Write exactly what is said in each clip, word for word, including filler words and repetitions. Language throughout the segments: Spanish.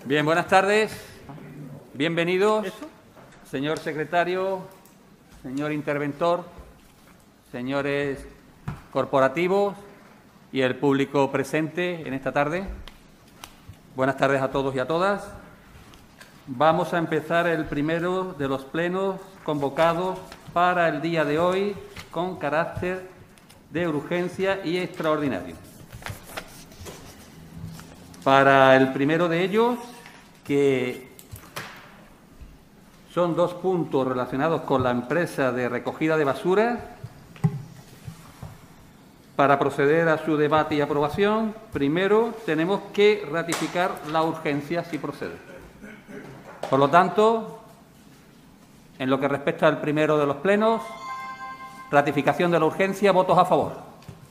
Bien, buenas tardes. Bienvenidos, señor secretario, señor interventor, señores corporativos y el público presente en esta tarde. Buenas tardes a todos y a todas. Vamos a empezar el primero de los plenos convocados para el día de hoy con carácter de urgencia y extraordinario. Para el primero de ellos, que son dos puntos relacionados con la empresa de recogida de basura, para proceder a su debate y aprobación, primero tenemos que ratificar la urgencia si procede. Por lo tanto, en lo que respecta al primero de los plenos, ratificación de la urgencia, votos a favor.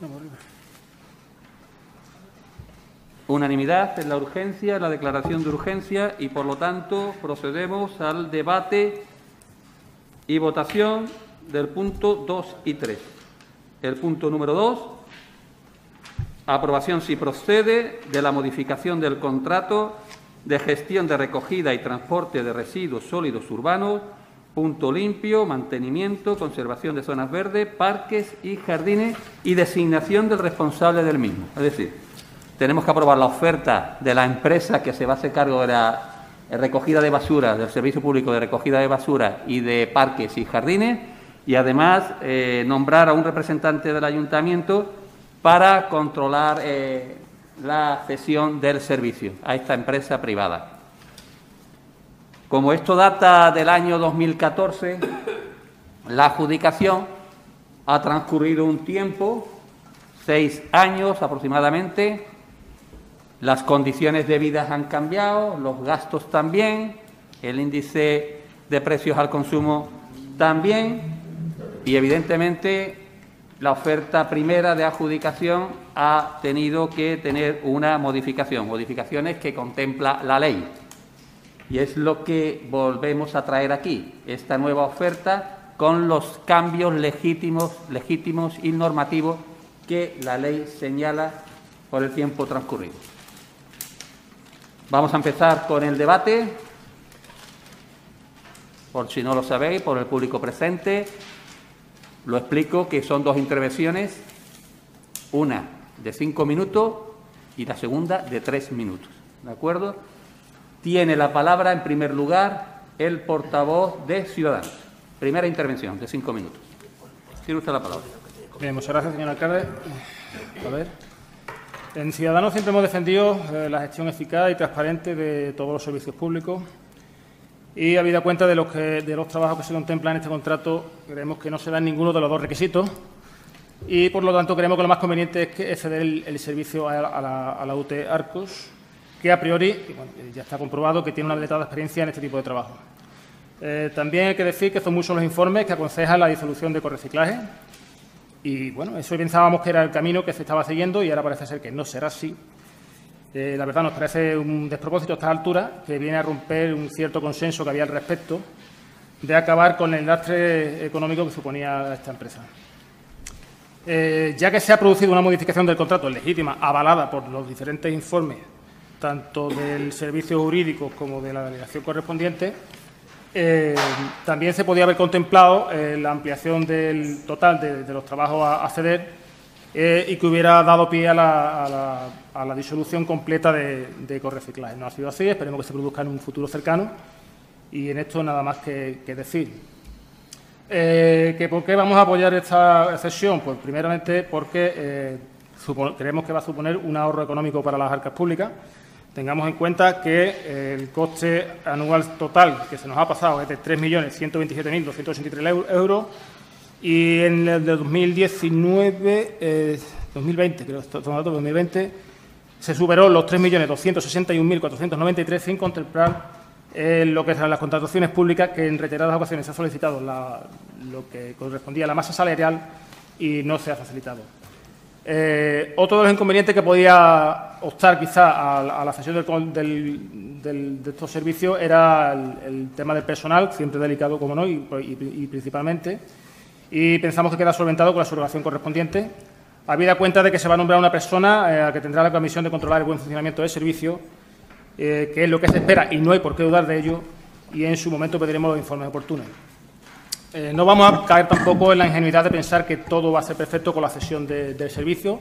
Unanimidad en la urgencia, en la declaración de urgencia y, por lo tanto, procedemos al debate y votación del punto dos y tres. El punto número dos, aprobación, si procede, de la modificación del contrato de gestión de recogida y transporte de residuos sólidos urbanos, punto limpio, mantenimiento, conservación de zonas verdes, parques y jardines y designación del responsable del mismo. Es decir, tenemos que aprobar la oferta de la empresa que se va a hacer cargo de la recogida de basura, del Servicio Público de Recogida de Basura y de Parques y Jardines, y además eh, nombrar a un representante del Ayuntamiento para controlar eh, la cesión del servicio a esta empresa privada. Como esto data del año dos mil catorce, la adjudicación ha transcurrido un tiempo, seis años aproximadamente. Las condiciones de vida han cambiado, los gastos también, el índice de precios al consumo también y, evidentemente, la oferta primera de adjudicación ha tenido que tener una modificación, modificaciones que contempla la ley. Y es lo que volvemos a traer aquí, esta nueva oferta con los cambios legítimos, legítimos y normativos que la ley señala por el tiempo transcurrido. Vamos a empezar con el debate, por si no lo sabéis, por el público presente. Lo explico, que son dos intervenciones, una de cinco minutos y la segunda de tres minutos. ¿De acuerdo? Tiene la palabra, en primer lugar, el portavoz de Ciudadanos. Primera intervención, de cinco minutos. Tiene usted la palabra. Bien, muchas gracias, señor alcalde. A ver. En Ciudadanos siempre hemos defendido eh, la gestión eficaz y transparente de todos los servicios públicos y, habida cuenta de los, que, de los trabajos que se contemplan en este contrato, creemos que no se dan ninguno de los dos requisitos y, por lo tanto, creemos que lo más conveniente es, que es ceder el, el servicio a, a, la, a la U T Arcos, que a priori, y bueno, ya está comprobado que tiene una dilatada experiencia en este tipo de trabajo. Eh, también hay que decir que son muchos los informes que aconsejan la disolución de ecorreciclaje. Y, bueno, eso pensábamos que era el camino que se estaba siguiendo y ahora parece ser que no será así. Eh, la verdad, nos parece un despropósito a esta altura, que viene a romper un cierto consenso que había al respecto de acabar con el lastre económico que suponía esta empresa. Eh, ya que se ha producido una modificación del contrato legítima, avalada por los diferentes informes, tanto del servicio jurídico como de la delegación correspondiente, Eh, también se podía haber contemplado eh, la ampliación del total de, de los trabajos a, a ceder eh, y que hubiera dado pie a la, a la, a la disolución completa de, de ecorreciclaje. No ha sido así, esperemos que se produzca en un futuro cercano y en esto nada más que, que decir. Eh, ¿que ¿Por qué vamos a apoyar esta cesión? Pues primeramente porque eh, creemos que va a suponer un ahorro económico para las arcas públicas. Tengamos en cuenta que el coste anual total que se nos ha pasado es de tres millones ciento veintisiete mil doscientos ochenta y tres euros y en el de dos mil diecinueve, eh, dos mil veinte, creo que estamos hablando de dos mil veinte, se superó los tres millones doscientos sesenta y un mil cuatrocientos noventa y tres sin contemplar eh, lo que son las contrataciones públicas, que en reiteradas ocasiones se ha solicitado la, lo que correspondía a la masa salarial y no se ha facilitado. Eh, otro de los inconvenientes que podía optar quizá a, a la cesión del, del, del, de estos servicios era el, el tema del personal, siempre delicado, como no, y, y, y principalmente, y pensamos que queda solventado con la subrogación correspondiente, habida cuenta de que se va a nombrar una persona eh, que tendrá la comisión de controlar el buen funcionamiento del servicio eh, que es lo que se espera y no hay por qué dudar de ello, y en su momento pediremos los informes oportunos. Eh, no vamos a caer tampoco en la ingenuidad de pensar que todo va a ser perfecto con la cesión de, del servicio,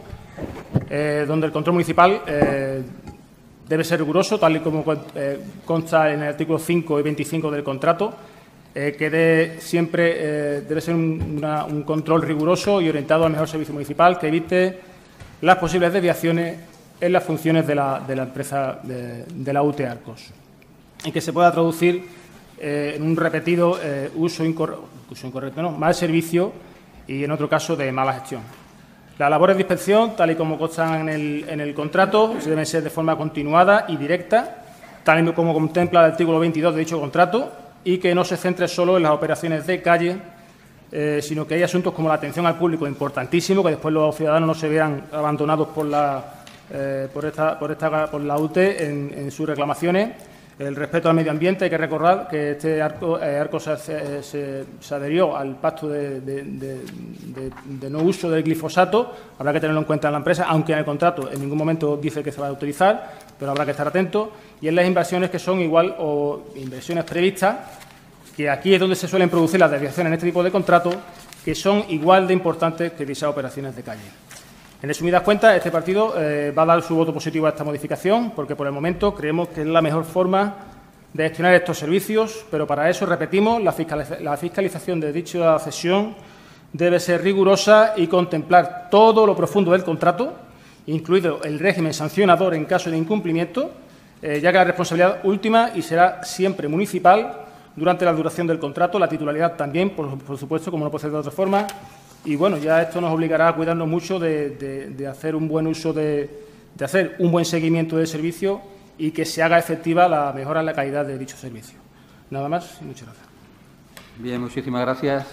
eh, donde el control municipal eh, debe ser riguroso, tal y como eh, consta en el artículo cinco y veinticinco del contrato, eh, que de, siempre eh, debe ser un, una, un control riguroso y orientado al mejor servicio municipal, que evite las posibles desviaciones en las funciones de la, de la empresa de, de la U T Arcos, y que se pueda traducir eh, en un repetido eh, uso, incor uso incorrecto, no, mal servicio y, en otro caso, de mala gestión. Las labores de inspección, tal y como constan en el, en el contrato, deben ser de forma continuada y directa, tal y como contempla el artículo veintidós de dicho contrato, y que no se centre solo en las operaciones de calle, eh, sino que hay asuntos como la atención al público, importantísimo, que después los ciudadanos no se vean abandonados por la, eh, por esta, por esta, por la U T en, en sus reclamaciones. El respeto al medio ambiente. Hay que recordar que este arco, eh, arco se, se, se adherió al pacto de, de, de, de, de no uso del glifosato. Habrá que tenerlo en cuenta en la empresa, aunque en el contrato en ningún momento dice que se va a utilizar, pero habrá que estar atento. Y en las inversiones que son igual o inversiones previstas, que aquí es donde se suelen producir las desviaciones en este tipo de contratos, que son igual de importantes que dichas operaciones de calle. En resumidas cuentas, este partido eh, va a dar su voto positivo a esta modificación, porque por el momento creemos que es la mejor forma de gestionar estos servicios, pero para eso, repetimos, la, fiscaliz la fiscalización de dicha cesión debe ser rigurosa y contemplar todo lo profundo del contrato, incluido el régimen sancionador en caso de incumplimiento, eh, ya que la responsabilidad última y será siempre municipal durante la duración del contrato, la titularidad también, por, por supuesto, como no puede ser de otra forma. Y, bueno, ya esto nos obligará a cuidarnos mucho de, de, de hacer un buen uso, de, de hacer un buen seguimiento del servicio y que se haga efectiva la mejora en la calidad de dicho servicio. Nada más y muchas gracias. Bien, muchísimas gracias.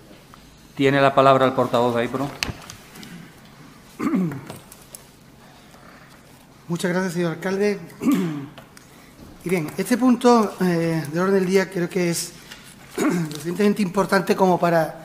Tiene la palabra el portavoz de AIPRO. Muchas gracias, señor alcalde. Y bien, este punto eh, de orden del día creo que es lo suficientemente importante como para...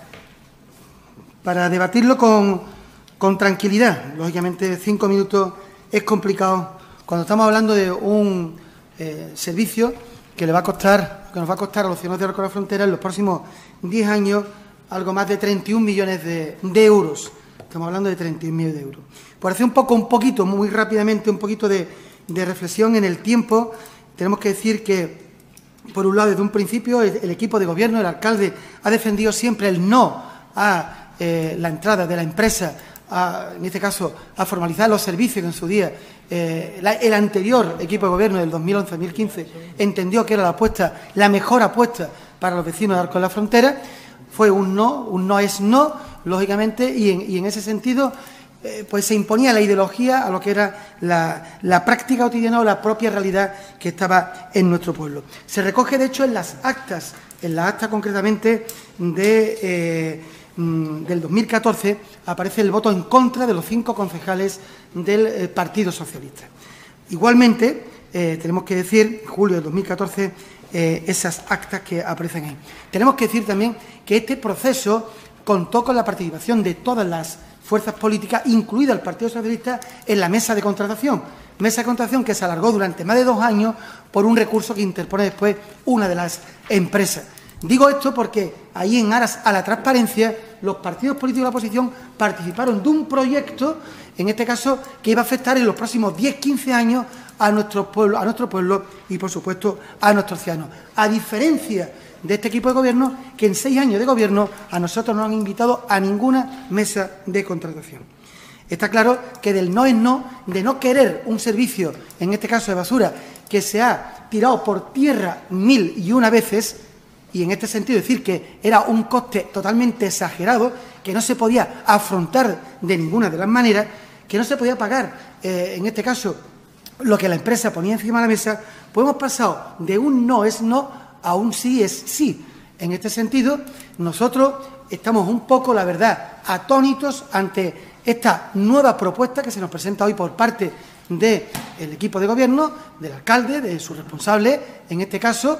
para debatirlo con, con tranquilidad. Lógicamente, cinco minutos es complicado cuando estamos hablando de un eh, servicio que le va a costar, que nos va a costar a los ciudadanos de Arcos de la Frontera en los próximos diez años algo más de treinta y un millones de, de euros. Estamos hablando de treinta y un millones de euros. Por hacer un poco, un poquito, muy rápidamente, un poquito de, de reflexión en el tiempo, tenemos que decir que, por un lado, desde un principio, el, el equipo de gobierno, el alcalde, ha defendido siempre el no a Eh, la entrada de la empresa, a, en este caso, a formalizar los servicios que en su día eh, la, el anterior equipo de gobierno del dos mil once dos mil quince entendió que era la apuesta, la mejor apuesta para los vecinos de Arcos de la Frontera. Fue un no, un no es no, lógicamente, y en, y en ese sentido eh, pues se imponía la ideología a lo que era la, la práctica cotidiana o la propia realidad que estaba en nuestro pueblo. Se recoge, de hecho, en las actas, en la acta concretamente de... Eh, del dos mil catorce, aparece el voto en contra de los cinco concejales del eh, Partido Socialista. Igualmente, eh, tenemos que decir, en julio del dos mil catorce, eh, esas actas que aparecen ahí. Tenemos que decir también que este proceso contó con la participación de todas las fuerzas políticas, incluida el Partido Socialista, en la mesa de contratación. Mesa de contratación que se alargó durante más de dos años por un recurso que interpone después una de las empresas. Digo esto porque ahí, en aras a la transparencia, los partidos políticos de la oposición participaron de un proyecto, en este caso, que iba a afectar en los próximos diez a quince años a nuestro pueblo, a nuestro pueblo y, por supuesto, a nuestros ciudadanos. A diferencia de este equipo de gobierno, que en seis años de gobierno a nosotros no nos han invitado a ninguna mesa de contratación. Está claro que del no es no, de no querer un servicio, en este caso de basura, que se ha tirado por tierra mil y una veces, y en este sentido decir que era un coste totalmente exagerado, que no se podía afrontar de ninguna de las maneras, que no se podía pagar, eh, en este caso, lo que la empresa ponía encima de la mesa, pues hemos pasado de un no es no a un sí es sí. En este sentido, nosotros estamos un poco, la verdad, atónitos ante esta nueva propuesta que se nos presenta hoy por parte del equipo de gobierno, del alcalde, de su responsable, en este caso,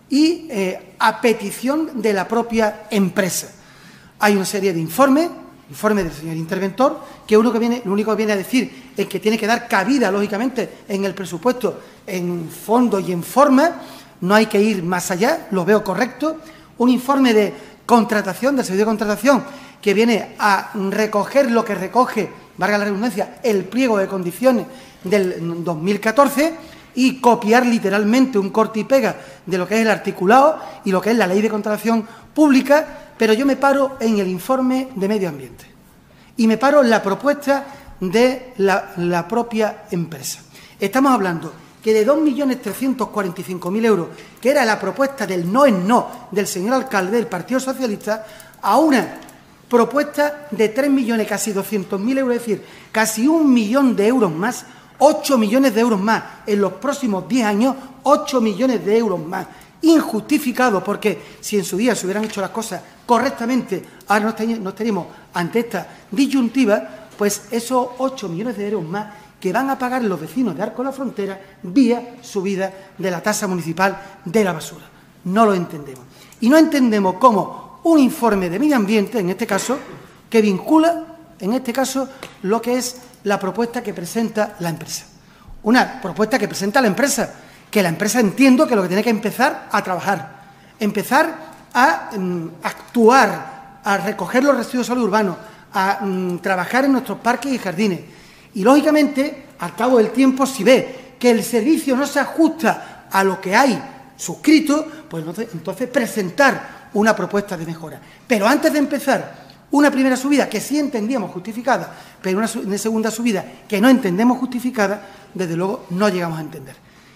y eh, a petición de la propia empresa. Hay una serie de informes, informes del señor interventor, que uno que viene, lo único que viene a decir en que tiene que dar cabida, lógicamente, en el presupuesto, en fondo y en forma. No hay que ir más allá, lo veo correcto. Un informe de contratación, del servicio de contratación, que viene a recoger lo que recoge, valga la redundancia, el pliego de condiciones del dos mil catorce y copiar literalmente un corte y pega de lo que es el articulado y lo que es la ley de contratación pública, pero yo me paro en el informe de medio ambiente y me paro en la propuesta de la, la propia empresa. Estamos hablando que de dos millones trescientos cuarenta y cinco mil euros, que era la propuesta del no es no del señor alcalde del Partido Socialista, a una propuesta de tres millones casi doscientos mil euros, es decir, casi un millón de euros más, ocho millones de euros más en los próximos diez años, ocho millones de euros más, injustificado, porque si en su día se hubieran hecho las cosas correctamente, ahora no estaríamos ante esta disyuntiva, pues esos ocho millones de euros más que van a pagar los vecinos de Arcos de la Frontera vía subida de la tasa municipal de la basura. No lo entendemos. Y no entendemos cómo un informe de medio ambiente, en este caso, que vincula, en este caso, lo que es la propuesta que presenta la empresa. Una propuesta que presenta la empresa, que la empresa entiendo que lo que tiene que empezar a trabajar, empezar a um, actuar, a recoger los residuos sólidos urbanos, a um, trabajar en nuestros parques y jardines. Y, lógicamente, al cabo del tiempo, si ve que el servicio no se ajusta a lo que hay suscrito, pues entonces presentar una propuesta de mejora. Pero antes de empezar una primera subida, que sí entendíamos justificada, pero una, una segunda subida que no entendemos justificada, desde luego no llegamos a entender.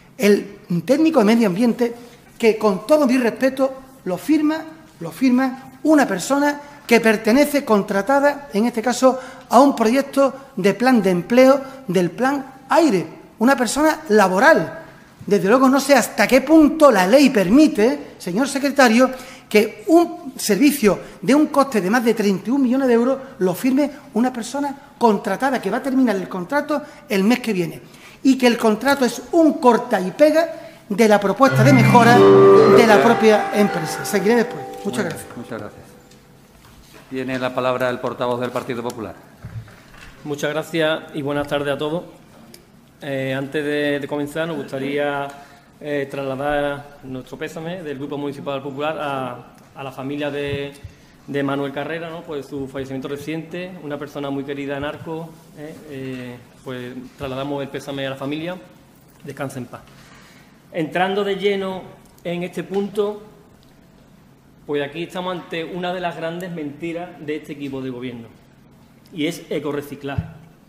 El técnico de medio ambiente, que con todo mi respeto, lo firma, lo firma una persona que pertenece contratada, en este caso, a un proyecto de plan de empleo del Plan Aire, una persona laboral. Desde luego no sé hasta qué punto la ley permite, señor secretario, que un servicio de un coste de más de treinta y un millones de euros lo firme una persona contratada que va a terminar el contrato el mes que viene y que el contrato es un corta y pega de la propuesta de mejora de la propia empresa. Seguiré después. Muchas Bueno, gracias. Muchas gracias. Tiene la palabra el portavoz del Partido Popular. Muchas gracias y buenas tardes a todos. Eh, antes de, de comenzar, nos gustaría eh, trasladar nuestro pésame del Grupo Municipal Popular a, a la familia de, de Manuel Carrera, ¿no? Pues su fallecimiento reciente, una persona muy querida en Arcos, ¿eh? Eh, pues trasladamos el pésame a la familia. Descanse en paz. Entrando de lleno en este punto, pues aquí estamos ante una de las grandes mentiras de este equipo de gobierno, y es ecorreciclaje.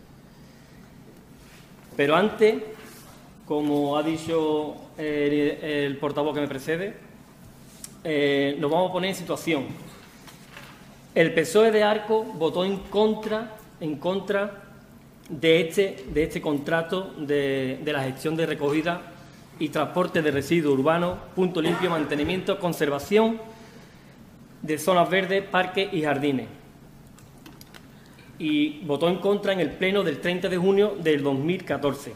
Pero antes, como ha dicho el, el portavoz que me precede, eh, nos vamos a poner en situación. El P S O E de Arcos votó en contra, en contra de este, de este contrato de, de la gestión de recogida y transporte de residuos urbanos, punto limpio, mantenimiento, conservación de zonas verdes, parques y jardines. Y votó en contra en el pleno del treinta de junio del dos mil catorce.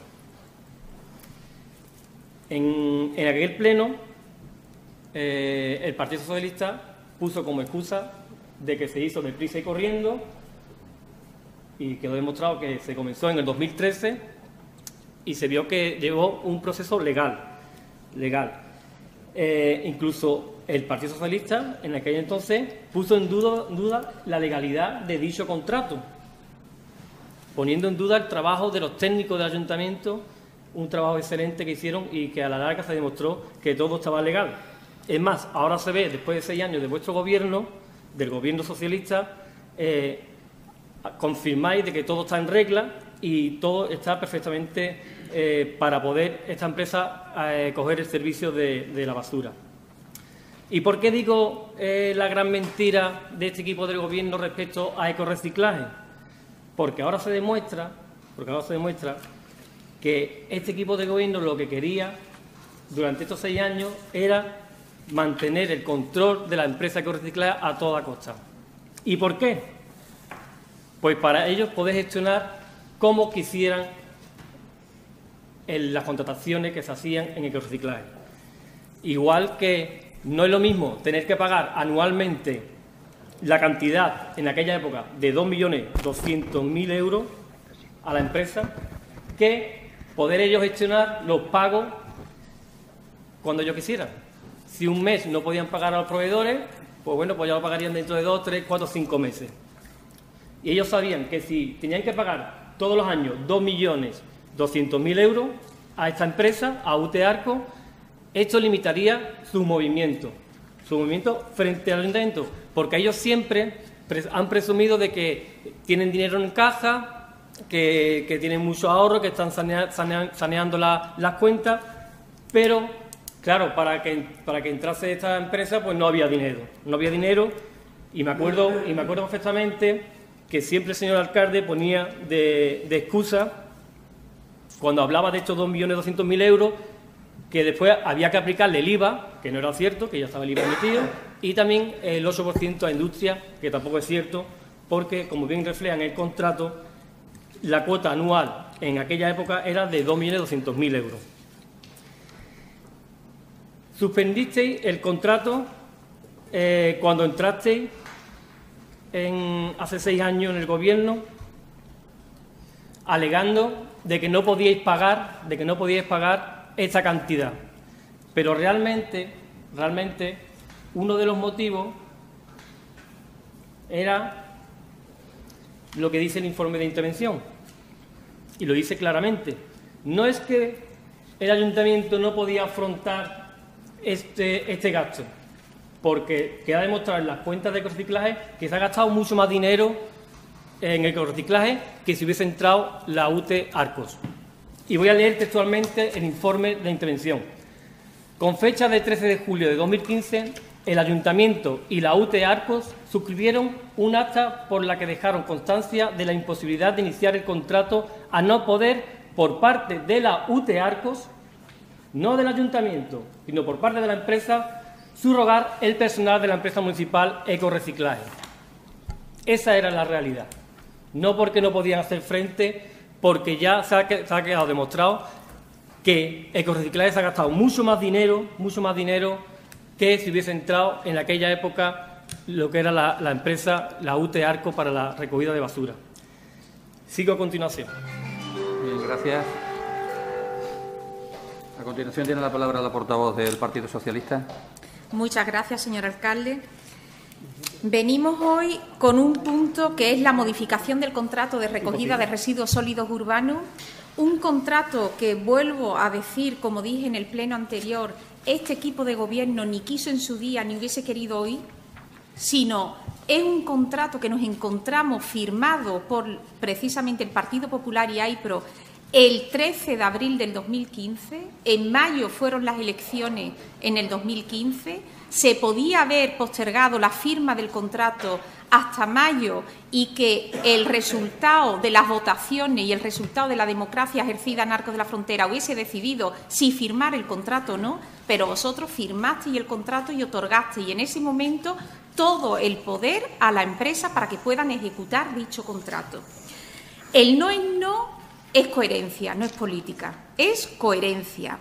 En, en aquel pleno, eh, el Partido Socialista puso como excusa de que se hizo deprisa y corriendo, y quedó demostrado que se comenzó en el dos mil trece y se vio que llevó un proceso legal. legal. Eh, incluso el Partido Socialista en aquel entonces puso en duda, duda la legalidad de dicho contrato, poniendo en duda el trabajo de los técnicos del ayuntamiento, un trabajo excelente que hicieron y que a la larga se demostró que todo estaba legal. Es más, ahora se ve, después de seis años de vuestro gobierno, del gobierno socialista, eh, confirmáis de que todo está en regla y todo está perfectamente eh, para poder esta empresa eh, coger el servicio de, de la basura. ¿Y por qué digo eh, la gran mentira de este equipo del gobierno respecto a ecorreciclaje? Porque ahora se demuestra, porque ahora se demuestra que este equipo de gobierno lo que quería durante estos seis años era mantener el control de la empresa ecorreciclaje a toda costa. ¿Y por qué? Pues para ellos poder gestionar como quisieran en las contrataciones que se hacían en ecorreciclaje. Igual que no es lo mismo tener que pagar anualmente la cantidad en aquella época de dos millones doscientos mil euros a la empresa que poder ellos gestionar los pagos cuando ellos quisieran. Si un mes no podían pagar a los proveedores, pues bueno, pues ya lo pagarían dentro de dos, tres, cuatro, cinco meses. Y ellos sabían que si tenían que pagar todos los años dos millones doscientos mil euros a esta empresa, a U T Arcos, esto limitaría su movimiento, su movimiento frente al ayuntamiento, porque ellos siempre han presumido de que tienen dinero en caja, que, que tienen mucho ahorro, que están sanea, sanea, saneando la, las cuentas, pero claro, para que, para que entrase esta empresa pues no había dinero, no había dinero y me acuerdo, y me acuerdo perfectamente que siempre el señor alcalde ponía de, de excusa cuando hablaba de estos dos millones doscientos mil euros, que después había que aplicarle el I V A, que no era cierto, que ya estaba el I V A emitido, y también el ocho por ciento a industria, que tampoco es cierto, porque, como bien refleja en el contrato, la cuota anual en aquella época era de dos millones doscientos mil euros. Suspendisteis el contrato eh, cuando entrasteis en, hace seis años en el Gobierno, alegando de que no podíais pagar, de que no podíais pagar esta cantidad. Pero realmente, realmente, uno de los motivos era lo que dice el informe de intervención, y lo dice claramente. No es que el ayuntamiento no podía afrontar este, este gasto, porque queda demostrado en las cuentas de ecociclaje que se ha gastado mucho más dinero en el reciclaje que si hubiese entrado la U T Arcos. Y voy a leer textualmente el informe de intervención. Con fecha de trece de julio de dos mil quince, el Ayuntamiento y la U T Arcos suscribieron un acta por la que dejaron constancia de la imposibilidad de iniciar el contrato a no poder, por parte de la U T Arcos, no del Ayuntamiento, sino por parte de la empresa, subrogar el personal de la empresa municipal Ecoreciclaje. Esa era la realidad. No porque no podían hacer frente, porque ya se ha, se ha quedado demostrado que Ecoreciclaje se ha gastado mucho más dinero, mucho más dinero que si hubiese entrado en aquella época lo que era la, la empresa, la U T Arco, para la recogida de basura. Sigo a continuación. Bien, gracias. A continuación tiene la palabra la portavoz del Partido Socialista. Muchas gracias, señor alcalde. Venimos hoy con un punto que es la modificación del contrato de recogida de residuos sólidos urbanos, un contrato que, vuelvo a decir, como dije en el pleno anterior, este equipo de gobierno ni quiso en su día ni hubiese querido oír, sino es un contrato que nos encontramos firmado por precisamente el Partido Popular y AIPRO el trece de abril del dos mil quince, en mayo fueron las elecciones en el dos mil quince, se podía haber postergado la firma del contrato hasta mayo y que el resultado de las votaciones y el resultado de la democracia ejercida en Arcos de la Frontera hubiese decidido si firmar el contrato o no, pero vosotros firmasteis el contrato y otorgasteis en ese momento todo el poder a la empresa para que puedan ejecutar dicho contrato. El no es no es coherencia, no es política, es coherencia.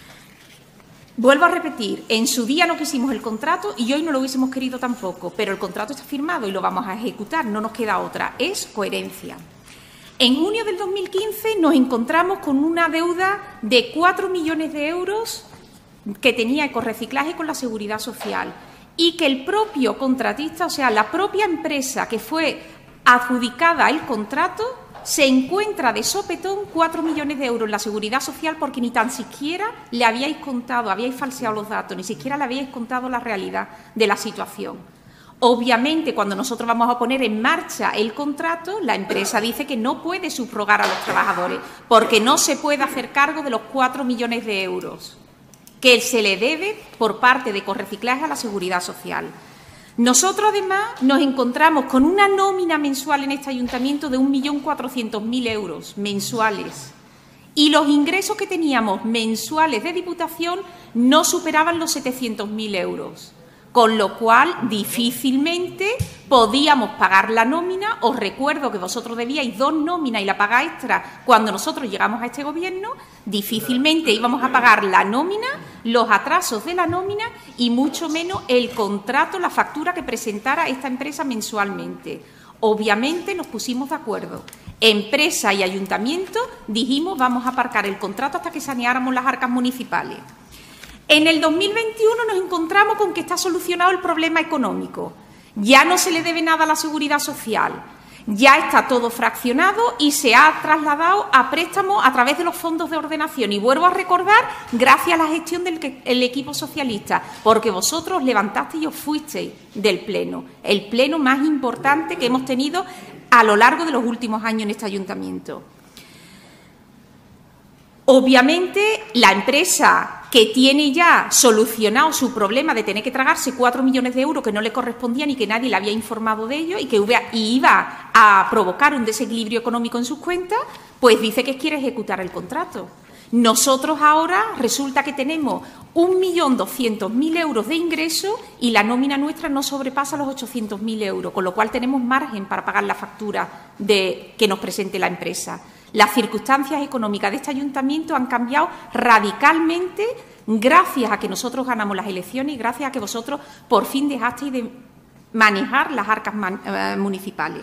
Vuelvo a repetir, en su día no quisimos el contrato y hoy no lo hubiésemos querido tampoco, pero el contrato está firmado y lo vamos a ejecutar, no nos queda otra, es coherencia. En junio del dos mil quince nos encontramos con una deuda de cuatro millones de euros que tenía Ecoreciclaje con la Seguridad Social y que el propio contratista, o sea, la propia empresa que fue adjudicada el contrato, se encuentra de sopetón cuatro millones de euros en la Seguridad Social porque ni tan siquiera le habíais contado, habíais falseado los datos, ni siquiera le habíais contado la realidad de la situación. Obviamente, cuando nosotros vamos a poner en marcha el contrato, la empresa dice que no puede subrogar a los trabajadores porque no se puede hacer cargo de los cuatro millones de euros que se le debe por parte de Ecoreciclaje a la Seguridad Social. Nosotros, además, nos encontramos con una nómina mensual en este ayuntamiento de un millón cuatrocientos mil euros mensuales y los ingresos que teníamos mensuales de Diputación no superaban los setecientos mil euros, con lo cual difícilmente podíamos pagar la nómina. Os recuerdo que vosotros debíais dos nóminas y la paga extra cuando nosotros llegamos a este Gobierno, difícilmente íbamos a pagar la nómina, los atrasos de la nómina y mucho menos el contrato, la factura que presentara esta empresa mensualmente. Obviamente nos pusimos de acuerdo Empresa y ayuntamiento dijimos vamos a aparcar el contrato hasta que saneáramos las arcas municipales. En el dos mil veintiuno nos encontramos con que está solucionado el problema económico. Ya no se le debe nada a la seguridad social. Ya está todo fraccionado y se ha trasladado a préstamos a través de los fondos de ordenación. Y vuelvo a recordar, gracias a la gestión del que, el equipo socialista, porque vosotros levantasteis y os fuisteis del Pleno, el Pleno más importante que hemos tenido a lo largo de los últimos años en este ayuntamiento. Obviamente, la empresa que tiene ya solucionado su problema de tener que tragarse cuatro millones de euros que no le correspondían y que nadie le había informado de ello y que iba a provocar un desequilibrio económico en sus cuentas, pues dice que quiere ejecutar el contrato. Nosotros ahora resulta que tenemos un millón doscientos mil euros de ingresos y la nómina nuestra no sobrepasa los ochocientos mil euros, con lo cual tenemos margen para pagar la factura de, que nos presente la empresa. Las circunstancias económicas de este ayuntamiento han cambiado radicalmente gracias a que nosotros ganamos las elecciones y gracias a que vosotros por fin dejasteis de manejar las arcas man, eh, municipales.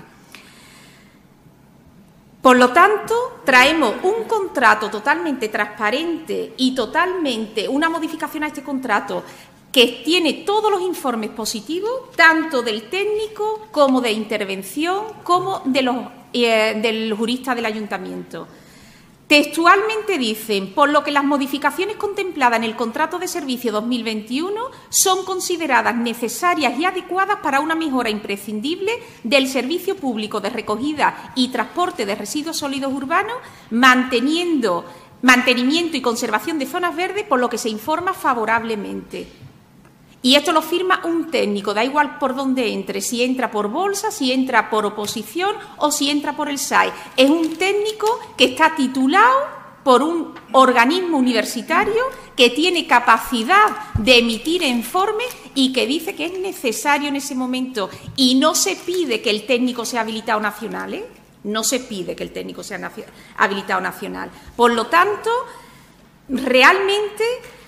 Por lo tanto, traemos un contrato totalmente transparente y totalmente una modificación a este contrato que tiene todos los informes positivos, tanto del técnico como de intervención, como de los, eh, del jurista del ayuntamiento. Textualmente dicen, por lo que las modificaciones contempladas en el contrato de servicio dos mil veintiuno son consideradas necesarias y adecuadas para una mejora imprescindible del servicio público de recogida y transporte de residuos sólidos urbanos, manteniendo mantenimiento y conservación de zonas verdes, por lo que se informa favorablemente. Y esto lo firma un técnico, da igual por dónde entre, si entra por bolsa, si entra por oposición o si entra por el S A I. Es un técnico que está titulado por un organismo universitario que tiene capacidad de emitir informes y que dice que es necesario en ese momento. Y no se pide que el técnico sea habilitado nacional, ¿eh? No se pide que el técnico sea nacio- habilitado nacional. Por lo tanto, realmente...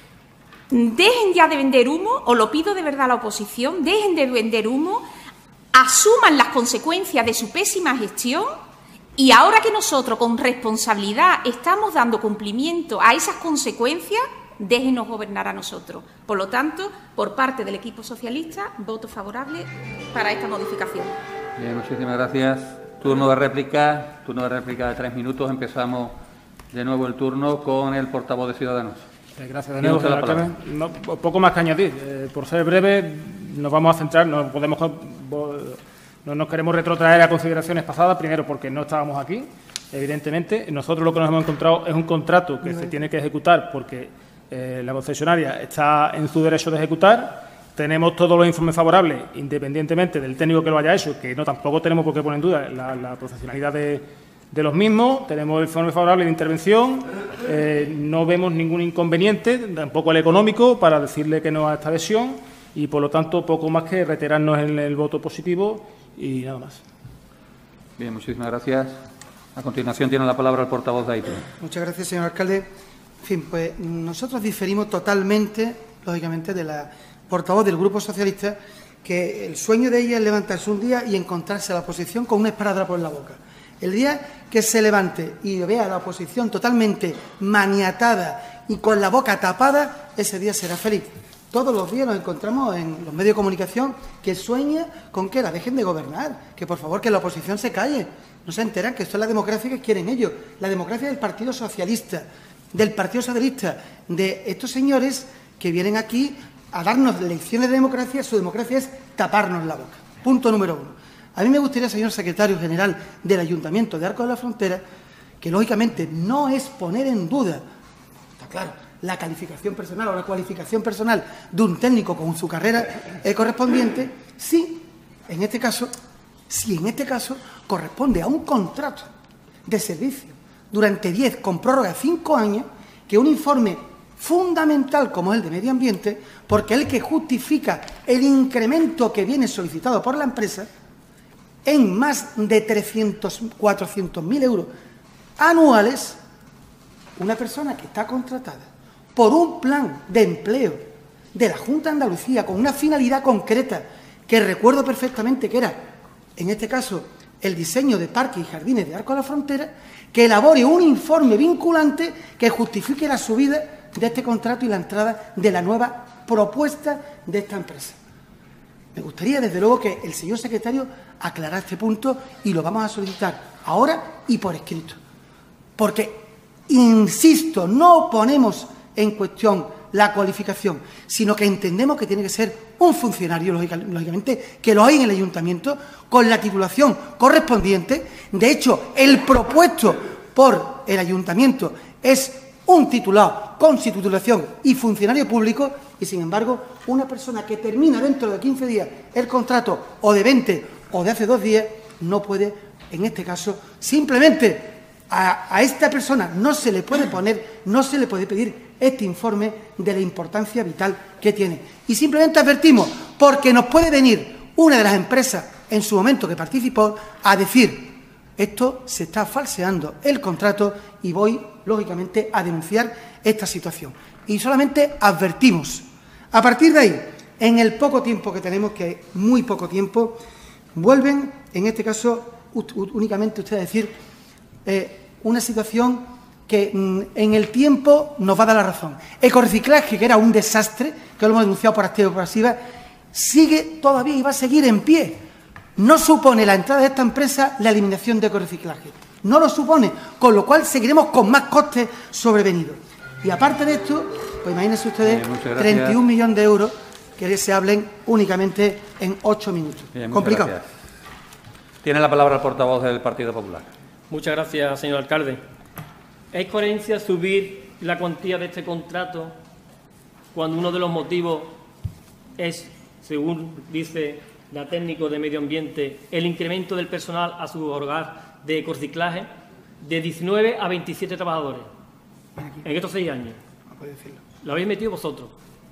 dejen ya de vender humo, os lo pido de verdad a la oposición, dejen de vender humo, asuman las consecuencias de su pésima gestión y ahora que nosotros con responsabilidad estamos dando cumplimiento a esas consecuencias, déjenos gobernar a nosotros. Por lo tanto, por parte del equipo socialista, voto favorable para esta modificación. Bien, muchísimas gracias. Turno de réplica, turno de réplica de tres minutos. Empezamos de nuevo el turno con el portavoz de Ciudadanos. Gracias de nuevo, señor alcalde. No, poco más que añadir. Eh, por ser breve, nos vamos a centrar, no podemos, no nos queremos retrotraer a consideraciones pasadas, primero porque no estábamos aquí, evidentemente. Nosotros lo que nos hemos encontrado es un contrato que se tiene que ejecutar porque eh, la concesionaria está en su derecho de ejecutar. Tenemos todos los informes favorables, independientemente del técnico que lo haya hecho, que no tampoco tenemos por qué poner en duda la, la profesionalidad de... de los mismos, tenemos el informe favorable de intervención, eh, no vemos ningún inconveniente, tampoco el económico, para decirle que no a esta adhesión y, por lo tanto, poco más que reiterarnos en el voto positivo y nada más. Bien, muchísimas gracias. A continuación tiene la palabra el portavoz de A I P. Muchas gracias, señor alcalde. En fin, pues nosotros diferimos totalmente, lógicamente, de la portavoz del Grupo Socialista, que el sueño de ella es levantarse un día y encontrarse a la oposición con una esparadrapo en la boca. El día que se levante y vea a la oposición totalmente maniatada y con la boca tapada, ese día será feliz. Todos los días nos encontramos en los medios de comunicación que sueña con que la dejen de gobernar, que por favor que la oposición se calle. No se enteran que esto es la democracia que quieren ellos, la democracia del Partido Socialista, del Partido Socialista, de estos señores que vienen aquí a darnos lecciones de democracia. Su democracia es taparnos la boca. Punto número uno. A mí me gustaría, señor secretario general del Ayuntamiento de Arcos de la Frontera, que lógicamente no es poner en duda, está claro, la calificación personal o la cualificación personal de un técnico con su carrera eh, correspondiente, si en este caso, si en este caso corresponde a un contrato de servicio durante diez con prórroga cinco años, que un informe fundamental como el de medio ambiente, porque es el que justifica el incremento que viene solicitado por la empresa en más de trescientos, cuatrocientos mil euros anuales, una persona que está contratada por un plan de empleo de la Junta de Andalucía con una finalidad concreta que recuerdo perfectamente que era, en este caso, el diseño de parques y jardines de Arcos de la Frontera, que elabore un informe vinculante que justifique la subida de este contrato y la entrada de la nueva propuesta de esta empresa. Me gustaría, desde luego, que el señor secretario aclarara este punto y lo vamos a solicitar ahora y por escrito. Porque, insisto, no ponemos en cuestión la cualificación, sino que entendemos que tiene que ser un funcionario, lógicamente, que lo hay en el ayuntamiento, con la titulación correspondiente. De hecho, el propuesto por el ayuntamiento es un titulado con su titulación y funcionario público, y sin embargo, una persona que termina dentro de quince días el contrato, o de veinte o de hace dos días, no puede, en este caso, simplemente a, a esta persona no se le puede poner, no se le puede pedir este informe de la importancia vital que tiene. Y simplemente advertimos, porque nos puede venir una de las empresas en su momento que participó a decir: esto se está falseando el contrato, y voy, lógicamente, a denunciar esta situación. Y solamente advertimos. A partir de ahí, en el poco tiempo que tenemos, que es muy poco tiempo, vuelven, en este caso, únicamente usted a decir eh, una situación que mm, en el tiempo nos va a dar la razón. Ecorreciclaje, que era un desastre, que lo hemos denunciado por activa y por pasiva, sigue todavía y va a seguir en pie. No supone la entrada de esta empresa la eliminación de ecorreciclaje. No lo supone, con lo cual seguiremos con más costes sobrevenidos. Y aparte de esto, pues imagínense ustedes, Bien, treinta y un millones de euros que se hablen únicamente en ocho minutos. Bien, complicado. Gracias. Tiene la palabra el portavoz del Partido Popular. Muchas gracias, señor alcalde. ¿Es coherencia subir la cuantía de este contrato cuando uno de los motivos es, según dice la técnico de medio ambiente, el incremento del personal a su hogar de ecorreciclaje de diecinueve a veintisiete trabajadores en estos seis años? Lo habéis metido vosotros.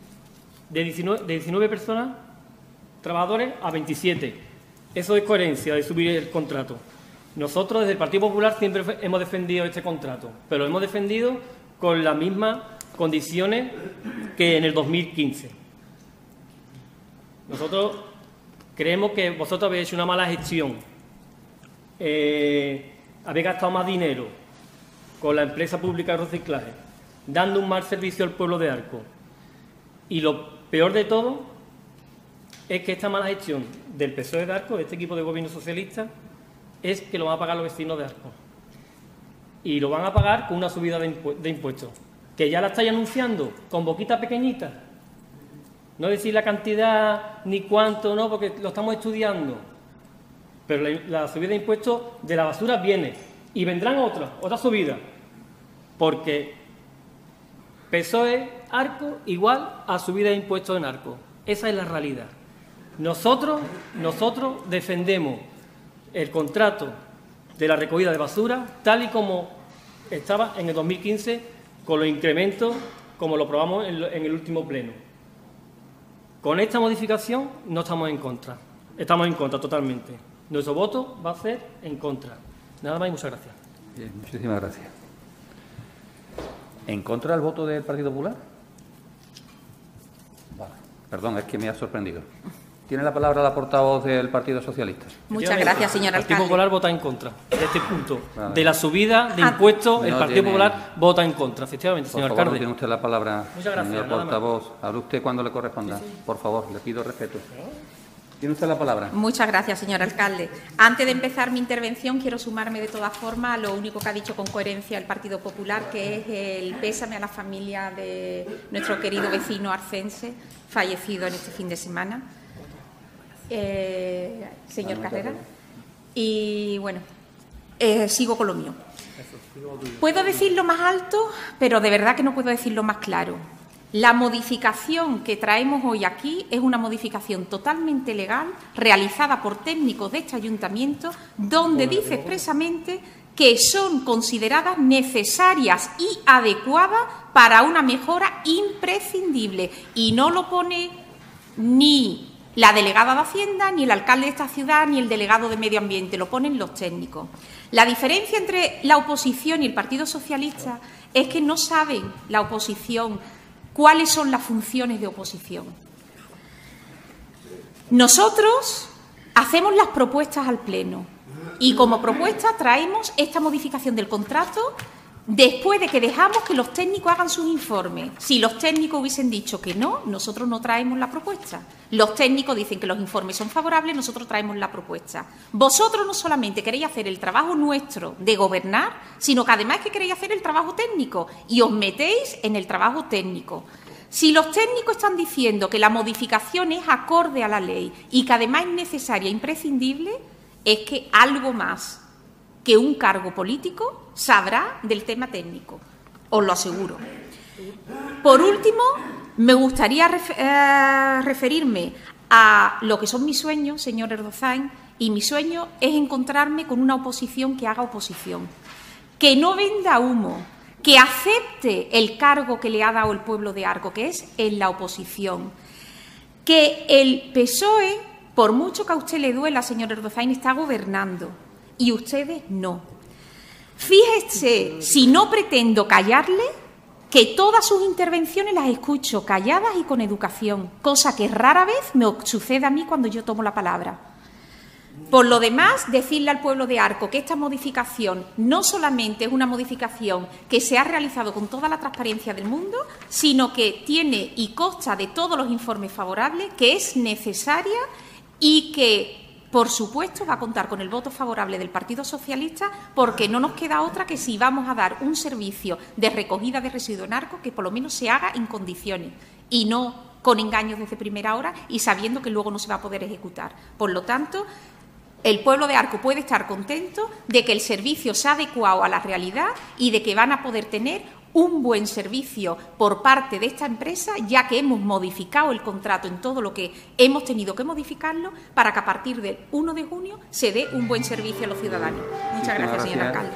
De diecinueve, de diecinueve personas, trabajadores, a veintisiete. Eso es coherencia de subir el contrato. Nosotros, desde el Partido Popular, siempre hemos defendido este contrato, pero lo hemos defendido con las mismas condiciones que en el dos mil quince. Nosotros creemos que vosotros habéis hecho una mala gestión. Eh, habéis gastado más dinero con la empresa pública de reciclaje, dando un mal servicio al pueblo de Arcos. Y lo peor de todo es que esta mala gestión del P S O E de Arcos, de este equipo de gobierno socialista, es que lo van a pagar los vecinos de Arcos. Y lo van a pagar con una subida de, impu de impuestos, que ya la estáis anunciando con boquita pequeñita. No decir la cantidad ni cuánto, no, porque lo estamos estudiando. Pero la, la subida de impuestos de la basura viene. Y vendrán otras, otras subidas. Porque P S O E Arcos igual a subida de impuestos en Arcos. Esa es la realidad. Nosotros, nosotros defendemos el contrato de la recogida de basura tal y como estaba en el dos mil quince, con los incrementos como lo aprobamos en, en el último pleno. Con esta modificación no estamos en contra. Estamos en contra totalmente. Nuestro voto va a ser en contra. Nada más y muchas gracias. Bien, muchísimas gracias. ¿En contra del voto del Partido Popular? Vale. Perdón, es que me ha sorprendido. Tiene la palabra la portavoz del Partido Socialista. Muchas gracias, señor alcalde. El Partido Popular vota en contra de este punto. Vale. De la subida de impuestos, no el Partido tiene... Popular vota en contra, efectivamente, señor Por favor, alcalde. No tiene usted la palabra, Muchas gracias, señor portavoz. Hable usted cuando le corresponda. Sí, sí. Por favor, le pido respeto. Tiene usted la palabra. Muchas gracias, señor alcalde. Antes de empezar mi intervención, quiero sumarme de todas formas a lo único que ha dicho con coherencia el Partido Popular, que es el pésame a la familia de nuestro querido vecino arcense, fallecido en este fin de semana. Eh, señor Carrera. Y bueno, eh, sigo con lo mío. Puedo decirlo más alto, pero de verdad que no puedo decirlo más claro. La modificación que traemos hoy aquí es una modificación totalmente legal, realizada por técnicos de este ayuntamiento, donde dice expresamente que son consideradas necesarias y adecuadas para una mejora imprescindible. Y no lo pone ni la delegada de Hacienda, ni el alcalde de esta ciudad, ni el delegado de Medio Ambiente, lo ponen los técnicos. La diferencia entre la oposición y el Partido Socialista es que no saben la oposición cuáles son las funciones de oposición. Nosotros hacemos las propuestas al Pleno, Y como propuesta traemos esta modificación del contrato después de que dejamos que los técnicos hagan sus informes. Si los técnicos hubiesen dicho que no, nosotros no traemos la propuesta. Los técnicos dicen que los informes son favorables, nosotros traemos la propuesta. Vosotros no solamente queréis hacer el trabajo nuestro de gobernar, sino que además que queréis hacer el trabajo técnico y os metéis en el trabajo técnico. Si los técnicos están diciendo que la modificación es acorde a la ley y que además es necesaria e imprescindible, es que algo más que un cargo político sabrá del tema técnico, os lo aseguro. Por último, me gustaría ref eh, referirme a lo que son mis sueños, señor Erdozain, y mi sueño es encontrarme con una oposición que haga oposición, que no venda humo, que acepte el cargo que le ha dado el pueblo de Arco, que es en la oposición, que el P S O E, por mucho que a usted le duela, señor Erdozain, está gobernando y ustedes no. Fíjese, si no pretendo callarle, que todas sus intervenciones las escucho calladas y con educación, cosa que rara vez me sucede a mí cuando yo tomo la palabra. Por lo demás, decirle al pueblo de Arco que esta modificación no solamente es una modificación que se ha realizado con toda la transparencia del mundo, sino que tiene y consta de todos los informes favorables, que es necesaria y que, por supuesto, va a contar con el voto favorable del Partido Socialista, porque no nos queda otra que si vamos a dar un servicio de recogida de residuos en Arco, que por lo menos se haga en condiciones y no con engaños desde primera hora y sabiendo que luego no se va a poder ejecutar. Por lo tanto, el pueblo de Arco puede estar contento de que el servicio se ha adecuado a la realidad y de que van a poder tener un buen servicio por parte de esta empresa, ya que hemos modificado el contrato en todo lo que hemos tenido que modificarlo para que a partir del uno de junio se dé un buen servicio a los ciudadanos. Muchas gracias, señor alcalde.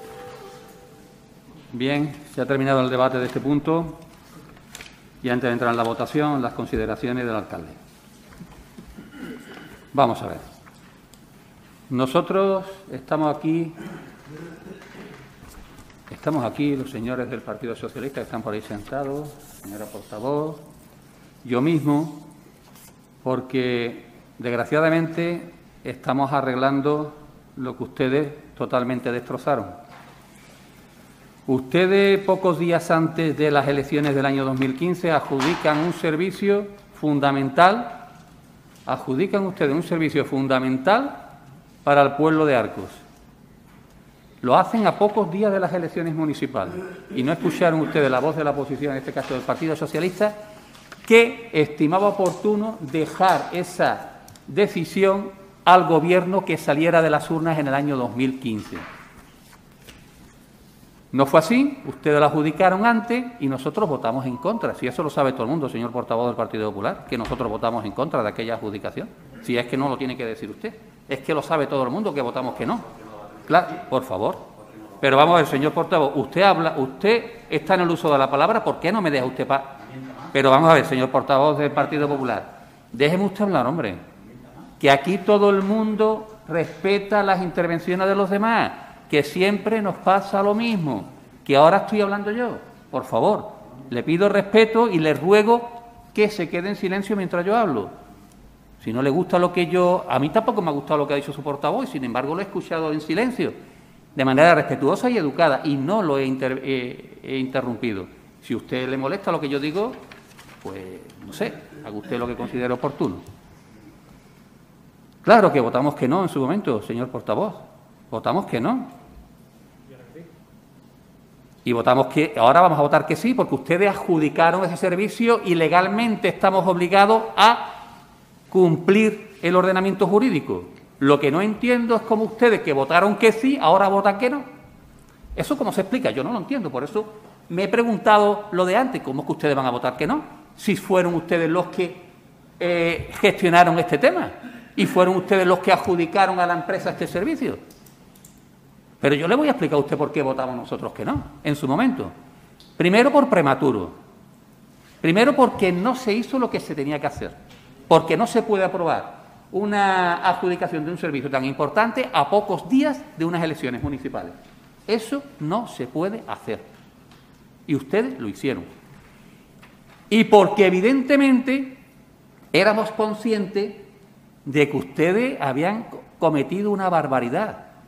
Bien, se ha terminado el debate de este punto y antes de entrar en la votación, las consideraciones del alcalde. Vamos a ver. Nosotros estamos aquí... Estamos aquí, los señores del Partido Socialista que están por ahí sentados, señora portavoz, yo mismo, porque desgraciadamente estamos arreglando lo que ustedes totalmente destrozaron. Ustedes, pocos días antes de las elecciones del año dos mil quince, adjudican un servicio fundamental, adjudican ustedes un servicio fundamental para el pueblo de Arcos. Lo hacen a pocos días de las elecciones municipales. Y no escucharon ustedes la voz de la oposición, en este caso del Partido Socialista, que estimaba oportuno dejar esa decisión al Gobierno que saliera de las urnas en el año dos mil quince. No fue así, ustedes la adjudicaron antes y nosotros votamos en contra. Si eso lo sabe todo el mundo, señor portavoz del Partido Popular, que nosotros votamos en contra de aquella adjudicación. Si es que no lo tiene que decir usted, es que lo sabe todo el mundo que votamos que no. Claro, por favor. Pero vamos a ver, señor portavoz, usted habla, usted está en el uso de la palabra, ¿por qué no me deja usted pa...? Pero vamos a ver, señor portavoz del Partido Popular, déjeme usted hablar, hombre, que aquí todo el mundo respeta las intervenciones de los demás, que siempre nos pasa lo mismo, que ahora estoy hablando yo. Por favor, le pido respeto y le ruego que se quede en silencio mientras yo hablo. Si no le gusta lo que yo... A mí tampoco me ha gustado lo que ha dicho su portavoz y, sin embargo, lo he escuchado en silencio, de manera respetuosa y educada, y no lo he, inter... eh, he interrumpido. Si a usted le molesta lo que yo digo, pues, no sé, haga usted lo que considere oportuno. Claro que votamos que no en su momento, señor portavoz. Votamos que no. Y votamos que... Ahora vamos a votar que sí, porque ustedes adjudicaron ese servicio y legalmente estamos obligados a cumplir el ordenamiento jurídico. Lo que no entiendo es cómo ustedes, que votaron que sí, ahora votan que no. ¿Eso cómo se explica? Yo no lo entiendo. Por eso me he preguntado lo de antes. ¿Cómo es que ustedes van a votar que no? Si fueron ustedes los que eh, gestionaron este tema y fueron ustedes los que adjudicaron a la empresa este servicio. Pero yo le voy a explicar a usted por qué votamos nosotros que no, en su momento. Primero, por prematuro. Primero, porque no se hizo lo que se tenía que hacer. Porque no se puede aprobar una adjudicación de un servicio tan importante a pocos días de unas elecciones municipales. Eso no se puede hacer. Y ustedes lo hicieron. Y porque, evidentemente, éramos conscientes de que ustedes habían cometido una barbaridad.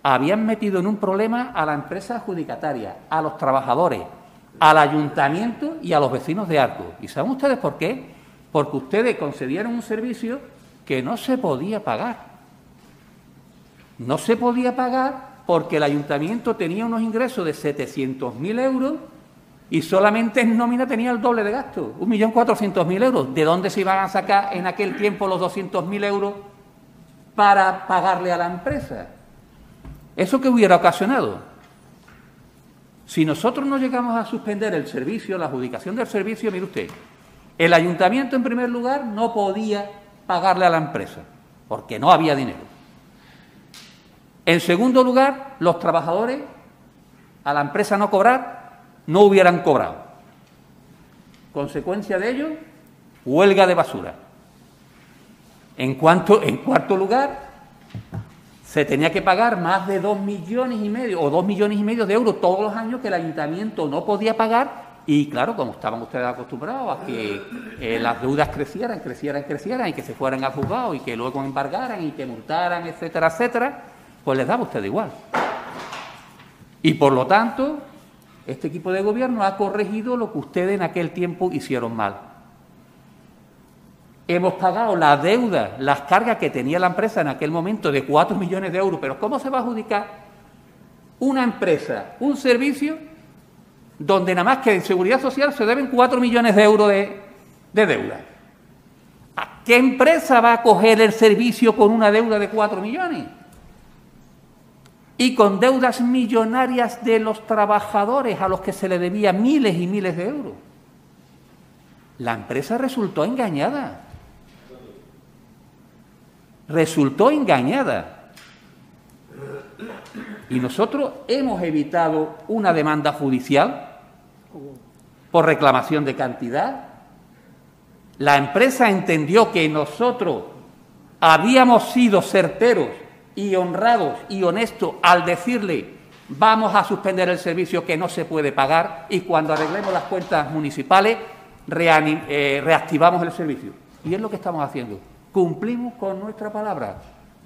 habían metido en un problema a la empresa adjudicataria, a los trabajadores, al ayuntamiento y a los vecinos de Arcos. ¿Y saben ustedes por qué? Porque ustedes concedieron un servicio que no se podía pagar. No se podía pagar porque el ayuntamiento tenía unos ingresos de setecientos mil euros y solamente en nómina tenía el doble de gasto, un millón cuatrocientos mil euros. ¿De dónde se iban a sacar en aquel tiempo los doscientos mil euros para pagarle a la empresa? ¿Eso qué hubiera ocasionado? Si nosotros no llegamos a suspender el servicio, la adjudicación del servicio, mire usted, el ayuntamiento, en primer lugar, no podía pagarle a la empresa, porque no había dinero. En segundo lugar, los trabajadores, a la empresa no cobrar, no hubieran cobrado. Consecuencia de ello, huelga de basura. En, cuanto, en cuarto lugar, se tenía que pagar más de dos millones y medio o dos millones y medio de euros todos los años que el ayuntamiento no podía pagar. Y claro, como estaban ustedes acostumbrados a que eh, las deudas crecieran, crecieran, crecieran y que se fueran al juzgado y que luego embargaran y que multaran, etcétera, etcétera, pues les daba a ustedes igual. Y por lo tanto, este equipo de gobierno ha corregido lo que ustedes en aquel tiempo hicieron mal. Hemos pagado la deuda, las cargas que tenía la empresa en aquel momento de cuatro millones de euros. Pero ¿cómo se va a adjudicar una empresa un servicio donde nada más que en Seguridad Social se deben cuatro millones de euros de, de deuda? ¿A qué empresa va a coger el servicio con una deuda de cuatro millones? Y con deudas millonarias de los trabajadores a los que se le debía miles y miles de euros. La empresa resultó engañada. Resultó engañada. Y nosotros hemos evitado una demanda judicial por reclamación de cantidad. La empresa entendió que nosotros habíamos sido certeros y honrados y honestos al decirle vamos a suspender el servicio que no se puede pagar y cuando arreglemos las cuentas municipales reanim, eh, reactivamos el servicio. Y es lo que estamos haciendo. Cumplimos con nuestra palabra.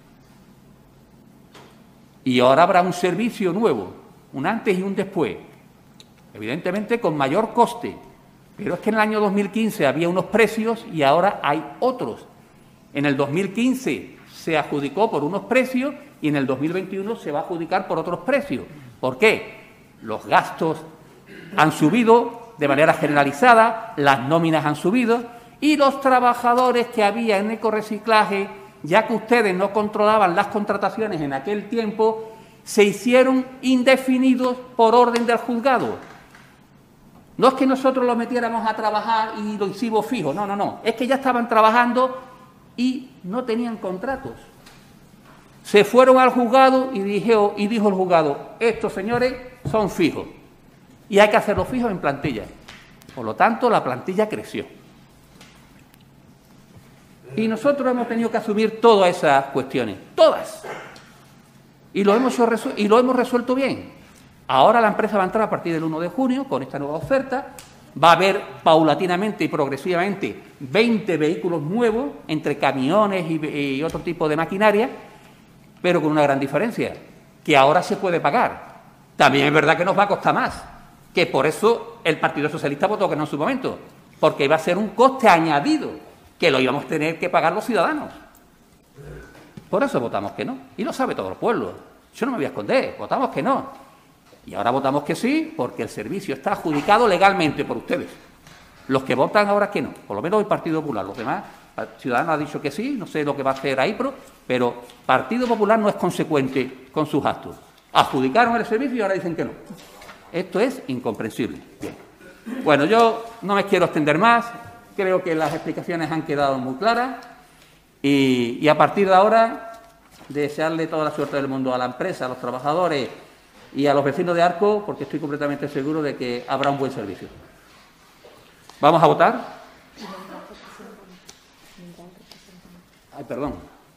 Y ahora habrá un servicio nuevo, un antes y un después, evidentemente con mayor coste, pero es que en el año dos mil quince había unos precios y ahora hay otros. En el dos mil quince se adjudicó por unos precios y en el dos mil veintiuno se va a adjudicar por otros precios. ¿Por qué? Los gastos han subido de manera generalizada, las nóminas han subido y los trabajadores que había en ecorreciclaje, ya que ustedes no controlaban las contrataciones en aquel tiempo, se hicieron indefinidos por orden del juzgado. No es que nosotros los metiéramos a trabajar y lo hicimos fijo, no, no, no. Es que ya estaban trabajando y no tenían contratos. Se fueron al juzgado y dijo, y dijo el juzgado, estos señores son fijos y hay que hacerlos fijos en plantilla. Por lo tanto, la plantilla creció. Y nosotros hemos tenido que asumir todas esas cuestiones, todas. Y lo hemos, y lo hemos resuelto bien. Ahora la empresa va a entrar a partir del uno de junio con esta nueva oferta. Va a haber paulatinamente y progresivamente veinte vehículos nuevos entre camiones y, y otro tipo de maquinaria, pero con una gran diferencia, que ahora se puede pagar. También es verdad que nos va a costar más, que por eso el Partido Socialista votó que no en su momento, porque iba a ser un coste añadido que lo íbamos a tener que pagar los ciudadanos. Por eso votamos que no. Y lo sabe todo el pueblo. Yo no me voy a esconder. Votamos que no. Y ahora votamos que sí, porque el servicio está adjudicado legalmente por ustedes. Los que votan ahora que no. Por lo menos el Partido Popular. Los demás, Ciudadanos ha dicho que sí, no sé lo que va a hacer AIPRO, pero Partido Popular no es consecuente con sus actos. Adjudicaron el servicio y ahora dicen que no. Esto es incomprensible. Bien. Bueno, yo no me quiero extender más. Creo que las explicaciones han quedado muy claras y, y a partir de ahora desearle toda la suerte del mundo a la empresa, a los trabajadores y a los vecinos de Arcos, porque estoy completamente seguro de que habrá un buen servicio. ¿Vamos a votar? Ay, perdón.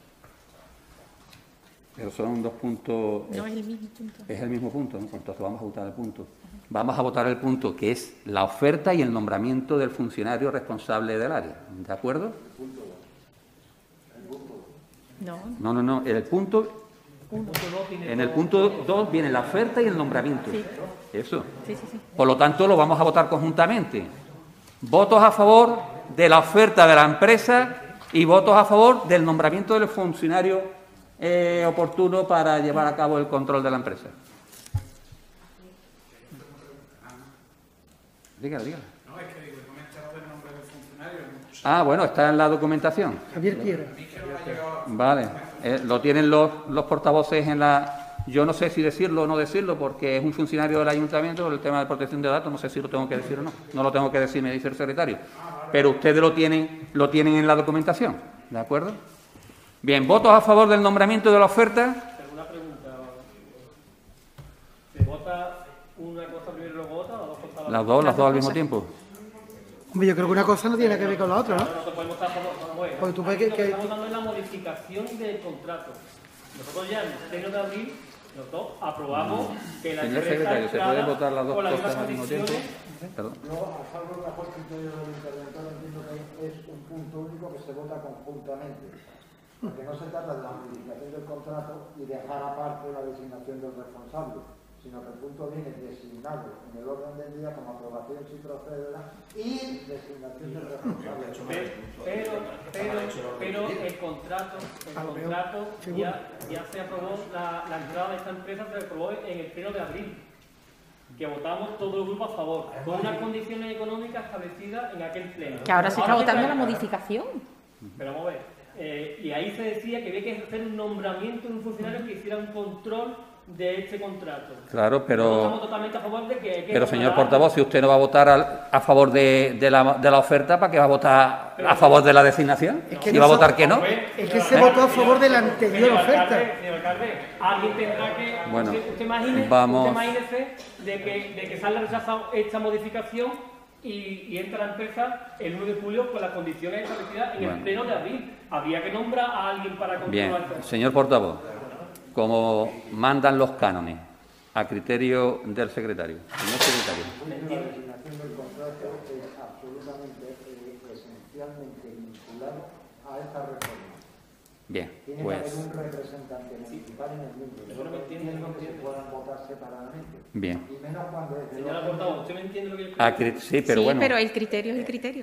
Pero son dos puntos... No es el mismo punto. Es el mismo punto, ¿no? Entonces vamos a votar el punto. Vamos a votar el punto que es la oferta y el nombramiento del funcionario responsable del área. ¿De acuerdo? No. No, no, no. El punto En el punto dos viene la oferta y el nombramiento. Sí. Eso. Sí, sí, sí. Por lo tanto, lo vamos a votar conjuntamente. Votos a favor de la oferta de la empresa y votos a favor del nombramiento del funcionario eh, oportuno para llevar a cabo el control de la empresa. Dígale, dígale. No, es que digo, no me he enterado del nombre del funcionario. Ah, bueno, está en la documentación. Javier Piedra. Vale, eh, lo tienen los, los portavoces en la... Yo no sé si decirlo o no decirlo, porque es un funcionario del ayuntamiento, por el tema de protección de datos, no sé si lo tengo que decir o no. No lo tengo que decir, me dice el secretario. Pero ustedes lo tienen, lo tienen en la documentación, ¿de acuerdo? Bien, ¿votos a favor del nombramiento de la oferta? Una pregunta. ¿Se vota una cosa primero y luego otra o dos cosas a la vez? Las dos, las dos al mismo tiempo. Hombre, yo creo que una cosa no tiene que ver con la otra, ¿no? Nosotros podemos estar a favor, bueno, Porque tú puedes que- lo que- estamos votando en la modificación del contrato. Nosotros ya en el pleno de abril, los dos aprobamos que la Señor empresa secretario, ¿se entrara pueden votar las dos con las cosas mismas al mismo tiempo? condiciones. Perdón. Yo, a salvo de la criterio del interventor, entiendo que es un punto único que se vota conjuntamente. Porque no se trata de la modificación del contrato y dejar aparte la designación del responsable, sino que el punto viene designado en el orden del día como aprobación si procederá y designación del responsable. Pero, pero, pero el contrato, el contrato ya, ya se aprobó, la, la entrada de esta empresa se aprobó en el pleno de abril, que votamos todos los grupos a favor, con unas condiciones económicas establecidas en aquel pleno. Que ahora se está se votando la trae- modificación. Pero vamos a ver, eh, y ahí se decía que había que hacer un nombramiento de un funcionario que hiciera un control de este contrato. Claro, Nosotros pero... estamos totalmente a favor de que hay que Pero, señor nombrar- portavoz, si usted no va a votar al- a favor de, de la, de la oferta, ¿para qué va a votar a favor de la designación? Es que ¿Y va a no votar son- que no? Es que se votó a favor de la anterior Señor oferta. alcalde, señor alcalde, alguien tendrá que... Bueno, usted, usted imagine, vamos- usted imagínese de que, de que se haya rechazado esta modificación y, y entra la empresa el nueve de julio con las condiciones establecidas en Bueno. el pleno de abril. Habría que nombrar a alguien para Bien, controlar. señor portavoz, como mandan los cánones, a criterio del secretario. Señor secretario. La designación del contrato es absolutamente, eh, esencialmente vinculado a esta reforma. Bien, Tiene que pues... haber un representante municipal en el mismo. Yo no entiendo que se puedan votar separadamente. Bien. Y menos cuando es de Señora portavoz, ¿usted me entiende lo que yo A cri- sí, pero sí, bueno... pero el criterio es el criterio.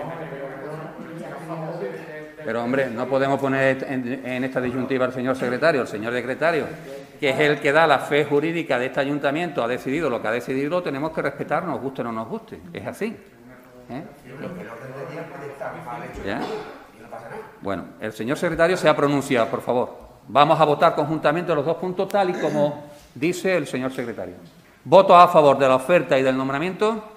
Pero, hombre, no podemos poner en, en esta disyuntiva al señor secretario. El señor secretario, que es el que da la fe jurídica de este ayuntamiento, ha decidido lo que ha decidido, tenemos que respetar, nos guste o no nos guste. Es así. ¿Eh? ¿Ya? Bueno, el señor secretario se ha pronunciado, por favor. Vamos a votar conjuntamente los dos puntos tal y como dice el señor secretario. ¿Votos a favor de la oferta y del nombramiento?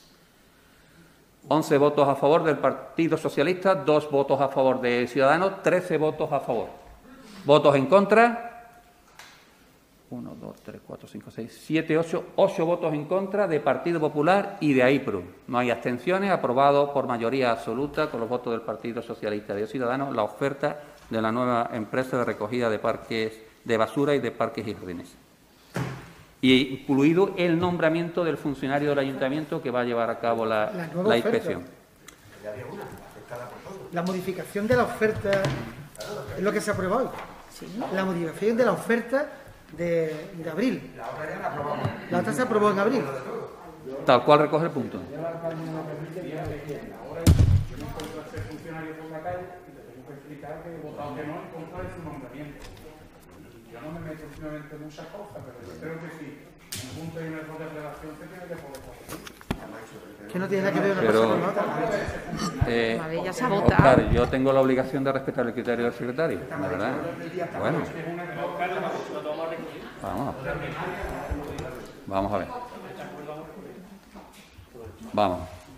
once votos a favor del Partido Socialista, dos votos a favor de Ciudadanos, trece votos a favor. ¿Votos en contra? uno, dos, tres, cuatro, cinco, seis, siete, ocho, ocho votos en contra de Partido Popular y de AIPRO. No hay abstenciones, aprobado por mayoría absoluta con los votos del Partido Socialista y de Ciudadanos la oferta de la nueva empresa de recogida de parques de basura y de parques y jardines. Y incluido el nombramiento del funcionario del ayuntamiento que va a llevar a cabo la, La nueva la oferta. inspección. La modificación de la oferta es lo que se aprueba hoy. La modificación de la oferta de, de abril. La otra se aprobó en abril. Tal cual recoge el punto. Ser funcionario por la calle y le tengo que explicar que he votado que no en contra de su nombramiento. Yo no me meto últimamente en muchas cosas, pero yo creo que sí. En un punto y un error de redacción se tiene que poder corregir. Que no tiene nada que ver una Pero- cosa con la otra. Eh, A ver, ya se ha votado. Oscar, yo tengo la obligación de respetar el criterio del secretario, la verdad. Bueno, vamos. Vamos a ver. Vamos.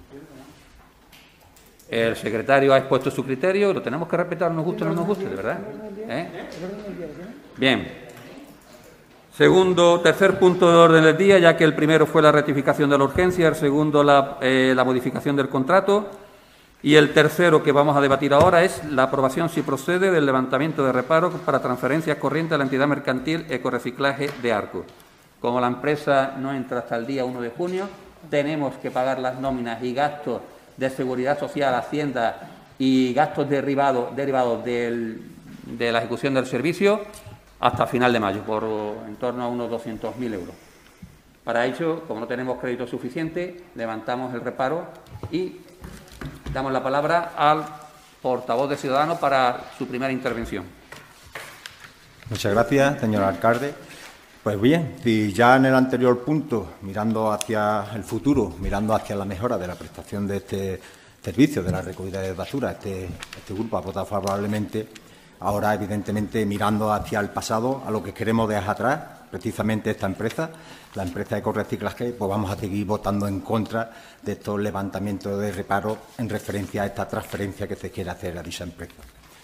El secretario ha expuesto su criterio y lo tenemos que respetar, nos guste o no nos guste, de verdad. ¿Eh? Bien. Segundo, tercer punto de orden del día, ya que el primero fue la rectificación de la urgencia, el segundo la, eh, la modificación del contrato y el tercero que vamos a debatir ahora es la aprobación, si procede, del levantamiento de reparos para transferencias corrientes a la entidad mercantil Ecoreciclaje de Arcos. Como la empresa no entra hasta el día uno de junio, tenemos que pagar las nóminas y gastos de seguridad social, Hacienda y gastos derivados, derivados del, de la ejecución del servicio hasta final de mayo, por en torno a unos doscientos mil euros. Para ello, como no tenemos crédito suficiente, levantamos el reparo y damos la palabra al portavoz de Ciudadanos para su primera intervención. Muchas gracias, señor alcalde. Pues bien, si ya en el anterior punto, mirando hacia el futuro, mirando hacia la mejora de la prestación de este servicio de la recogida de basura, este, este grupo ha votado favorablemente. Ahora, evidentemente, mirando hacia el pasado, a lo que queremos dejar atrás, precisamente esta empresa, la empresa de Ecoreciclaje, pues vamos a seguir votando en contra de estos levantamientos de reparo en referencia a esta transferencia que se quiere hacer a dicha empresa.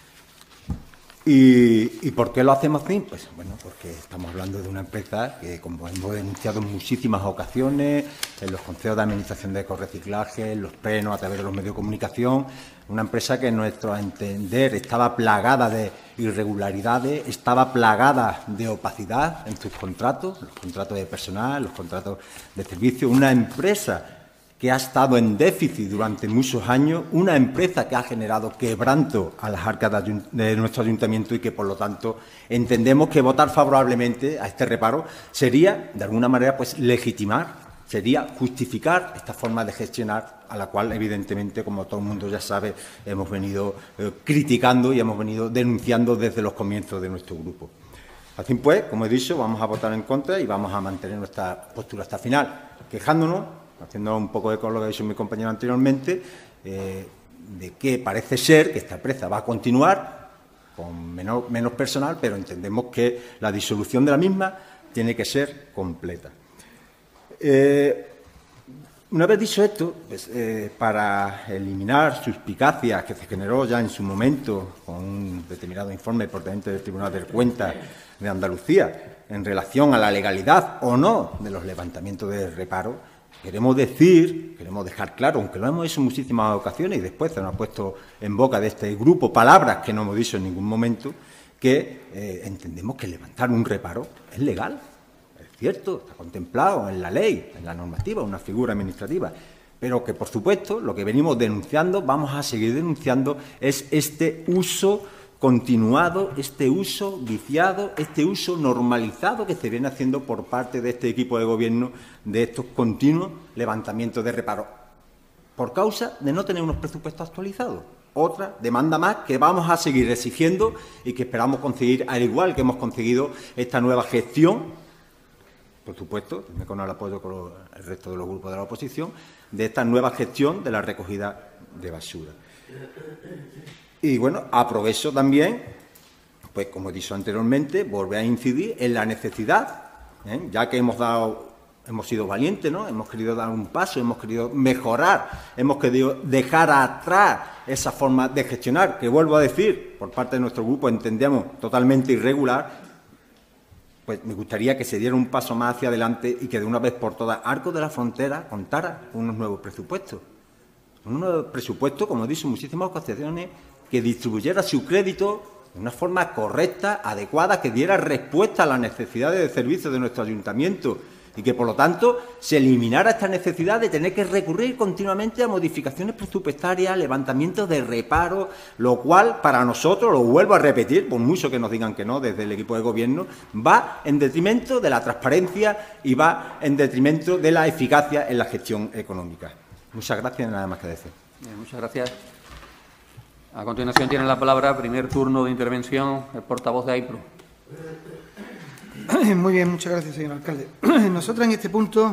¿Y, ¿Y por qué lo hacemos así? Pues bueno, porque estamos hablando de una empresa que, como hemos denunciado en muchísimas ocasiones, en los consejos de administración de Ecoreciclaje, en los plenos, a través de los medios de comunicación, una empresa que, en nuestro entender, estaba plagada de irregularidades, estaba plagada de opacidad en sus contratos, los contratos de personal, los contratos de servicio, una empresa que ha estado en déficit durante muchos años, una empresa que ha generado quebranto a las arcas de nuestro ayuntamiento y que, por lo tanto, entendemos que votar favorablemente a este reparo sería, de alguna manera, pues legitimar, sería justificar esta forma de gestionar a la cual, evidentemente, como todo el mundo ya sabe, hemos venido eh, criticando y hemos venido denunciando desde los comienzos de nuestro grupo. Así pues, como he dicho, vamos a votar en contra y vamos a mantener nuestra postura hasta el final, quejándonos, haciendo un poco de con lo que ha dicho mi compañero anteriormente, eh, de que parece ser que esta empresa va a continuar con menor, menos personal, pero entendemos que la disolución de la misma tiene que ser completa. Eh, una vez dicho esto, pues, eh, para eliminar suspicacias que se generó ya en su momento con un determinado informe procedente del Tribunal de Cuentas de Andalucía en relación a la legalidad o no de los levantamientos de reparo, queremos decir, queremos dejar claro, aunque lo hemos hecho en muchísimas ocasiones y después se nos ha puesto en boca de este grupo palabras que no hemos dicho en ningún momento, que eh, entendemos que levantar un reparo es legal, es cierto, está contemplado en la ley, en la normativa, una figura administrativa, pero que, por supuesto, lo que venimos denunciando, vamos a seguir denunciando, es este uso continuado, este uso viciado, este uso normalizado que se viene haciendo por parte de este equipo de gobierno de estos continuos levantamientos de reparo, por causa de no tener unos presupuestos actualizados. Otra demanda más que vamos a seguir exigiendo y que esperamos conseguir, al igual que hemos conseguido esta nueva gestión, por supuesto, también con el apoyo con el resto de los grupos de la oposición, de esta nueva gestión de la recogida de basura. Y bueno, aprovecho también, pues como he dicho anteriormente, volver a incidir en la necesidad, ¿eh? ya que hemos dado, hemos sido valientes, ¿no? Hemos querido dar un paso, hemos querido mejorar, hemos querido dejar atrás esa forma de gestionar, que vuelvo a decir, por parte de nuestro grupo entendemos totalmente irregular. Pues me gustaría que se diera un paso más hacia adelante y que de una vez por todas Arcos de la Frontera contara con unos nuevos presupuestos. Un nuevo presupuesto, como he dicho en muchísimas ocasiones, que distribuyera su crédito de una forma correcta, adecuada, que diera respuesta a las necesidades de servicio de nuestro ayuntamiento y que, por lo tanto, se eliminara esta necesidad de tener que recurrir continuamente a modificaciones presupuestarias, levantamientos de reparo, lo cual, para nosotros, lo vuelvo a repetir, por mucho que nos digan que no desde el equipo de gobierno, va en detrimento de la transparencia y va en detrimento de la eficacia en la gestión económica. Muchas gracias, nada más que decir. Bien, muchas gracias. A continuación tiene la palabra, primer turno de intervención, el portavoz de AIPRO. Muy bien, muchas gracias, señor alcalde. Nosotros en este punto,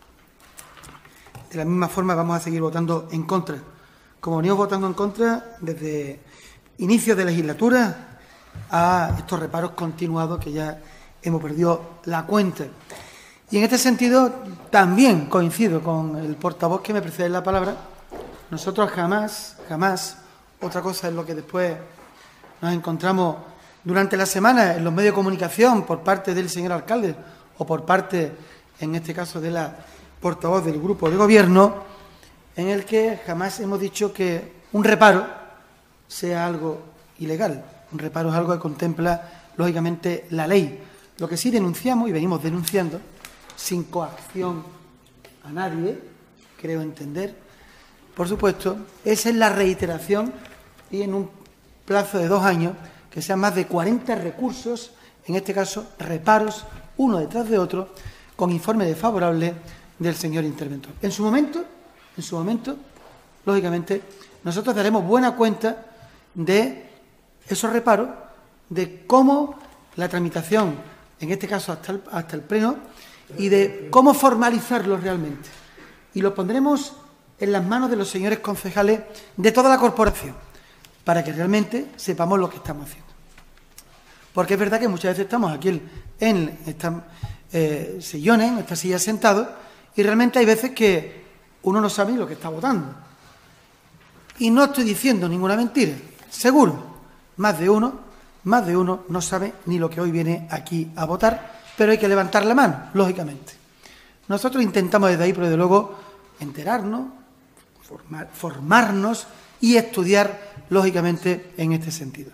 de la misma forma, vamos a seguir votando en contra. Como venimos votando en contra desde inicios de legislatura a estos reparos continuados que ya hemos perdido la cuenta. Y en este sentido también coincido con el portavoz que me precede en la palabra. Nosotros jamás, jamás, otra cosa es lo que después nos encontramos durante la semana en los medios de comunicación por parte del señor alcalde o por parte, en este caso, de la portavoz del grupo de gobierno, en el que jamás hemos dicho que un reparo sea algo ilegal. Un reparo es algo que contempla, lógicamente, la ley. Lo que sí denunciamos y venimos denunciando, sin coacción a nadie, creo entender, por supuesto, esa es la reiteración y en un plazo de dos años que sean más de cuarenta recursos en este caso, reparos, uno detrás de otro, con informe desfavorable del señor interventor. En su momento, en su momento, lógicamente, nosotros daremos buena cuenta de esos reparos, de cómo la tramitación, en este caso hasta el, hasta el Pleno, y de cómo formalizarlos realmente. Y lo pondremos en las manos de los señores concejales de toda la corporación, para que realmente sepamos lo que estamos haciendo. Porque es verdad que muchas veces estamos aquí en estos eh, sillones, en estas sillas sentados, y realmente hay veces que uno no sabe lo que está votando. Y no estoy diciendo ninguna mentira, seguro, más de uno, más de uno no sabe ni lo que hoy viene aquí a votar, pero hay que levantar la mano, lógicamente. Nosotros intentamos desde ahí, pero desde luego, enterarnos, formar, formarnos y estudiar, lógicamente, en este sentido.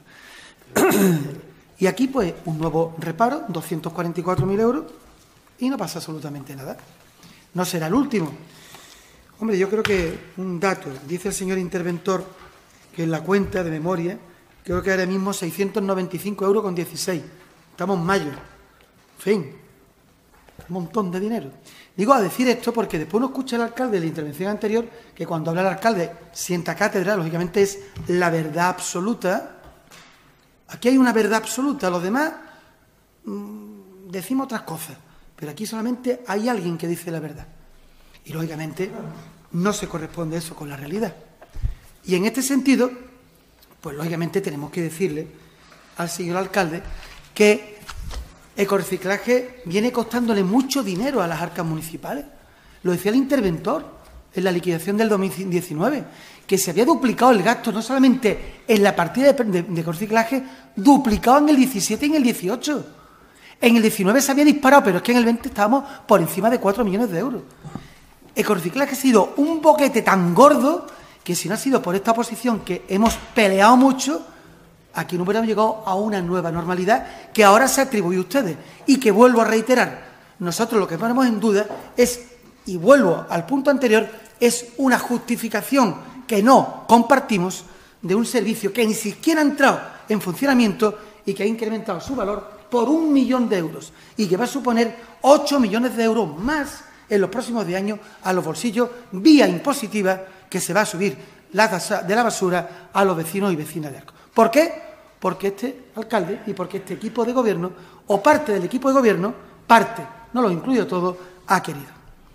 Y aquí, pues, un nuevo reparo, doscientos cuarenta y cuatro mil euros, y no pasa absolutamente nada. No será el último. Hombre, yo creo que un dato, dice el señor interventor, que en la cuenta de memoria, creo que ahora mismo seiscientos noventa y cinco euros con dieciséis. Estamos en mayo. En fin, un montón de dinero. Digo a decir esto porque después uno escucha al alcalde de la intervención anterior, que cuando habla el alcalde sienta cátedra, lógicamente es la verdad absoluta. Aquí hay una verdad absoluta, los demás mmm, decimos otras cosas, pero aquí solamente hay alguien que dice la verdad. Y lógicamente no se corresponde eso con la realidad. Y en este sentido, pues lógicamente tenemos que decirle al señor alcalde que ecoreciclaje viene costándole mucho dinero a las arcas municipales. Lo decía el interventor en la liquidación del dos mil diecinueve, que se había duplicado el gasto no solamente en la partida de, de, de ecoreciclaje, duplicado en el diecisiete y en el dieciocho. En el diecinueve se había disparado, pero es que en el veinte estábamos por encima de cuatro millones de euros. Ecoreciclaje ha sido un boquete tan gordo que si no ha sido por esta oposición que hemos peleado mucho, aquí no hubiéramos llegado a una nueva normalidad que ahora se atribuye a ustedes. Y que vuelvo a reiterar, nosotros lo que ponemos en duda es, y vuelvo al punto anterior, es una justificación que no compartimos de un servicio que ni siquiera ha entrado en funcionamiento y que ha incrementado su valor por un millón de euros y que va a suponer ocho millones de euros más en los próximos diez años a los bolsillos vía impositiva que se va a subir la tasa de la basura a los vecinos y vecinas de Arcos. ¿Por qué? Porque este alcalde y porque este equipo de gobierno, o parte del equipo de gobierno, parte, no lo incluyo todo, ha querido.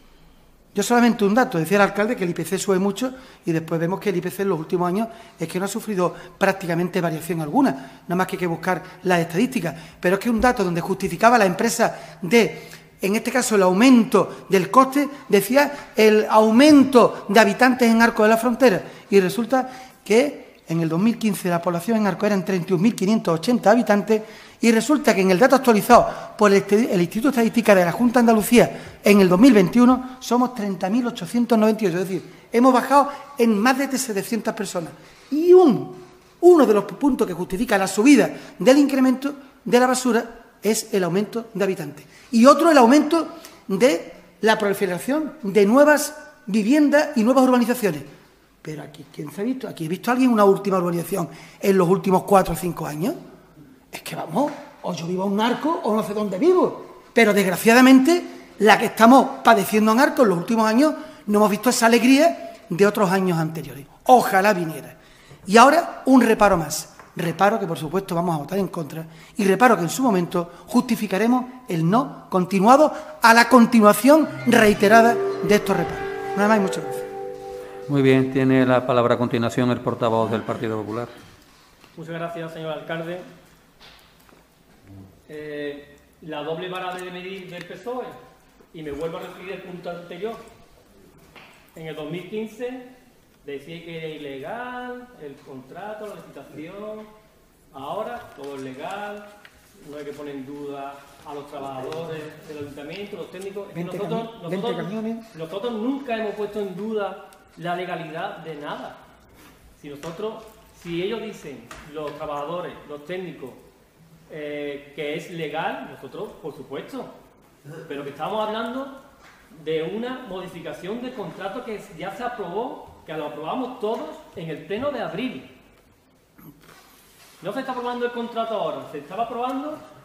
Yo solamente un dato, decía el alcalde que el I P C sube mucho y después vemos que el I P C en los últimos años es que no ha sufrido prácticamente variación alguna, nada más que hay que buscar las estadísticas, pero es que un dato donde justificaba la empresa de, en este caso el aumento del coste, decía el aumento de habitantes en Arcos de la Frontera y resulta que en el dos mil quince la población en Arcos eran treinta y un mil quinientos ochenta habitantes y resulta que en el dato actualizado por el, el Instituto de Estadística de la Junta de Andalucía en el dos mil veintiuno somos treinta mil ochocientos noventa y ocho, es decir, hemos bajado en más de setecientas personas. Y un, uno de los puntos que justifica la subida del incremento de la basura es el aumento de habitantes. Y otro, el aumento de la proliferación de nuevas viviendas y nuevas urbanizaciones. Pero aquí, ¿quién se ha visto? ¿Aquí he visto a alguien una última urbanización en los últimos cuatro o cinco años? Es que vamos, o yo vivo en un Arcos o no sé dónde vivo. Pero desgraciadamente, la que estamos padeciendo en Arcos en los últimos años, no hemos visto esa alegría de otros años anteriores. Ojalá viniera. Y ahora, un reparo más. Reparo que, por supuesto, vamos a votar en contra. Y reparo que en su momento justificaremos el no continuado a la continuación reiterada de estos reparos. Nada más y muchas gracias. Muy bien, tiene la palabra a continuación el portavoz del Partido Popular. Muchas gracias, señor alcalde. Eh, la doble vara de medir del P S O E, y me vuelvo a referir al punto anterior. En el dos mil quince decía que era ilegal el contrato, la licitación. Ahora todo es legal, no hay que poner en duda a los trabajadores del ayuntamiento, los técnicos. Es que nosotros, nosotros, nosotros nunca hemos puesto en duda la legalidad de nada. Si nosotros, si ellos dicen, los trabajadores, los técnicos, eh, que es legal, nosotros, por supuesto, pero que estamos hablando de una modificación de contrato que ya se aprobó, que lo aprobamos todos en el pleno de abril. No se está aprobando el contrato ahora, se estaba aprobando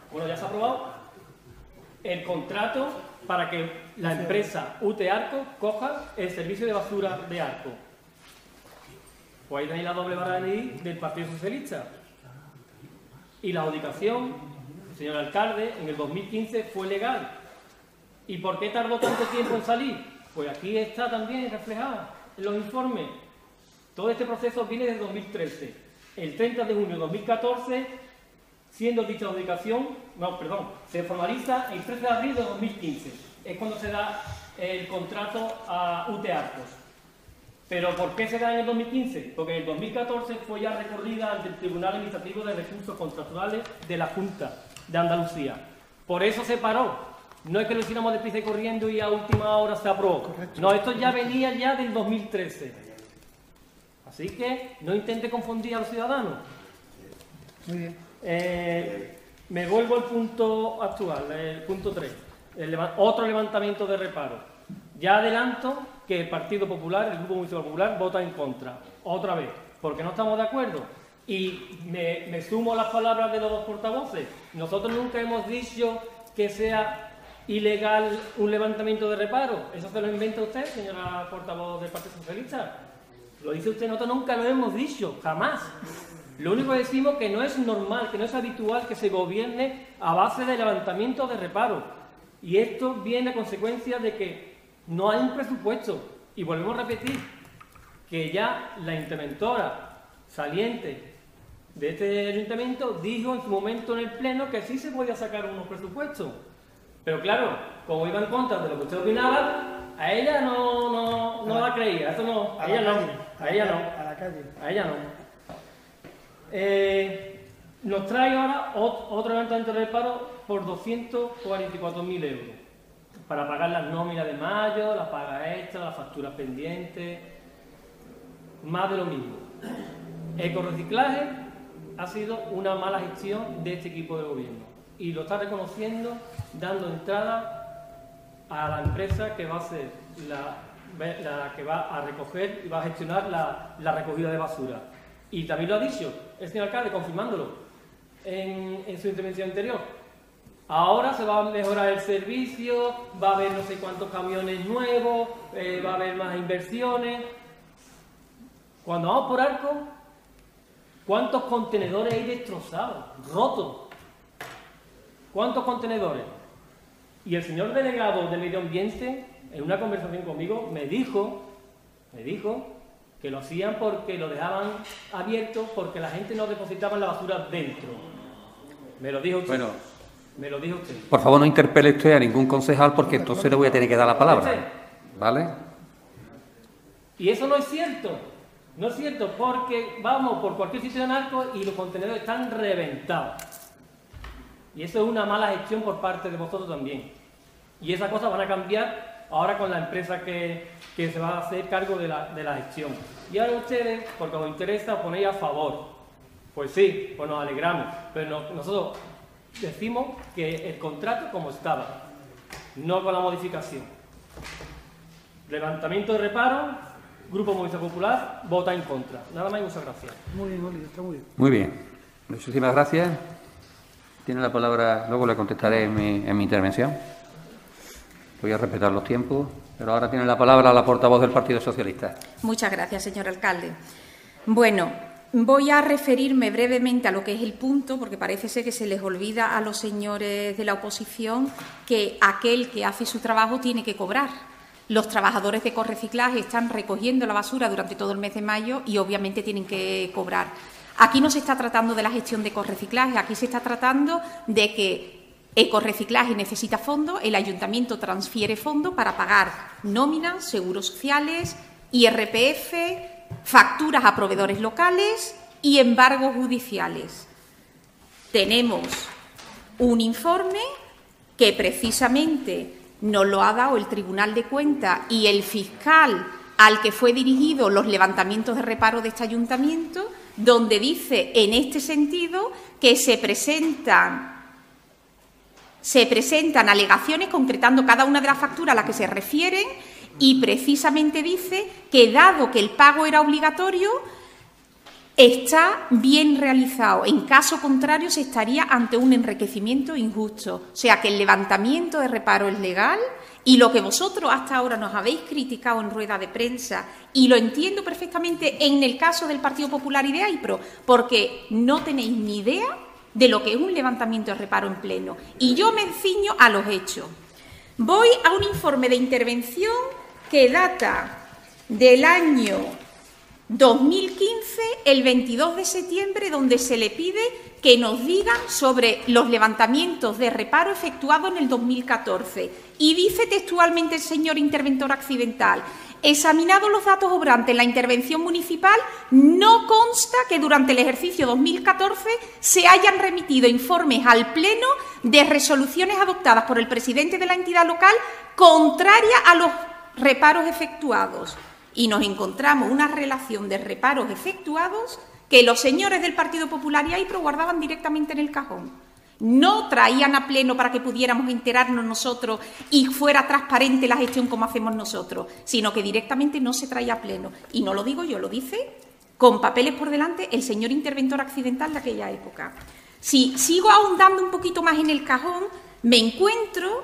Bueno, ya se ha aprobado el contrato para que la empresa U T Arco coja el servicio de basura de Arco. Pues ahí tenéis la doble vara de medir del Partido Socialista. Y la adjudicación, señor alcalde, en el dos mil quince fue legal. ¿Y por qué tardó tanto tiempo en salir? Pues aquí está también reflejado en los informes. Todo este proceso viene desde dos mil trece. El treinta de junio de dos mil catorce, siendo dicha adjudicación, no, perdón, se formaliza el trece de abril de dos mil quince. Es cuando se da el contrato a U T Arcos. ¿Pero por qué se da en el dos mil quince? Porque en el dos mil catorce fue ya recorrida ante el Tribunal Administrativo de Recursos Contractuales de la Junta de Andalucía. Por eso se paró. No es que lo hiciéramos deprisa y corriendo y a última hora se aprobó. Correcto. No, esto ya venía ya del dos mil trece. Así que no intente confundir a los ciudadanos. Muy bien. Eh, me vuelvo al punto actual, el punto tres. El leva- otro levantamiento de reparo. Ya adelanto que el Partido Popular, el Grupo Municipal Popular, vota en contra. Otra vez, porque no estamos de acuerdo. Y me, me sumo a las palabras de los dos portavoces. Nosotros nunca hemos dicho que sea ilegal un levantamiento de reparo. ¿Eso se lo inventa usted, señora portavoz del Partido Socialista? Lo dice usted, nosotros nunca lo hemos dicho, jamás. Lo único que decimos es que no es normal, que no es habitual que se gobierne a base de levantamiento de reparo. Y esto viene a consecuencia de que no hay un presupuesto. Y volvemos a repetir que ya la interventora saliente de este ayuntamiento dijo en su momento en el Pleno que sí se podía sacar unos presupuestos. Pero claro, como iba en contra de lo que usted opinaba, a ella no, no, no la creía. Eso no, a ella no, a ella no. A la calle. A ella no. Eh, nos trae ahora otro levantamiento de reparo por doscientos cuarenta y cuatro mil euros para pagar las nóminas de mayo, las pagas extras, las facturas pendientes, más de lo mismo. Ecoreciclaje ha sido una mala gestión de este equipo de gobierno y lo está reconociendo, dando entrada a la empresa que va a ser la, la que va a recoger y va a gestionar la, la recogida de basura. Y también lo ha dicho el señor alcalde, confirmándolo en, en su intervención anterior. Ahora se va a mejorar el servicio, va a haber no sé cuántos camiones nuevos, eh, va a haber más inversiones. Cuando vamos por Arco, ¿cuántos contenedores hay destrozados, rotos? ¿Cuántos contenedores? Y el señor delegado de Medio Ambiente, en una conversación conmigo, me dijo, me dijo que lo hacían porque lo dejaban abierto, porque la gente no depositaba la basura dentro. Me lo dijo usted. Bueno, me lo dijo usted. Por favor, no interpele usted a ningún concejal, porque entonces le voy a tener que dar la palabra. ¿Vale? Y eso no es cierto. No es cierto, porque vamos por cualquier sitio de Arco y los contenedores están reventados. Y eso es una mala gestión por parte de vosotros también. Y esas cosas van a cambiar ahora con la empresa que, que se va a hacer cargo de la, de la gestión. Y ahora ustedes, porque os interesa, ponéis a favor. Pues sí, pues nos alegramos. Pero no, nosotros decimos que el contrato como estaba, no con la modificación. Levantamiento de reparo, Grupo Movimiento Popular, vota en contra. Nada más y muchas gracias. Muy bien, Oli, está muy bien. Muy bien. Muchísimas gracias. Tiene la palabra, luego le contestaré en mi, en mi intervención. Voy a respetar los tiempos, pero ahora tiene la palabra la portavoz del Partido Socialista. Muchas gracias, señor alcalde. Bueno, voy a referirme brevemente a lo que es el punto, porque parece ser que se les olvida a los señores de la oposición que aquel que hace su trabajo tiene que cobrar. Los trabajadores de Ecoreciclaje están recogiendo la basura durante todo el mes de mayo y obviamente tienen que cobrar. Aquí no se está tratando de la gestión de Ecoreciclaje, aquí se está tratando de que Ecoreciclaje necesita fondos, el ayuntamiento transfiere fondos para pagar nóminas, seguros sociales, I R P F, facturas a proveedores locales y embargos judiciales. Tenemos un informe que precisamente nos lo ha dado el Tribunal de Cuentas y el fiscal al que fue dirigido los levantamientos de reparo de este ayuntamiento, donde dice en este sentido que se presentan, se presentan alegaciones concretando cada una de las facturas a las que se refieren y precisamente dice que, dado que el pago era obligatorio, está bien realizado. En caso contrario, se estaría ante un enriquecimiento injusto. O sea, que el levantamiento de reparo es legal y lo que vosotros hasta ahora nos habéis criticado en rueda de prensa, y lo entiendo perfectamente en el caso del Partido Popular y de AIPRO, porque no tenéis ni idea de lo que es un levantamiento de reparo en pleno. Y yo me ciño a los hechos. Voy a un informe de intervención que data del año dos mil quince, el veintidós de septiembre, donde se le pide que nos digan sobre los levantamientos de reparo efectuados en el dos mil catorce. Y dice textualmente el señor interventor accidental: examinados los datos obrantes en la intervención municipal, no consta que durante el ejercicio dos mil catorce se hayan remitido informes al Pleno de resoluciones adoptadas por el presidente de la entidad local contrarias a los reparos efectuados. Y nos encontramos una relación de reparos efectuados que los señores del Partido Popular y AIPRO guardaban directamente en el cajón. No traían a pleno para que pudiéramos enterarnos nosotros y fuera transparente la gestión como hacemos nosotros, sino que directamente no se traía a pleno. Y no lo digo yo, lo dice con papeles por delante el señor interventor accidental de aquella época. Si sigo ahondando un poquito más en el cajón, me encuentro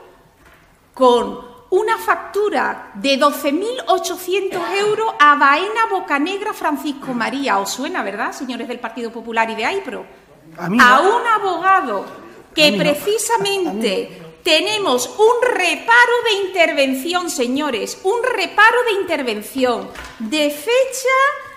con una factura de doce mil ochocientos euros a Baena Bocanegra Francisco María. ¿Os suena, verdad, señores del Partido Popular y de AIPRO? A, mí no. A un abogado que no. precisamente tenemos un reparo de intervención, señores, un reparo de intervención de fecha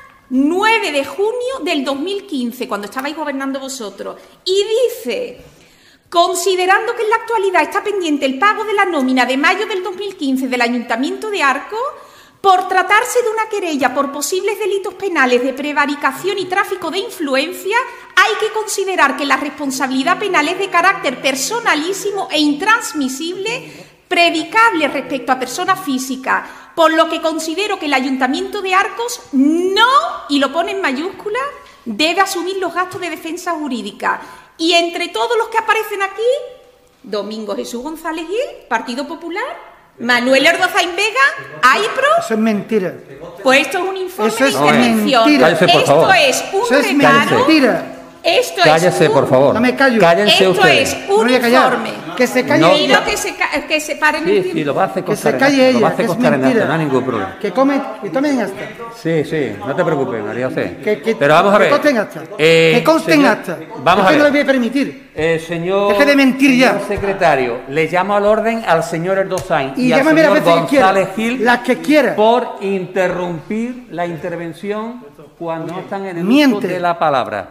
nueve de junio del dos mil quince, cuando estabais gobernando vosotros, y dice: considerando que en la actualidad está pendiente el pago de la nómina de mayo del dos mil quince del Ayuntamiento de Arcos, por tratarse de una querella por posibles delitos penales de prevaricación y tráfico de influencia, hay que considerar que la responsabilidad penal es de carácter personalísimo e intransmisible, predicable respecto a personas físicas, por lo que considero que el Ayuntamiento de Arcos no, y lo pone en mayúscula, debe asumir los gastos de defensa jurídica. Y entre todos los que aparecen aquí, Domingo Jesús González Gil, Partido Popular, Manuel Erdozain Vega, AIPRO. Eso es mentira. Pues esto es un informe Eso es de intervención. Mentira. Cállese, por esto favor. es un Eso es reparo. mentira. Esto Cállese, es un, por favor. No me callo. Cállense esto ustedes. es No un voy a callar. informe. Que se calle No, ella. Pido que se, ca- que se paren Sí, el sí, tiempo. lo va a hacer Que costar se en calle acta, lo va a ella, hacer que es costar en acta, mentira. no hay ningún problema. Que come, que tomen hasta. Sí, sí, no te preocupes, María José. Que, que, Pero vamos a ver. Que consten hasta. Eh, que consten señor- hasta. Vamos es a que no ver. le voy a permitir. Eh, señor, Deje de mentir ya. señor secretario, le llamo al orden al señor Erdozain Y, y, al llámame las señor veces que quiera. González Gil Las que quiera. por interrumpir la intervención cuando no están en el Miente. uso de la palabra.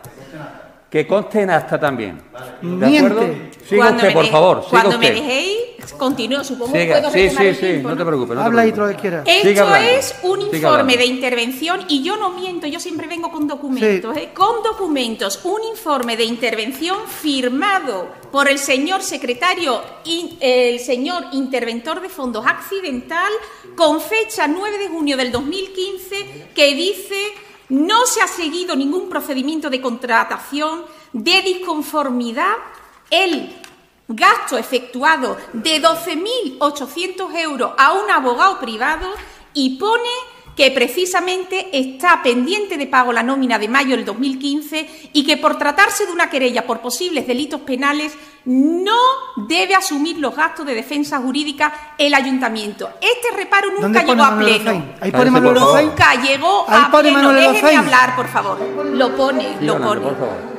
Que conste en acta también. ¿De Miente. acuerdo? Siga Cuando usted, me por deje- favor. Siga Cuando me usted. dejéis, continúo. Supongo Siga. que puedo Sí, retomar sí, el sí, tiempo, no te preocupes. No te Habla ahí preocupes. todo lo que quiera. Siga Esto hablando. es un Siga informe hablando. de intervención y yo no miento, yo siempre vengo con documentos, ¿eh? Con documentos, un informe de intervención firmado por el señor secretario, in- el señor interventor de fondos accidental, con fecha nueve de junio del dos mil quince, que dice: no se ha seguido ningún procedimiento de contratación de disconformidad. El gasto efectuado de doce mil ochocientos euros a un abogado privado, y pone que precisamente está pendiente de pago la nómina de mayo del dos mil quince y que por tratarse de una querella por posibles delitos penales no debe asumir los gastos de defensa jurídica el ayuntamiento. Este reparo nunca ¿Dónde pone llegó a Manuel pleno. Erdozain? Ahí pone Cállese, Manuel por favor. Erdozain. Nunca llegó Ahí a pone pleno. Manuel Déjeme Erdozain. hablar, por favor. Lo pone, Siga lo hablando, pone. por favor.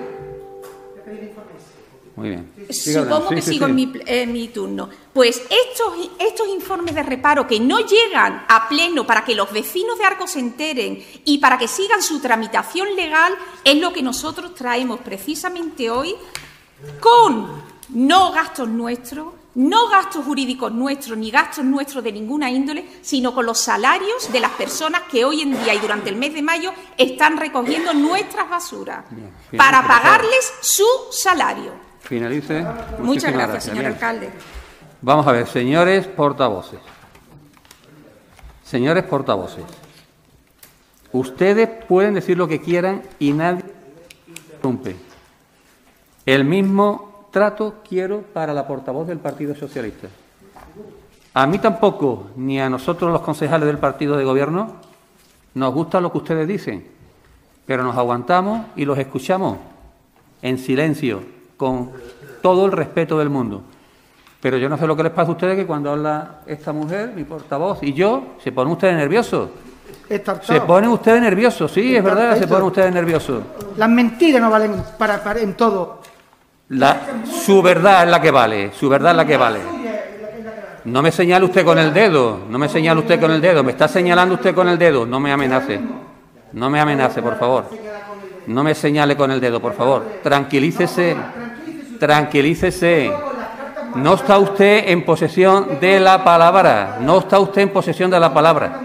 Muy bien. Siga Supongo hablando. que Sí, sí, sigo sí. En, mi, en mi turno. Pues estos, estos informes de reparo que no llegan a pleno para que los vecinos de Arcos se enteren y para que sigan su tramitación legal es lo que nosotros traemos precisamente hoy, con no gastos nuestros, no gastos jurídicos nuestros ni gastos nuestros de ninguna índole, sino con los salarios de las personas que hoy en día y durante el mes de mayo están recogiendo nuestras basuras Bien, bien, para por favor. pagarles su salario. Finalice. Muchas Muchísimas gracias, señor Bien. alcalde. Vamos a ver, señores portavoces. Señores portavoces. Ustedes pueden decir lo que quieran y nadie interrumpe. El mismo trato quiero para la portavoz del Partido Socialista. A mí tampoco, ni a nosotros los concejales del partido de gobierno, nos gusta lo que ustedes dicen. pero nos aguantamos y los escuchamos en silencio, con todo el respeto del mundo. Pero yo no sé lo que les pasa a ustedes, que cuando habla esta mujer, mi portavoz, y yo, se ponen ustedes nerviosos. Se ponen ustedes nerviosos, sí, es verdad, se ponen ustedes nerviosos. Las mentiras no valen para, para en todo. La, su verdad es la que vale, su verdad es la que vale. No me señale usted con el dedo, no me señale usted con el dedo, me está señalando usted con el dedo, no me amenace, no me amenace, por favor. No me señale con el dedo, por favor. Tranquilícese, tranquilícese. No está usted en posesión de la palabra, no está usted en posesión de la palabra.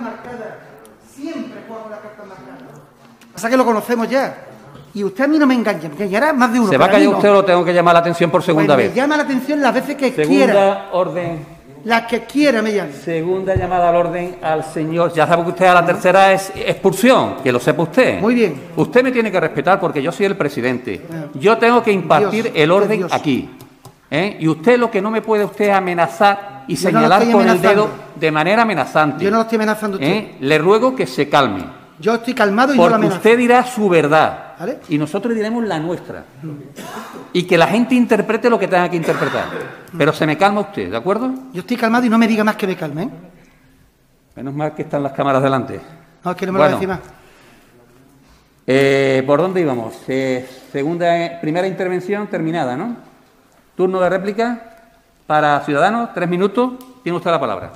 Pasa que lo conocemos ya. Y usted a mí no me engaña, me engañará más de uno. ¿Se va a callar usted o lo tengo que llamar la atención por segunda pues vez? Me llama la atención las veces que segunda quiera. Segunda orden. Las que quiera me llama. Segunda llamada al orden al señor. Ya sabe que usted a la tercera es expulsión, que lo sepa usted. Muy bien. Usted me tiene que respetar porque yo soy el presidente. Yo tengo que impartir Dios, el orden Dios. aquí. ¿eh? Y usted lo que no me puede usted amenazar y yo señalar no con amenazando. el dedo de manera amenazante. Yo no lo estoy amenazando a usted. ¿eh? Le ruego que se calme. Yo estoy calmado y porque no lo amenazo. Usted dirá su verdad, ¿vale? Y nosotros diremos la nuestra. Y que la gente interprete lo que tenga que interpretar. Pero se me calma usted, ¿de acuerdo? Yo estoy calmado y no me diga más que me calme. ¿eh? Menos mal que están las cámaras delante. No, es que no me bueno, lo voy a decir más. Eh, ¿Por dónde íbamos? Eh, segunda, primera intervención terminada, ¿no? Turno de réplica para Ciudadanos, tres minutos. Tiene usted la palabra.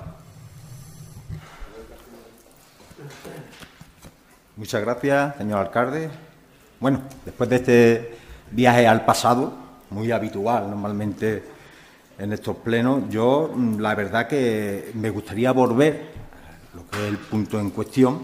Muchas gracias, señor alcalde. Bueno, después de este viaje al pasado, muy habitual normalmente en estos plenos, yo la verdad que me gustaría volver a lo que es el punto en cuestión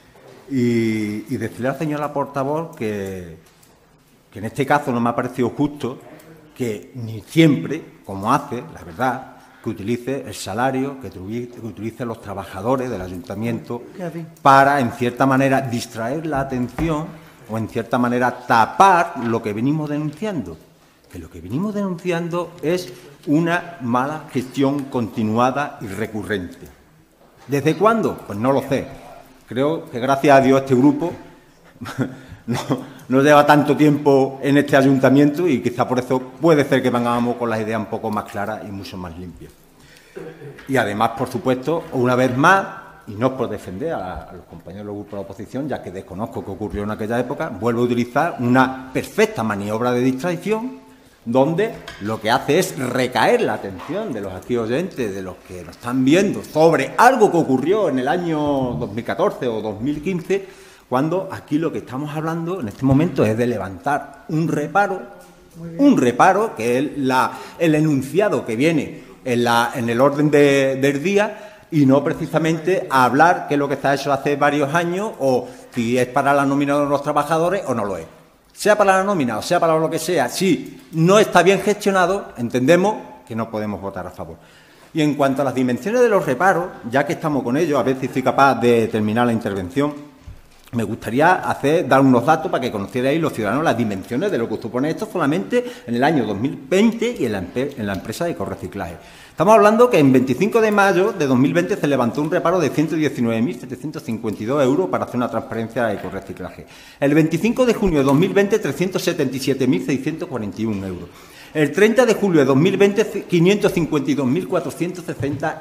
y, y decirle al señor portavoz que, que en este caso no me ha parecido justo que ni siempre, como hace, la verdad, que utilice el salario, que utilice los trabajadores del ayuntamiento para, en cierta manera, distraer la atención o, en cierta manera, tapar lo que venimos denunciando. Que lo que venimos denunciando es una mala gestión continuada y recurrente. ¿Desde cuándo? Pues no lo sé. Creo que, gracias a Dios, este grupo no, no lleva tanto tiempo en este ayuntamiento y quizá por eso puede ser que vengamos con las ideas un poco más claras y mucho más limpias. Y además, por supuesto, una vez más, y no es por defender a, a los compañeros del grupo de la oposición, ya que desconozco qué ocurrió en aquella época, vuelvo a utilizar una perfecta maniobra de distracción donde lo que hace es recaer la atención de los aquí oyentes, de los que nos están viendo, sobre algo que ocurrió en el año dos mil catorce o dos mil quince, cuando aquí lo que estamos hablando en este momento es de levantar un reparo, un reparo que es la, el enunciado que viene en, la, en el orden de, del día y no precisamente a hablar qué es lo que está hecho hace varios años o si es para la nómina de los trabajadores o no lo es. Sea para la nómina o sea para lo que sea, si no está bien gestionado, entendemos que no podemos votar a favor. Y en cuanto a las dimensiones de los reparos, ya que estamos con ello, a ver si soy capaz de terminar la intervención, me gustaría hacer, dar unos datos para que conocierais los ciudadanos las dimensiones de lo que supone esto solamente en el año dos mil veinte y en la, en la empresa de ecorreciclaje. Estamos hablando que en veinticinco de mayo de dos mil veinte se levantó un reparo de ciento diecinueve mil setecientos cincuenta y dos euros para hacer una transparencia de ecorreciclaje. El veinticinco de junio de dos mil veinte, trescientos setenta y siete mil seiscientos cuarenta y uno euros. El treinta de julio de dos mil veinte, quinientos cincuenta y dos mil cuatrocientos sesenta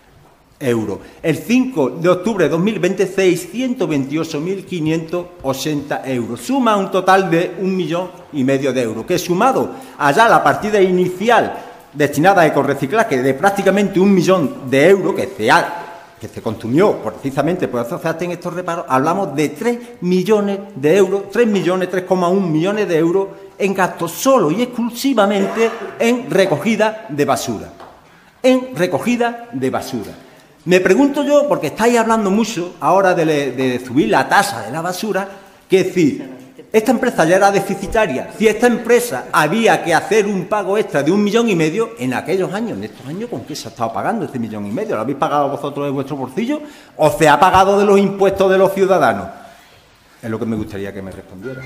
euros. El cinco de octubre de dos mil veinte, seiscientos veintiocho mil quinientos ochenta euros. Suma un total de un millón y medio de euros, que sumado allá la partida inicial destinada a ecorreciclaje de prácticamente un millón de euros que se, ha, que se consumió precisamente por asociarse en estos reparos, hablamos de tres millones de euros, tres millones, tres coma uno millones de euros en gastos solo y exclusivamente en recogida de basura. En recogida de basura. Me pregunto yo, porque estáis hablando mucho ahora de, de subir la tasa de la basura, que si esta empresa ya era deficitaria, si esta empresa había que hacer un pago extra de un millón y medio en aquellos años, en estos años, ¿con qué se ha estado pagando ese millón y medio? ¿Lo habéis pagado vosotros de vuestro bolsillo o se ha pagado de los impuestos de los ciudadanos? Es lo que me gustaría que me respondiera.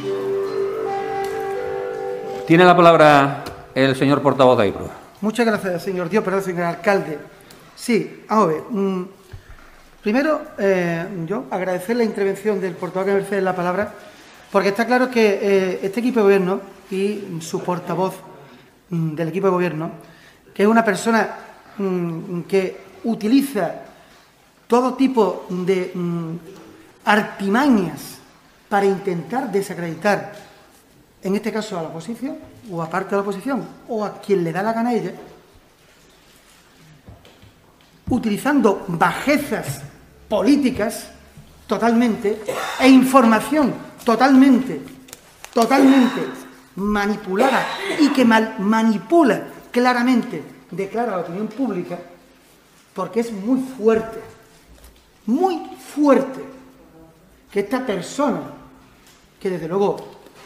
Tiene la palabra el señor portavoz de Aipro. Muchas gracias, señor Dios, perdón, señor alcalde. Sí, vamos a ver. Mmm, primero, eh, yo agradecer la intervención del portavoz que me merece la palabra, Porque está claro que eh, este equipo de gobierno y su portavoz mm, del equipo de gobierno, que es una persona mm, que utiliza todo tipo de mm, artimañas para intentar desacreditar, en este caso a la oposición, o a parte de la oposición, o a quien le da la gana a ella, utilizando bajezas políticas totalmente e información totalmente, totalmente manipulada y que mal, manipula claramente, declara la opinión pública, porque es muy fuerte, muy fuerte que esta persona, que desde luego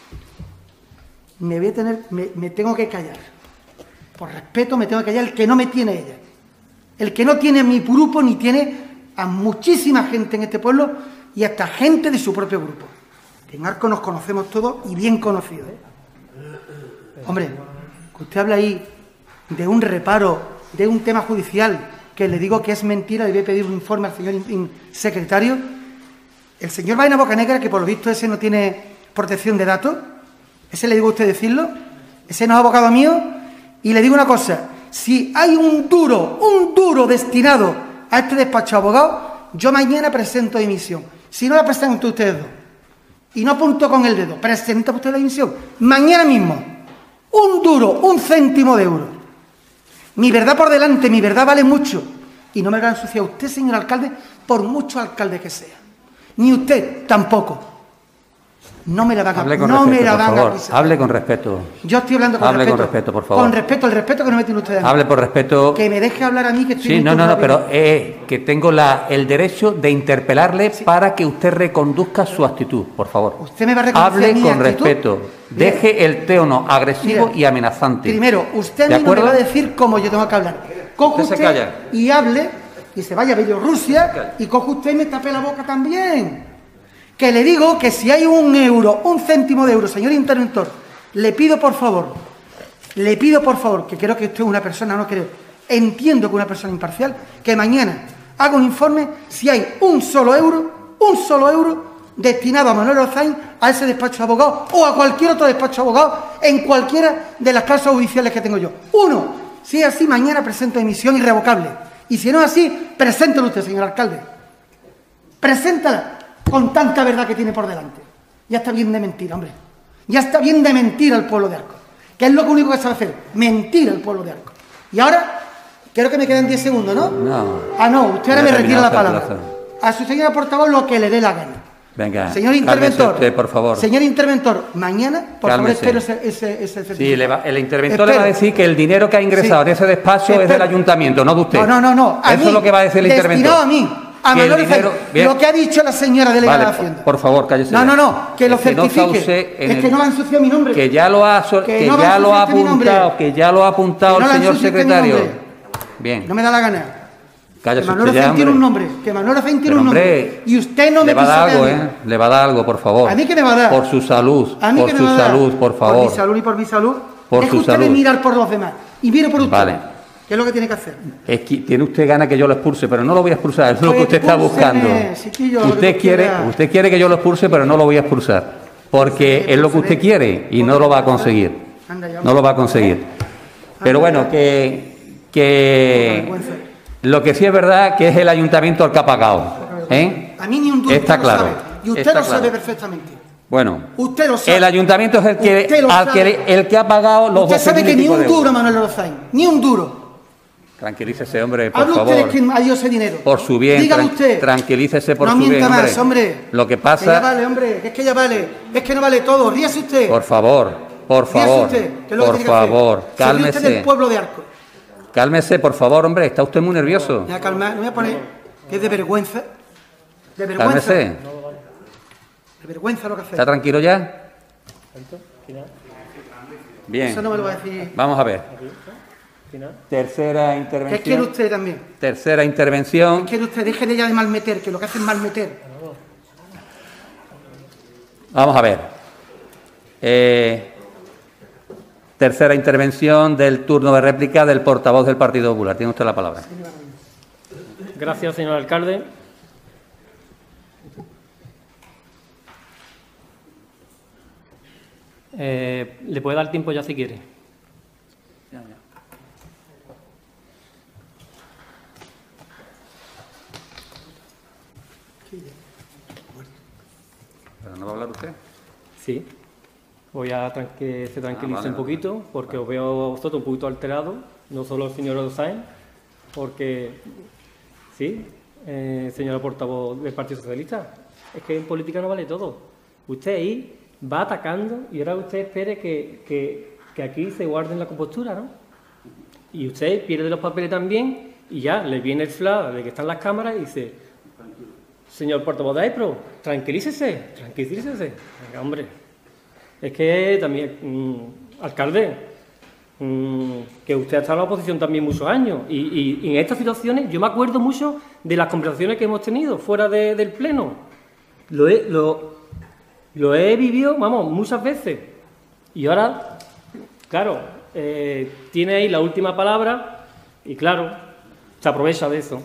me voy a tener, me, me tengo que callar, por respeto me tengo que callar el que no me tiene ella, el que no tiene a mi grupo ni tiene a muchísima gente en este pueblo y hasta gente de su propio grupo. En Arco nos conocemos todos y bien conocidos, ¿eh? Hombre, que usted habla ahí de un reparo, de un tema judicial, que le digo que es mentira, le voy a pedir un informe al señor in, in, secretario. El señor Baena Bocanegra, que por lo visto ese no tiene protección de datos, ese le digo a usted decirlo, ese no es abogado mío, y le digo una cosa, si hay un duro, un duro destinado a este despacho de abogados, yo mañana presento dimisión. Si no la presentan ustedes dos, y no apunto con el dedo, presenta usted la dimisión, mañana mismo, un duro, un céntimo de euro. Mi verdad por delante, mi verdad vale mucho, y no me va a ensuciar usted, señor alcalde, por mucho alcalde que sea. Ni usted tampoco. No me la van a Hable con no respeto, me la por van favor. a Hable con respeto. Yo estoy hablando con Hable respeto. con respeto, por favor. Con respeto, el respeto que no me tiene ustedes. Hable por respeto. Que me deje hablar a mí, que estoy Sí, muy no, no, no, rápido. pero eh, que tengo la, el derecho de interpelarle Sí. para que usted reconduzca su actitud, por favor. Usted me va a reconducir Hable mi con actitud. respeto. Mire. Deje el tono agresivo Mire. y amenazante. Primero, usted a ¿De mí no me acuerdo? va a decir cómo yo tengo que hablar. Coge Usted usted, se calla. y hable, y se vaya a Bielorrusia, y coge usted y me tape la boca también. Que le digo que si hay un euro, un céntimo de euro, señor interventor, le pido por favor, le pido por favor, que creo que usted es una persona, no creo, entiendo que una persona imparcial, que mañana haga un informe si hay un solo euro, un solo euro destinado a Manuel Ozain, a ese despacho de abogados o a cualquier otro despacho de abogados en cualquiera de las causas judiciales que tengo yo. Uno, si es así, mañana presento emisión irrevocable. Y si no es así, preséntelo usted, señor alcalde. Preséntala con tanta verdad que tiene por delante. Ya está bien de mentir, hombre. Ya está bien de mentir al pueblo de Arco. Que es lo único que sabe hacer, mentir al pueblo de Arco. Y ahora, creo que me quedan diez segundos, ¿no? No. Ah, no, usted ahora Ya me retira la terminado el palabra. plazo. A su señora portavoz lo que le dé la gana. Venga, Señor cálmese interventor, usted, por favor. Señor interventor, mañana, por Cálmese. favor, espero ese, ese, ese certificado. Sí, le va- el interventor Espero. le va a decir que el dinero que ha ingresado Sí. en ese despacho es Espero. del ayuntamiento, no de usted. No, no, no, no. A Eso mí, es lo que va a decir el interventor. destinado a mí, a Que el Manuel dinero- Ozain, bien. lo que ha dicho la señora delegada Vale, de Hacienda. por favor, cállese. No, ya. no, no, que lo Es no certifique. cause en Es el- que no va a ensuciar mi nombre. Que ya lo ha, so- Que que no va a ya lo ha ensuciarte mi nombre. apuntado, que ya lo ha apuntado Que no el la señor ensuciaste mi secretario. nombre. Bien, No me da la gana. Que cállese Manuel usted ya, Ozain tiene hombre. un nombre. Que Manuel Ozain tiene Pero, un nombre. hombre, Y usted no me le va a dar pisotea algo, a mí. ¿eh? Le va a dar algo, por favor. ¿A mí qué me va a dar? Por su salud, A mí por que me su va a dar. salud, por favor. Por mi salud y por mi salud. Por Deje su usted de salud. mirar por los demás. Y mire por usted. Vale. ¿Qué es lo que tiene que hacer? Es que tiene usted ganas que yo lo expulse, pero no lo voy a expulsar, es lo Pues que usted está expúlseme, buscando. chiquillo, lo que usted tú quiere, quieras. usted quiere que yo lo expulse, pero no lo voy a expulsar, porque Sí, es lo que usted expúlseme. quiere y no lo va a conseguir. Anda ya, No lo va a conseguir. Pero bueno, que, que vergüenza. lo que sí es verdad que es el ayuntamiento el que ha pagado. ¿eh? A mí ni un duro. Está usted lo claro. sabe. Y usted Está lo sabe claro. perfectamente. Bueno, Usted lo sabe. el ayuntamiento es el que, Usted lo al sabe. que, el que ha pagado los Usted sabe doce que mil y ni pico un de euros. duro, Manuel Ozain. Ni un duro. Tranquilícese, hombre, por Hable favor. usted de que ha ido ese dinero. Por su bien, Dígalo tran- usted. tranquilícese por no su bien, mienta hombre. más, hombre. Lo que Que ya pasa, vale, hombre. Es que ya vale. Es que no vale todo. Ríase usted. por favor, por Ríase favor, usted, que es lo que por tiene que hacer. favor, Se ríe usted cálmese, del pueblo de Arco. cálmese, por favor, hombre, está usted muy nervioso. Me voy a calmar. Me voy a poner. Que es de vergüenza. De vergüenza. Cálmese, De vergüenza lo que hace. ¿está tranquilo ya? Bien, Eso no me lo va a decir. vamos a ver. Tercera ¿Qué quiere intervención. usted también? Tercera intervención. ¿Qué quiere usted? Deje de ya de malmeter, que lo que hace es malmeter. Vamos a ver. Eh, tercera intervención del turno de réplica del portavoz del Partido Popular. Tiene usted la palabra. Gracias, señor alcalde. Eh, ¿Le puede dar tiempo ya si quiere? Ya, ya. ¿Pero no va a hablar usted? Sí. Voy a tran- que se tranquilice Ah, vale, un poquito, porque os veo a vosotros un poquito alterados, no solo el señor Osain, porque, sí, eh, señora portavoz del Partido Socialista, es que en política no vale todo. Usted ahí va atacando y ahora usted espere que, que, que aquí se guarden la compostura, ¿no? Y usted pierde los papeles también y ya le viene el flash de que están las cámaras y dice, señor portavoz de AIPRO, tranquilícese, tranquilícese. Venga, hombre, es que también, mmm, alcalde, mmm, que usted ha estado en la oposición también muchos años y, y, y en estas situaciones yo me acuerdo mucho de las conversaciones que hemos tenido fuera de, del pleno. Lo he, lo, lo he vivido, vamos, muchas veces. Y ahora, claro, eh, tiene ahí la última palabra y, claro, se aprovecha de eso.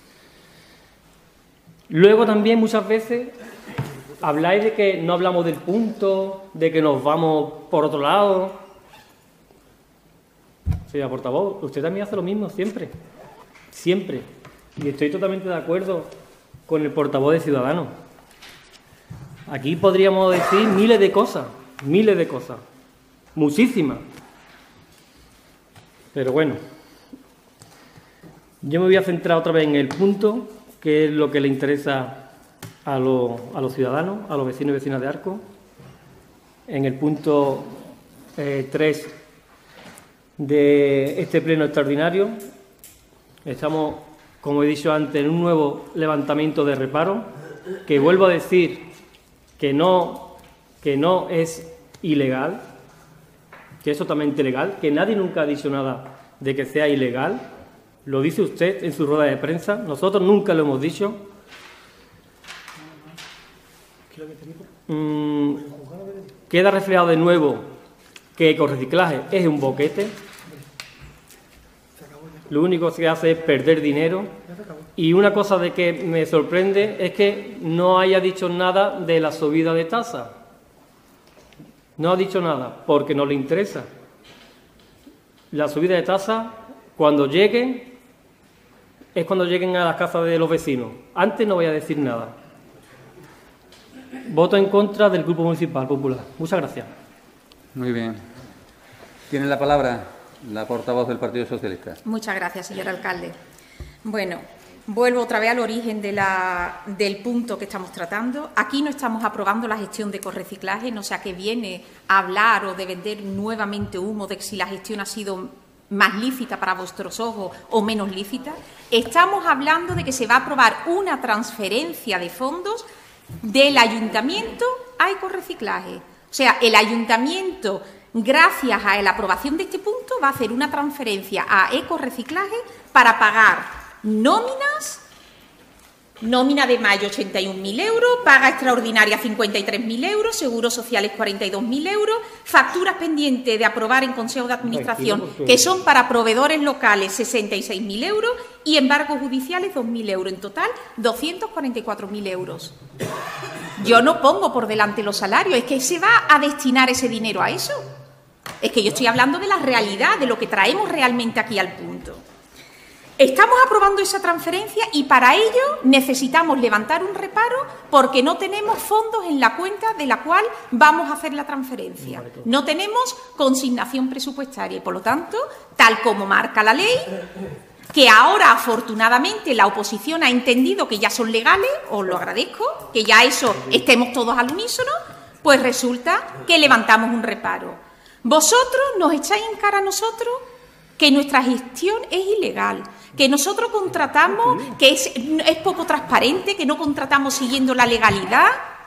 Luego también muchas veces habláis de que no hablamos del punto, de que nos vamos por otro lado. Señora portavoz, usted también hace lo mismo siempre, siempre. Y estoy totalmente de acuerdo con el portavoz de Ciudadanos. Aquí podríamos decir miles de cosas, miles de cosas, muchísimas. Pero bueno, yo me voy a centrar otra vez en el punto, que es lo que le interesa a, lo, a los ciudadanos, a los vecinos y vecinas de Arco. En el punto eh, tres de este pleno extraordinario, estamos, como he dicho antes, en un nuevo levantamiento de reparo, que vuelvo a decir que no, que no es ilegal, que es totalmente legal, que nadie nunca ha dicho nada de que sea ilegal. Lo dice usted en su rueda de prensa, nosotros nunca lo hemos dicho. Mm, queda reflejado de nuevo que ecorreciclaje es un boquete. Lo único que hace es perder dinero. Y una cosa de que me sorprende es que no haya dicho nada de la subida de tasa. No ha dicho nada porque no le interesa. La subida de tasa, cuando llegue, es cuando lleguen a las casas de los vecinos. Antes no voy a decir nada. Voto en contra del Grupo Municipal Popular. Muchas gracias. Muy bien. Tiene la palabra la portavoz del Partido Socialista. Muchas gracias, señor alcalde. Bueno, vuelvo otra vez al origen de la, del punto que estamos tratando. Aquí no estamos aprobando la gestión de ecorreciclaje, no sé a qué viene a hablar o de vender nuevamente humo de si la gestión ha sido más lícita para vuestros ojos o menos lícita. Estamos hablando de que se va a aprobar una transferencia de fondos del ayuntamiento a ecorreciclaje. O sea, el ayuntamiento, gracias a la aprobación de este punto, va a hacer una transferencia a ecorreciclaje para pagar nóminas, nómina de mayo ochenta y un mil euros, paga extraordinaria cincuenta y tres mil euros, seguros sociales cuarenta y dos mil euros, facturas pendientes de aprobar en Consejo de Administración, que son para proveedores locales sesenta y seis mil euros y embargos judiciales dos mil euros, en total doscientos cuarenta y cuatro mil euros. Yo no pongo por delante los salarios, es que se va a destinar ese dinero a eso. Es que yo estoy hablando de la realidad, de lo que traemos realmente aquí al punto. Estamos aprobando esa transferencia y para ello necesitamos levantar un reparo porque no tenemos fondos en la cuenta de la cual vamos a hacer la transferencia. No tenemos consignación presupuestaria y, por lo tanto, tal como marca la ley, que ahora, afortunadamente, la oposición ha entendido que ya son legales, os lo agradezco, que ya eso estemos todos al unísono, pues resulta que levantamos un reparo. Vosotros nos echáis en cara a nosotros que nuestra gestión es ilegal, que nosotros contratamos, que es, es poco transparente, que no contratamos siguiendo la legalidad.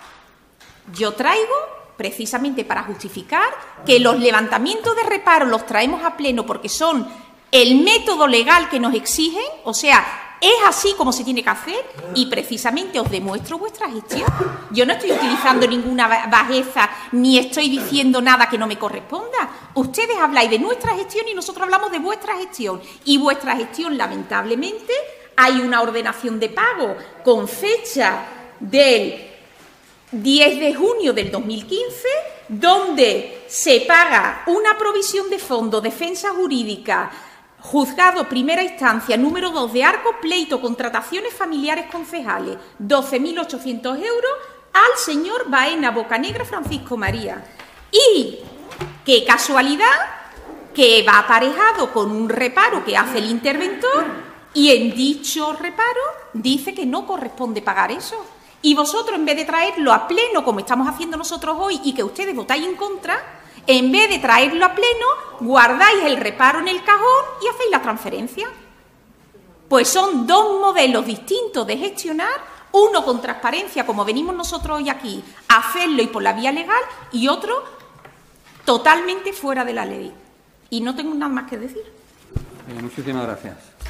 Yo traigo, precisamente para justificar, que los levantamientos de reparo los traemos a pleno porque son el método legal que nos exigen, o sea, es así como se tiene que hacer y precisamente os demuestro vuestra gestión. Yo no estoy utilizando ninguna bajeza ni estoy diciendo nada que no me corresponda. Ustedes habláis de nuestra gestión y nosotros hablamos de vuestra gestión. Y vuestra gestión, lamentablemente, hay una ordenación de pago con fecha del diez de junio del dos mil quince donde se paga una provisión de fondo, defensa jurídica, juzgado primera instancia, número dos de Arcos, pleito, contrataciones familiares concejales, doce mil ochocientos euros al señor Baena Bocanegra Francisco María. Y qué casualidad que va aparejado con un reparo que hace el interventor y en dicho reparo dice que no corresponde pagar eso. Y vosotros, en vez de traerlo a pleno, como estamos haciendo nosotros hoy, y que ustedes votáis en contra, en vez de traerlo a pleno, guardáis el reparo en el cajón y hacéis la transferencia. Pues son dos modelos distintos de gestionar, uno con transparencia, como venimos nosotros hoy aquí, a hacerlo y por la vía legal, y otro totalmente fuera de la ley. Y no tengo nada más que decir. Bien, muchísimas gracias.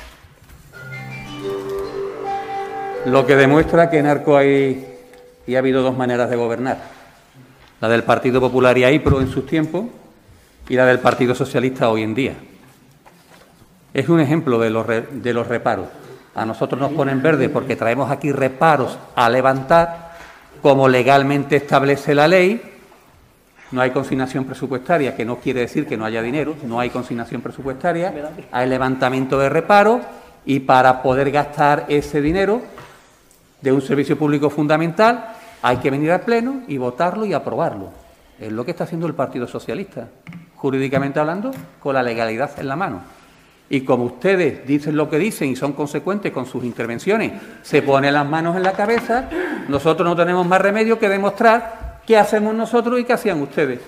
Lo que demuestra que en Arco hay y ha habido dos maneras de gobernar. La del Partido Popular y AIPRO en sus tiempos y la del Partido Socialista hoy en día. Es un ejemplo de los, re, de los reparos. A nosotros nos ponen verde porque traemos aquí reparos a levantar, como legalmente establece la ley. No hay consignación presupuestaria, que no quiere decir que no haya dinero, no hay consignación presupuestaria, hay levantamiento de reparos y para poder gastar ese dinero de un servicio público fundamental hay que venir al Pleno y votarlo y aprobarlo. Es lo que está haciendo el Partido Socialista, jurídicamente hablando, con la legalidad en la mano. Y como ustedes dicen lo que dicen y son consecuentes con sus intervenciones, se ponen las manos en la cabeza, nosotros no tenemos más remedio que demostrar qué hacemos nosotros y qué hacían ustedes.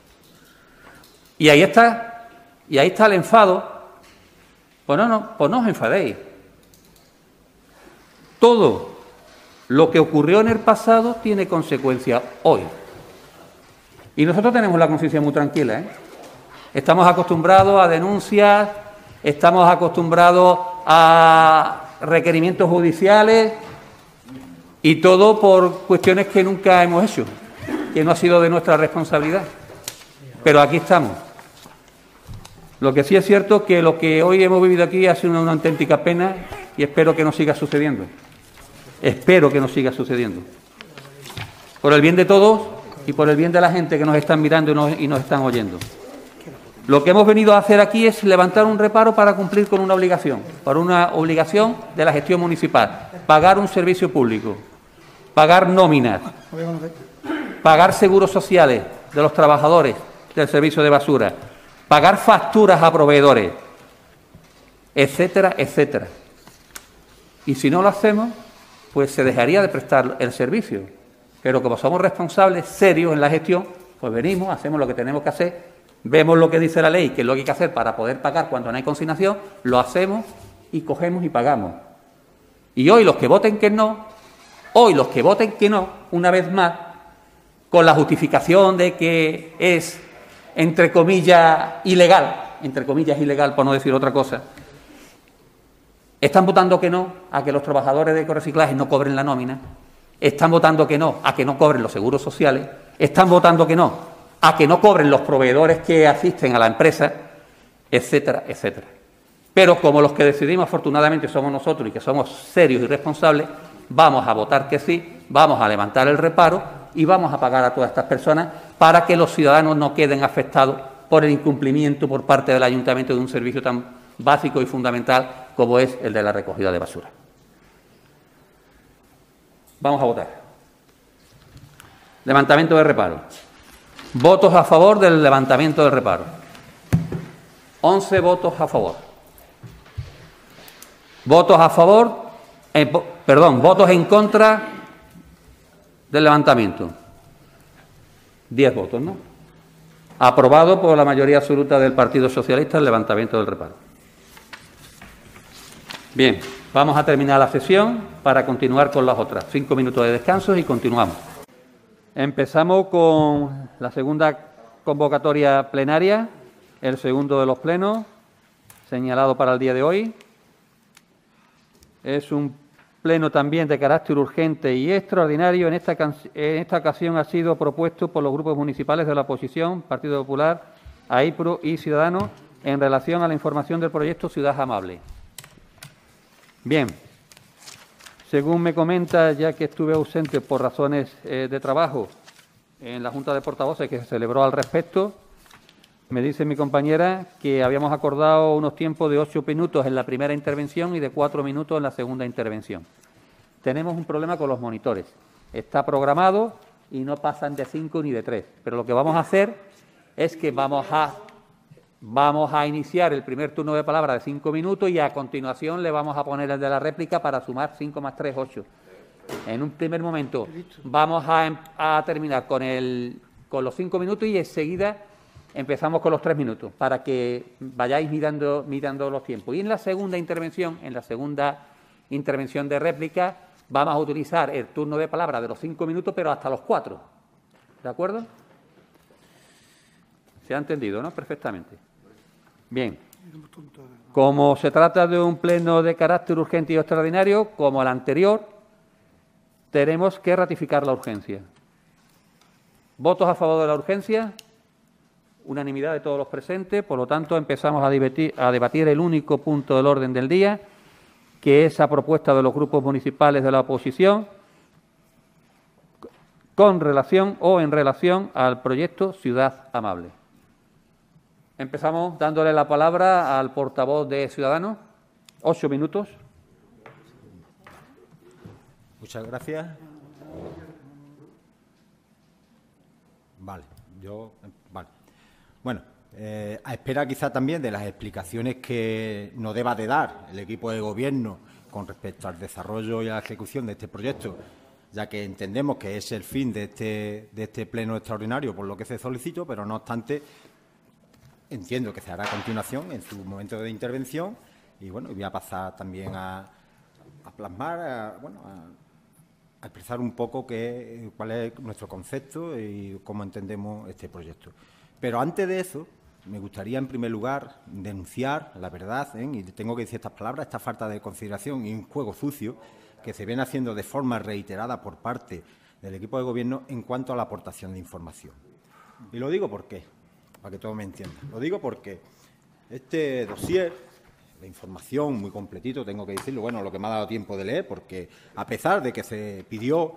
Y ahí está, y ahí está el enfado. Pues no, no, pues no os enfadéis. Todo lo que ocurrió en el pasado tiene consecuencias hoy. Y nosotros tenemos la conciencia muy tranquila, ¿eh? Estamos acostumbrados a denuncias, estamos acostumbrados a requerimientos judiciales y todo por cuestiones que nunca hemos hecho, que no ha sido de nuestra responsabilidad. Pero aquí estamos. Lo que sí es cierto es que lo que hoy hemos vivido aquí ha sido una, una auténtica pena y espero que no siga sucediendo. Espero que no siga sucediendo. Por el bien de todos y por el bien de la gente que nos están mirando y nos, y nos están oyendo. Lo que hemos venido a hacer aquí es levantar un reparo para cumplir con una obligación, para una obligación de la gestión municipal, pagar un servicio público, pagar nóminas, pagar seguros sociales de los trabajadores del servicio de basura, pagar facturas a proveedores, etcétera, etcétera. Y si no lo hacemos, pues se dejaría de prestar el servicio. Pero como somos responsables, serios en la gestión, pues venimos, hacemos lo que tenemos que hacer, vemos lo que dice la ley, que es lo que hay que hacer para poder pagar cuando no hay consignación, lo hacemos y cogemos y pagamos. Y hoy los que voten que no, hoy los que voten que no, una vez más, con la justificación de que es, entre comillas, ilegal, entre comillas, ilegal, por no decir otra cosa, están votando que no a que los trabajadores de Ecorreciclaje no cobren la nómina, están votando que no a que no cobren los seguros sociales, están votando que no a que no cobren los proveedores que asisten a la empresa, etcétera, etcétera. Pero como los que decidimos afortunadamente somos nosotros y que somos serios y responsables, vamos a votar que sí, vamos a levantar el reparo y vamos a pagar a todas estas personas para que los ciudadanos no queden afectados por el incumplimiento por parte del Ayuntamiento de un servicio tan básico y fundamental como es el de la recogida de basura. Vamos a votar. Levantamiento de reparo. Votos a favor del levantamiento del reparo. once votos a favor. Votos a favor, eh, perdón, votos en contra del levantamiento. diez votos, ¿no? Aprobado por la mayoría absoluta del Partido Socialista el levantamiento del reparo. Bien, vamos a terminar la sesión para continuar con las otras. Cinco minutos de descanso y continuamos. Empezamos con la segunda convocatoria plenaria, el segundo de los plenos, señalado para el día de hoy. Es un pleno también de carácter urgente y extraordinario. En esta, en esta ocasión ha sido propuesto por los grupos municipales de la oposición, Partido Popular, AIPRO y Ciudadanos, en relación a la información del proyecto Ciudad Amable. Bien, según me comenta, ya que estuve ausente por razones eh, de trabajo, en la Junta de Portavoces que se celebró al respecto, me dice mi compañera que habíamos acordado unos tiempos de ocho minutos en la primera intervención y de cuatro minutos en la segunda intervención. Tenemos un problema con los monitores. Está programado y no pasan de cinco ni de tres. Pero lo que vamos a hacer es que vamos a, vamos a iniciar el primer turno de palabra de cinco minutos y a continuación le vamos a poner el de la réplica para sumar cinco más tres, ocho. En un primer momento vamos a, a terminar con, el, con los cinco minutos y enseguida empezamos con los tres minutos para que vayáis mirando, mirando los tiempos. Y en la segunda intervención, en la segunda intervención de réplica, vamos a utilizar el turno de palabra de los cinco minutos, pero hasta los cuatro. ¿De acuerdo? Se ha entendido, ¿no? Perfectamente. Bien. Como se trata de un pleno de carácter urgente y extraordinario, como el anterior, tenemos que ratificar la urgencia. ¿Votos a favor de la urgencia? Unanimidad de todos los presentes. Por lo tanto, empezamos a debatir, a debatir el único punto del orden del día, que es a propuesta de los grupos municipales de la oposición con relación o en relación al proyecto Ciudad Amable. Empezamos dándole la palabra al portavoz de Ciudadanos. Ocho minutos. Muchas gracias. Vale, yo... Vale. Bueno, eh, a espera quizá también de las explicaciones que nos deba de dar el equipo de Gobierno con respecto al desarrollo y a la ejecución de este proyecto, ya que entendemos que es el fin de este, de este pleno extraordinario, por lo que se solicitó, pero no obstante entiendo que se hará a continuación en su momento de intervención y, bueno, voy a pasar también a, a plasmar, a, bueno, a, a expresar un poco qué, cuál es nuestro concepto y cómo entendemos este proyecto. Pero antes de eso, me gustaría, en primer lugar, denunciar la verdad, ¿eh? y tengo que decir estas palabras, esta falta de consideración y un juego sucio que se viene haciendo de forma reiterada por parte del equipo de Gobierno en cuanto a la aportación de información. Y lo digo por qué, para que todos me entiendan. Lo digo porque este dossier de información muy completito, tengo que decirlo, bueno, lo que me ha dado tiempo de leer, porque a pesar de que se pidió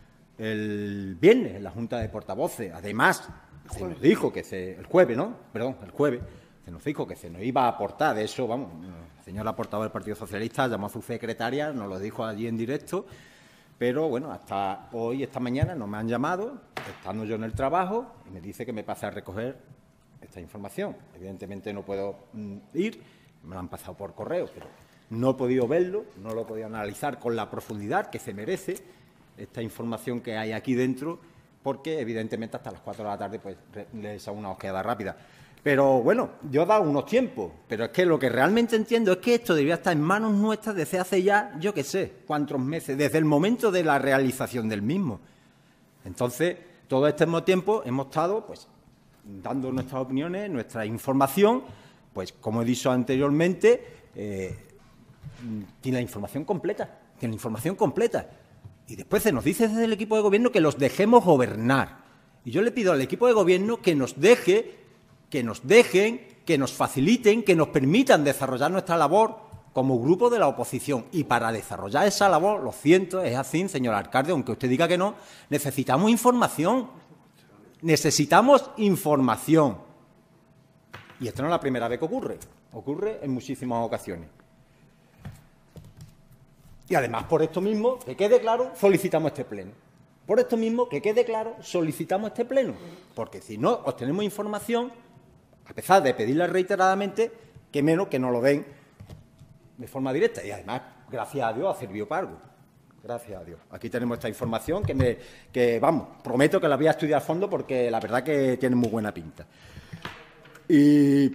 el viernes en la Junta de Portavoces, además se nos dijo que se, el jueves, ¿no? Perdón, el jueves, se nos dijo que se nos iba a aportar, de eso, vamos, la señora portavoz del Partido Socialista llamó a su secretaria, nos lo dijo allí en directo, pero bueno, hasta hoy, esta mañana, no me han llamado, estando yo en el trabajo, y me dice que me pase a recoger esta información. Evidentemente no puedo mm, ir, me lo han pasado por correo, pero no he podido verlo, no lo he podido analizar con la profundidad que se merece esta información que hay aquí dentro, porque evidentemente hasta las cuatro de la tarde pues les hago una ojeada rápida. Pero bueno, yo he dado unos tiempos, pero es que lo que realmente entiendo es que esto debía estar en manos nuestras desde hace ya, yo qué sé, cuántos meses, desde el momento de la realización del mismo. Entonces, todo este mismo tiempo hemos estado pues dando nuestras opiniones, nuestra información, pues como he dicho anteriormente, eh, tiene la información completa, tiene la información completa. Y después se nos dice desde el equipo de Gobierno que los dejemos gobernar. Y yo le pido al equipo de Gobierno que nos deje, que nos dejen, que nos faciliten, que nos permitan desarrollar nuestra labor como grupo de la oposición. Y para desarrollar esa labor, lo siento, es así, señor alcalde, aunque usted diga que no, necesitamos información. Necesitamos información. Y esto no es la primera vez que ocurre. Ocurre en muchísimas ocasiones. Y además, por esto mismo, que quede claro, solicitamos este pleno. Por esto mismo, que quede claro, solicitamos este pleno. Porque si no obtenemos información, a pesar de pedirla reiteradamente, que menos que nos lo den de forma directa. Y además, gracias a Dios, ha servido para algo. Gracias a Dios. Aquí tenemos esta información que, me, que, vamos, prometo que la voy a estudiar a fondo porque la verdad que tiene muy buena pinta. Y,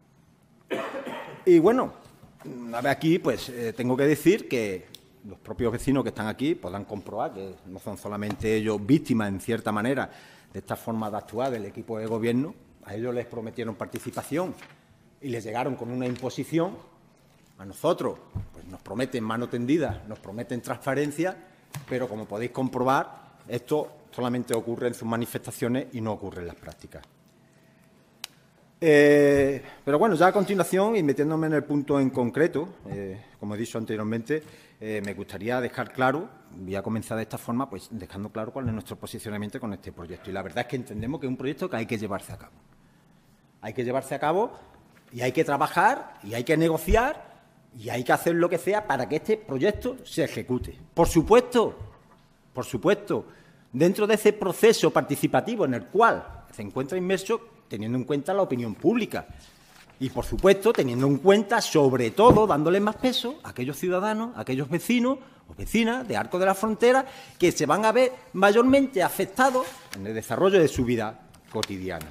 y bueno, a ver, aquí pues eh, tengo que decir que los propios vecinos que están aquí podrán comprobar que no son solamente ellos víctimas, en cierta manera, de esta forma de actuar del equipo de Gobierno. A ellos les prometieron participación y les llegaron con una imposición. A nosotros pues nos prometen mano tendida, nos prometen transparencia, pero como podéis comprobar, esto solamente ocurre en sus manifestaciones y no ocurre en las prácticas. Eh... Pero bueno, ya a continuación, y metiéndome en el punto en concreto, eh, como he dicho anteriormente, eh, me gustaría dejar claro, voy a comenzar de esta forma, pues dejando claro cuál es nuestro posicionamiento con este proyecto. Y la verdad es que entendemos que es un proyecto que hay que llevarse a cabo. Hay que llevarse a cabo y hay que trabajar y hay que negociar y hay que hacer lo que sea para que este proyecto se ejecute. Por supuesto, por supuesto, dentro de ese proceso participativo en el cual se encuentra inmerso, teniendo en cuenta la opinión pública. Y, por supuesto, teniendo en cuenta, sobre todo, dándole más peso a aquellos ciudadanos, a aquellos vecinos o vecinas de Arcos de la Frontera que se van a ver mayormente afectados en el desarrollo de su vida cotidiana.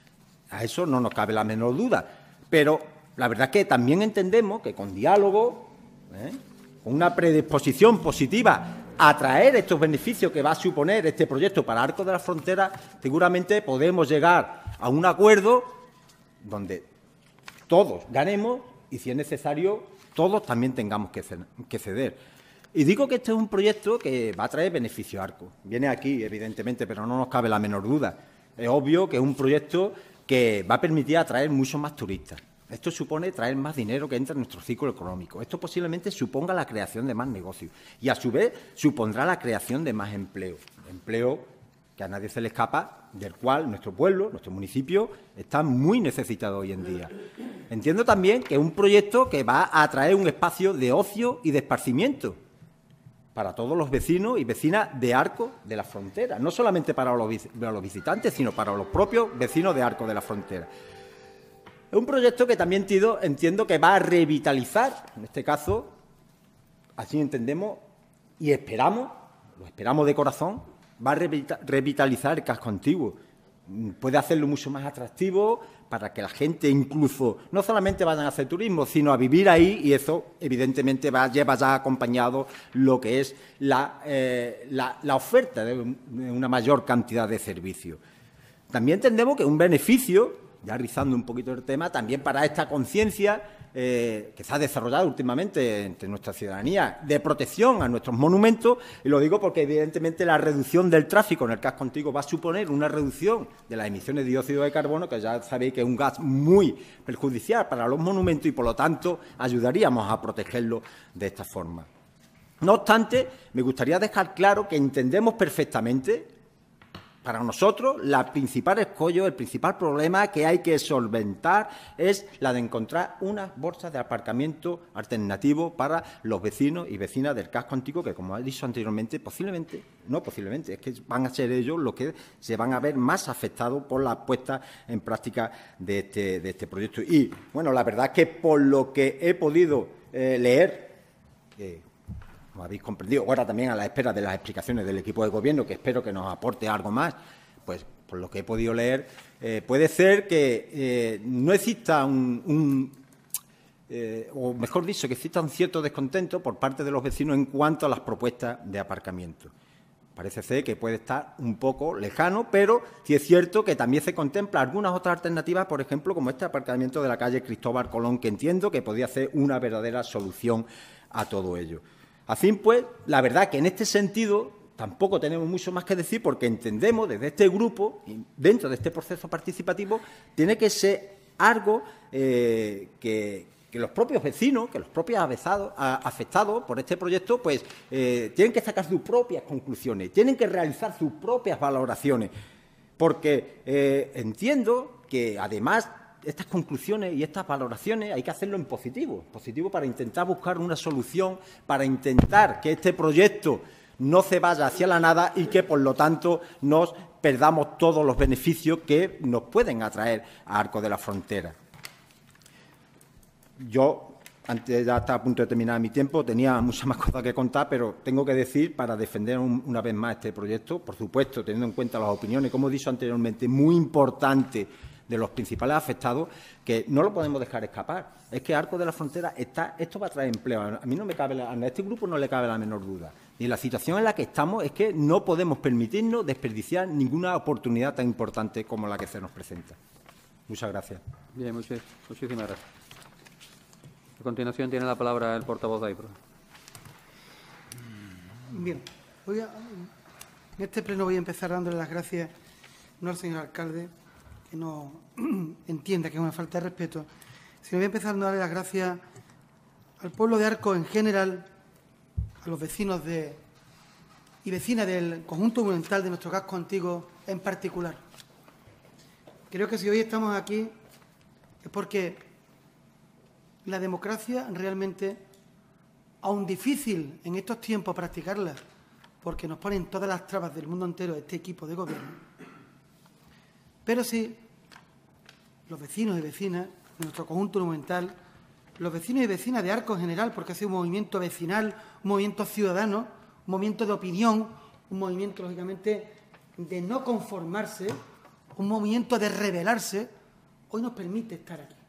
A eso no nos cabe la menor duda. Pero la verdad es que también entendemos que con diálogo, ¿eh?, con una predisposición positiva a atraer estos beneficios que va a suponer este proyecto para Arcos de la Frontera, seguramente podemos llegar a un acuerdo donde todos ganemos y, si es necesario, todos también tengamos que ceder. Y digo que este es un proyecto que va a traer beneficio a Arcos. Viene aquí, evidentemente, pero no nos cabe la menor duda. Es obvio que es un proyecto que va a permitir atraer muchos más turistas. Esto supone traer más dinero que entra en nuestro ciclo económico. Esto posiblemente suponga la creación de más negocios y, a su vez, supondrá la creación de más empleo. Empleo que a nadie se le escapa, del cual nuestro pueblo, nuestro municipio, está muy necesitado hoy en día. Entiendo también que es un proyecto que va a atraer un espacio de ocio y de esparcimiento para todos los vecinos y vecinas de Arcos de la Frontera, no solamente para los visitantes, sino para los propios vecinos de Arcos de la Frontera. Es un proyecto que también entiendo que va a revitalizar, en este caso, así entendemos y esperamos, lo esperamos de corazón, va a revitalizar el casco antiguo. Puede hacerlo mucho más atractivo para que la gente incluso no solamente vayan a hacer turismo, sino a vivir ahí, y eso evidentemente va, lleva ya acompañado lo que es la, eh, la, la oferta de una mayor cantidad de servicios. También entendemos que un beneficio, ya rizando un poquito el tema, también para esta conciencia eh, que se ha desarrollado últimamente entre nuestra ciudadanía de protección a nuestros monumentos, y lo digo porque evidentemente la reducción del tráfico en el casco antiguo va a suponer una reducción de las emisiones de dióxido de carbono, que ya sabéis que es un gas muy perjudicial para los monumentos y, por lo tanto, ayudaríamos a protegerlos de esta forma. No obstante, me gustaría dejar claro que entendemos perfectamente, para nosotros, la principal escollo, el principal problema que hay que solventar es la de encontrar unas bolsas de aparcamiento alternativo para los vecinos y vecinas del casco antiguo, que, como he dicho anteriormente, posiblemente, no posiblemente, es que van a ser ellos los que se van a ver más afectados por la puesta en práctica de este, de este proyecto. Y, bueno, la verdad es que por lo que he podido eh, leer, eh, como habéis comprendido, ahora también a la espera de las explicaciones del equipo de gobierno, que espero que nos aporte algo más, pues por lo que he podido leer, eh, puede ser que eh, no exista un, un eh, o mejor dicho, que exista un cierto descontento por parte de los vecinos en cuanto a las propuestas de aparcamiento. Parece ser que puede estar un poco lejano, pero sí es cierto que también se contempla algunas otras alternativas, por ejemplo, como este aparcamiento de la calle Cristóbal Colón, que entiendo que podría ser una verdadera solución a todo ello. Así pues, la verdad que en este sentido tampoco tenemos mucho más que decir, porque entendemos desde este grupo, dentro de este proceso participativo, tiene que ser algo eh, que, que los propios vecinos, que los propios avezados, a, afectados por este proyecto, pues eh, tienen que sacar sus propias conclusiones, tienen que realizar sus propias valoraciones, porque eh, entiendo que además estas conclusiones y estas valoraciones hay que hacerlo en positivo, positivo para intentar buscar una solución, para intentar que este proyecto no se vaya hacia la nada y que, por lo tanto, nos perdamos todos los beneficios que nos pueden atraer a Arcos de la Frontera. Yo, antes ya está a punto de terminar mi tiempo, tenía muchas más cosas que contar, pero tengo que decir, para defender un, una vez más este proyecto, por supuesto, teniendo en cuenta las opiniones, como he dicho anteriormente, muy importante de los principales afectados, que no lo podemos dejar escapar. Es que Arcos de la Frontera está, esto va a traer empleo. A mí no me cabe, a este grupo no le cabe la menor duda. Y la situación en la que estamos es que no podemos permitirnos desperdiciar ninguna oportunidad tan importante como la que se nos presenta. Muchas gracias. Bien, muchas, muchísimas gracias. A continuación tiene la palabra el portavoz de AIPRO. Bien, voy a, en este pleno voy a empezar dándole las gracias no al señor alcalde, que no entienda que es una falta de respeto, sino voy a empezar a darle las gracias al pueblo de Arcos en general, a los vecinos de, y vecinas del conjunto monumental de nuestro casco antiguo en particular. Creo que si hoy estamos aquí es porque la democracia realmente, aun difícil en estos tiempos practicarla, porque nos ponen todas las trabas del mundo entero este equipo de gobierno, pero sí los vecinos y vecinas de nuestro conjunto monumental, los vecinos y vecinas de Arcos en general, porque hace un movimiento vecinal, un movimiento ciudadano, un movimiento de opinión, un movimiento, lógicamente, de no conformarse, un movimiento de rebelarse, hoy nos permite estar aquí.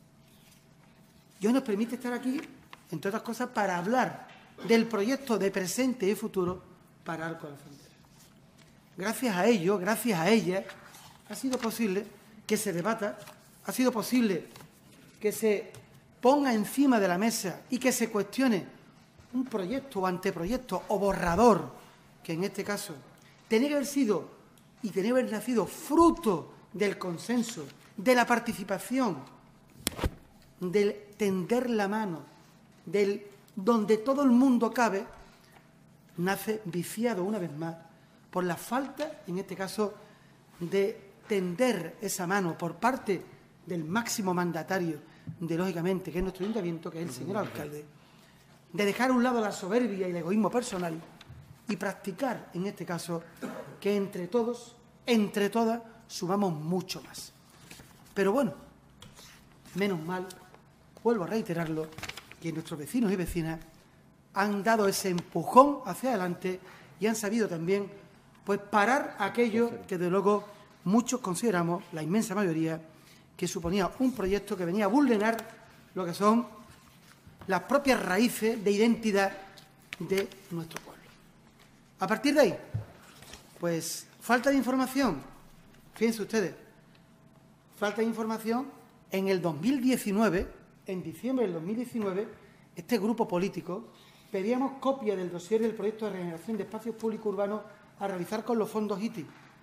Y hoy nos permite estar aquí, entre otras cosas, para hablar del proyecto de presente y futuro para Arcos de la Frontera. Gracias a ello, gracias a ella, ha sido posible que se debata, ha sido posible que se ponga encima de la mesa y que se cuestione un proyecto o anteproyecto o borrador, que en este caso tenía que haber sido y tenía que haber nacido fruto del consenso, de la participación, del tender la mano, del donde todo el mundo cabe, nace viciado una vez más por la falta, en este caso, de tender esa mano por parte del máximo mandatario de, lógicamente, que es nuestro ayuntamiento, que es el señor alcalde, de dejar a un lado la soberbia y el egoísmo personal y practicar, en este caso, que entre todos, entre todas, sumamos mucho más. Pero bueno, menos mal, vuelvo a reiterarlo, que nuestros vecinos y vecinas han dado ese empujón hacia adelante y han sabido también pues parar aquello que, de luego, muchos consideramos, la inmensa mayoría, que suponía un proyecto que venía a vulnerar lo que son las propias raíces de identidad de nuestro pueblo. A partir de ahí, pues, falta de información. Fíjense ustedes, falta de información. En el dos mil diecinueve, en diciembre del dos mil diecinueve, este grupo político pedíamos copia del dossier del proyecto de regeneración de espacios públicos urbanos a realizar con los fondos I T I.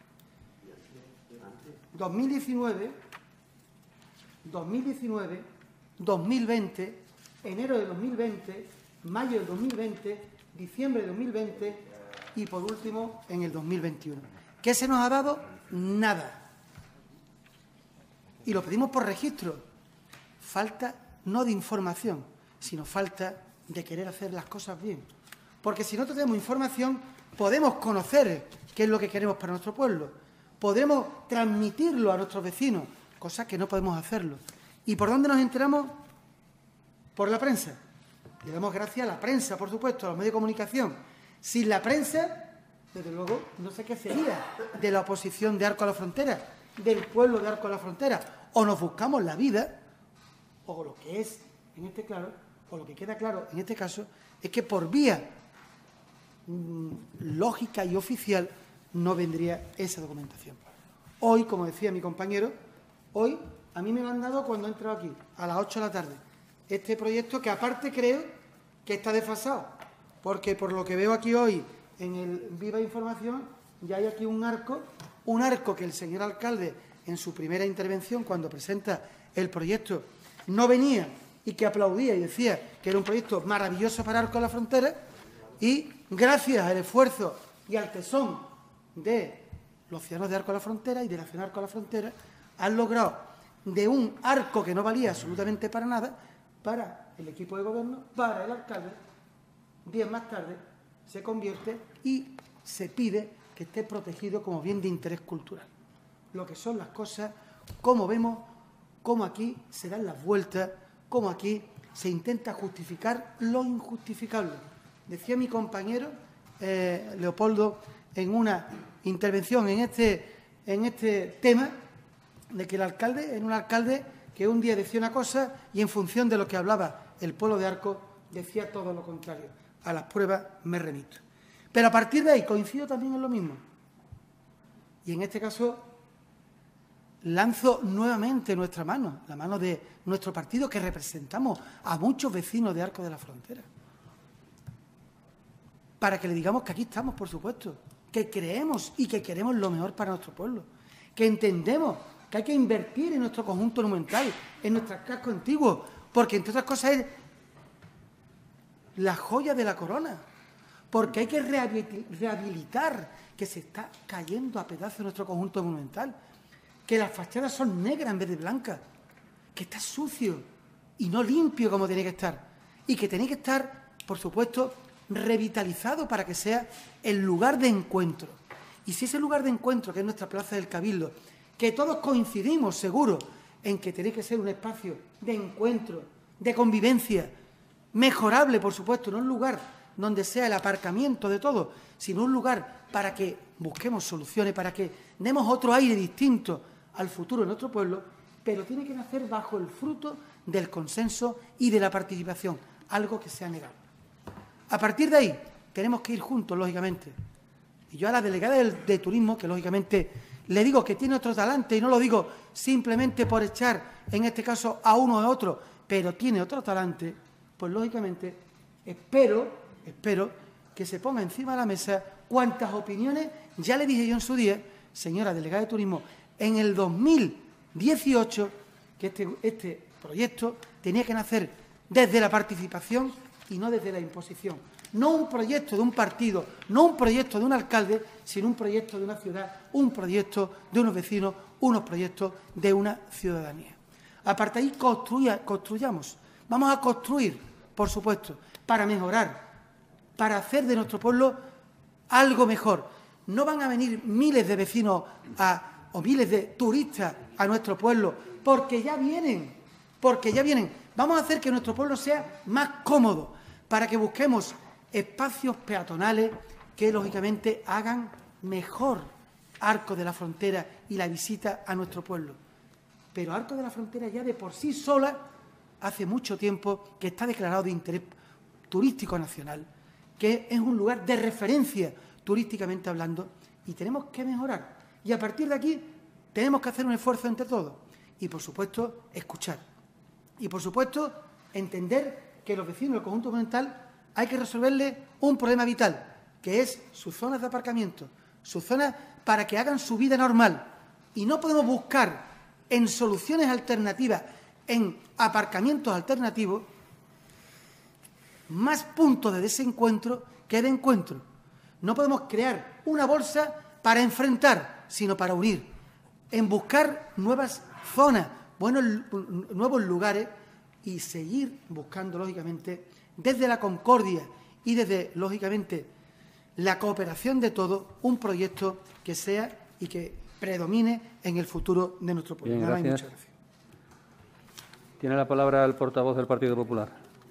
dos mil diecinueve, dos mil diecinueve, dos mil veinte, enero de dos mil veinte, mayo de dos mil veinte, diciembre de dos mil veinte y, por último, en el dos mil veintiuno. ¿Qué se nos ha dado? Nada. Y lo pedimos por registro. Falta no de información, sino falta de querer hacer las cosas bien. Porque si no tenemos información, podemos conocer qué es lo que queremos para nuestro pueblo. Podremos transmitirlo a nuestros vecinos, cosa que no podemos hacerlo. ¿Y por dónde nos enteramos? Por la prensa. Le damos gracias a la prensa, por supuesto, a los medios de comunicación. Sin la prensa, desde luego, no sé qué sería de la oposición de Arcos a la Frontera, del pueblo de Arcos a la Frontera. O nos buscamos la vida, o lo que es, en este claro, o lo que queda claro en este caso, es que por vía mmm, lógica y oficial no vendría esa documentación. Hoy, como decía mi compañero, hoy a mí me lo han dado cuando he entrado aquí, a las ocho de la tarde. Este proyecto que aparte creo que está desfasado, porque por lo que veo aquí hoy en el Viva Información ya hay aquí un arco, un arco que el señor alcalde en su primera intervención cuando presenta el proyecto no venía y que aplaudía y decía que era un proyecto maravilloso para Arcos de la Frontera y gracias al esfuerzo y al tesón de los ciudadanos de Arcos de la Frontera y de la ciudad de Arcos de la Frontera han logrado de un arco que no valía absolutamente para nada para el equipo de gobierno, para el alcalde, días más tarde se convierte y se pide que esté protegido como bien de interés cultural. Lo que son las cosas, cómo vemos, cómo aquí se dan las vueltas, cómo aquí se intenta justificar lo injustificable. Decía mi compañero eh, Leopoldo en una intervención en este, en este tema de que el alcalde era un alcalde que un día decía una cosa y en función de lo que hablaba el pueblo de Arcos decía todo lo contrario. A las pruebas me remito. Pero a partir de ahí coincido también en lo mismo. Y en este caso lanzo nuevamente nuestra mano, la mano de nuestro partido que representamos a muchos vecinos de Arcos de la Frontera. Para que le digamos que aquí estamos, por supuesto, que creemos y que queremos lo mejor para nuestro pueblo, que entendemos que hay que invertir en nuestro conjunto monumental, en nuestros cascos antiguos, porque entre otras cosas es la joya de la corona, porque hay que rehabilitar, que se está cayendo a pedazos nuestro conjunto monumental, que las fachadas son negras en vez de blancas, que está sucio y no limpio como tiene que estar, y que tiene que estar, por supuesto, revitalizado para que sea el lugar de encuentro. Y si ese lugar de encuentro, que es nuestra Plaza del Cabildo, que todos coincidimos, seguro, en que tiene que ser un espacio de encuentro, de convivencia, mejorable, por supuesto, no un lugar donde sea el aparcamiento de todo, sino un lugar para que busquemos soluciones, para que demos otro aire distinto al futuro de nuestro pueblo, pero tiene que nacer bajo el fruto del consenso y de la participación, algo que se ha negado. A partir de ahí, tenemos que ir juntos, lógicamente. Y yo a la delegada de, de turismo, que lógicamente le digo que tiene otro talante, y no lo digo simplemente por echar, en este caso, a uno o a otro, pero tiene otro talante, pues lógicamente espero, espero que se ponga encima de la mesa cuantas opiniones, ya le dije yo en su día, señora delegada de turismo, en el dos mil dieciocho, que este, este proyecto tenía que nacer desde la participación y no desde la imposición. No un proyecto de un partido, no un proyecto de un alcalde, sino un proyecto de una ciudad, un proyecto de unos vecinos, unos proyectos de una ciudadanía. Aparte de ahí, construya, construyamos. Vamos a construir, por supuesto, para mejorar, para hacer de nuestro pueblo algo mejor. No van a venir miles de vecinos a, o miles de turistas a nuestro pueblo, porque ya vienen, porque ya vienen. Vamos a hacer que nuestro pueblo sea más cómodo, para que busquemos espacios peatonales que, lógicamente, hagan mejor Arcos de la Frontera y la visita a nuestro pueblo. Pero Arcos de la Frontera ya de por sí sola hace mucho tiempo que está declarado de interés turístico nacional, que es un lugar de referencia turísticamente hablando, y tenemos que mejorar. Y a partir de aquí tenemos que hacer un esfuerzo entre todos y, por supuesto, escuchar. Y, por supuesto, entender que los vecinos del conjunto monumental hay que resolverles un problema vital, que es sus zonas de aparcamiento, sus zonas para que hagan su vida normal. Y no podemos buscar en soluciones alternativas, en aparcamientos alternativos, más puntos de desencuentro que de encuentro. No podemos crear una bolsa para enfrentar, sino para unir, en buscar nuevas zonas, buenos, nuevos lugares y seguir buscando, lógicamente, desde la concordia y desde, lógicamente, la cooperación de todos, un proyecto que sea y que predomine en el futuro de nuestro pueblo. Bien, Nada más y gracias. muchas gracias. Tiene la palabra el portavoz del Partido Popular.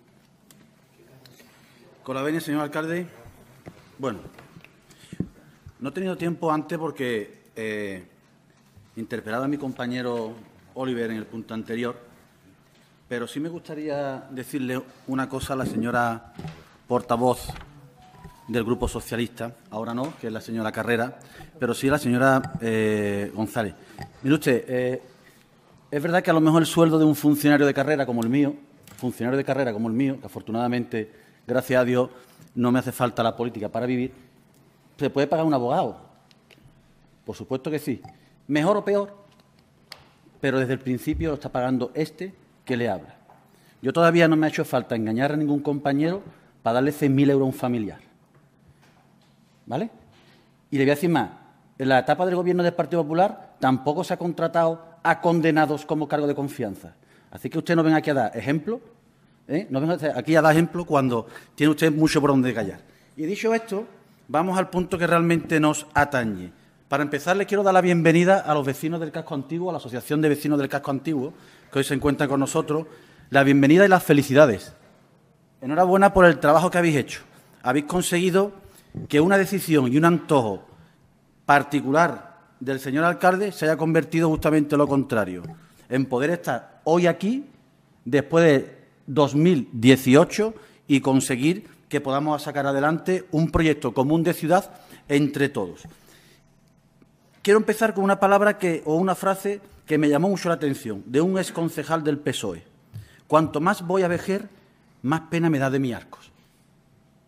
Con la venia, señor alcalde. Bueno, no he tenido tiempo antes porque eh, interpelado a mi compañero Oliver en el punto anterior, pero sí me gustaría decirle una cosa a la señora portavoz del Grupo Socialista, ahora no, que es la señora Carrera, pero sí a la señora eh, González. Mire usted, eh, es verdad que a lo mejor el sueldo de un funcionario de carrera como el mío, funcionario de carrera como el mío, que afortunadamente, gracias a Dios, no me hace falta la política para vivir, se puede pagar un abogado. Por supuesto que sí. Mejor o peor, pero desde el principio lo está pagando este que le habla. Yo todavía no me ha hecho falta engañar a ningún compañero para darle seis mil euros a un familiar. ¿Vale? Y le voy a decir más. En la etapa del Gobierno del Partido Popular tampoco se ha contratado a condenados como cargo de confianza. Así que usted no venga aquí a dar ejemplo, ¿eh? No venga aquí a dar ejemplo cuando tiene usted mucho por donde callar. Y dicho esto, vamos al punto que realmente nos atañe. Para empezar, le quiero dar la bienvenida a los vecinos del Casco Antiguo, a la Asociación de Vecinos del Casco Antiguo, que hoy se encuentran con nosotros. La bienvenida y las felicidades. Enhorabuena por el trabajo que habéis hecho. Habéis conseguido que una decisión y un antojo particular del señor alcalde se haya convertido justamente en lo contrario, en poder estar hoy aquí, después de dos mil dieciocho, y conseguir que podamos sacar adelante un proyecto común de ciudad entre todos. Quiero empezar con una palabra que, o una frase que me llamó mucho la atención, de un exconcejal del P S O E. Cuanto más voy a Vejer, más pena me da de mi Arcos.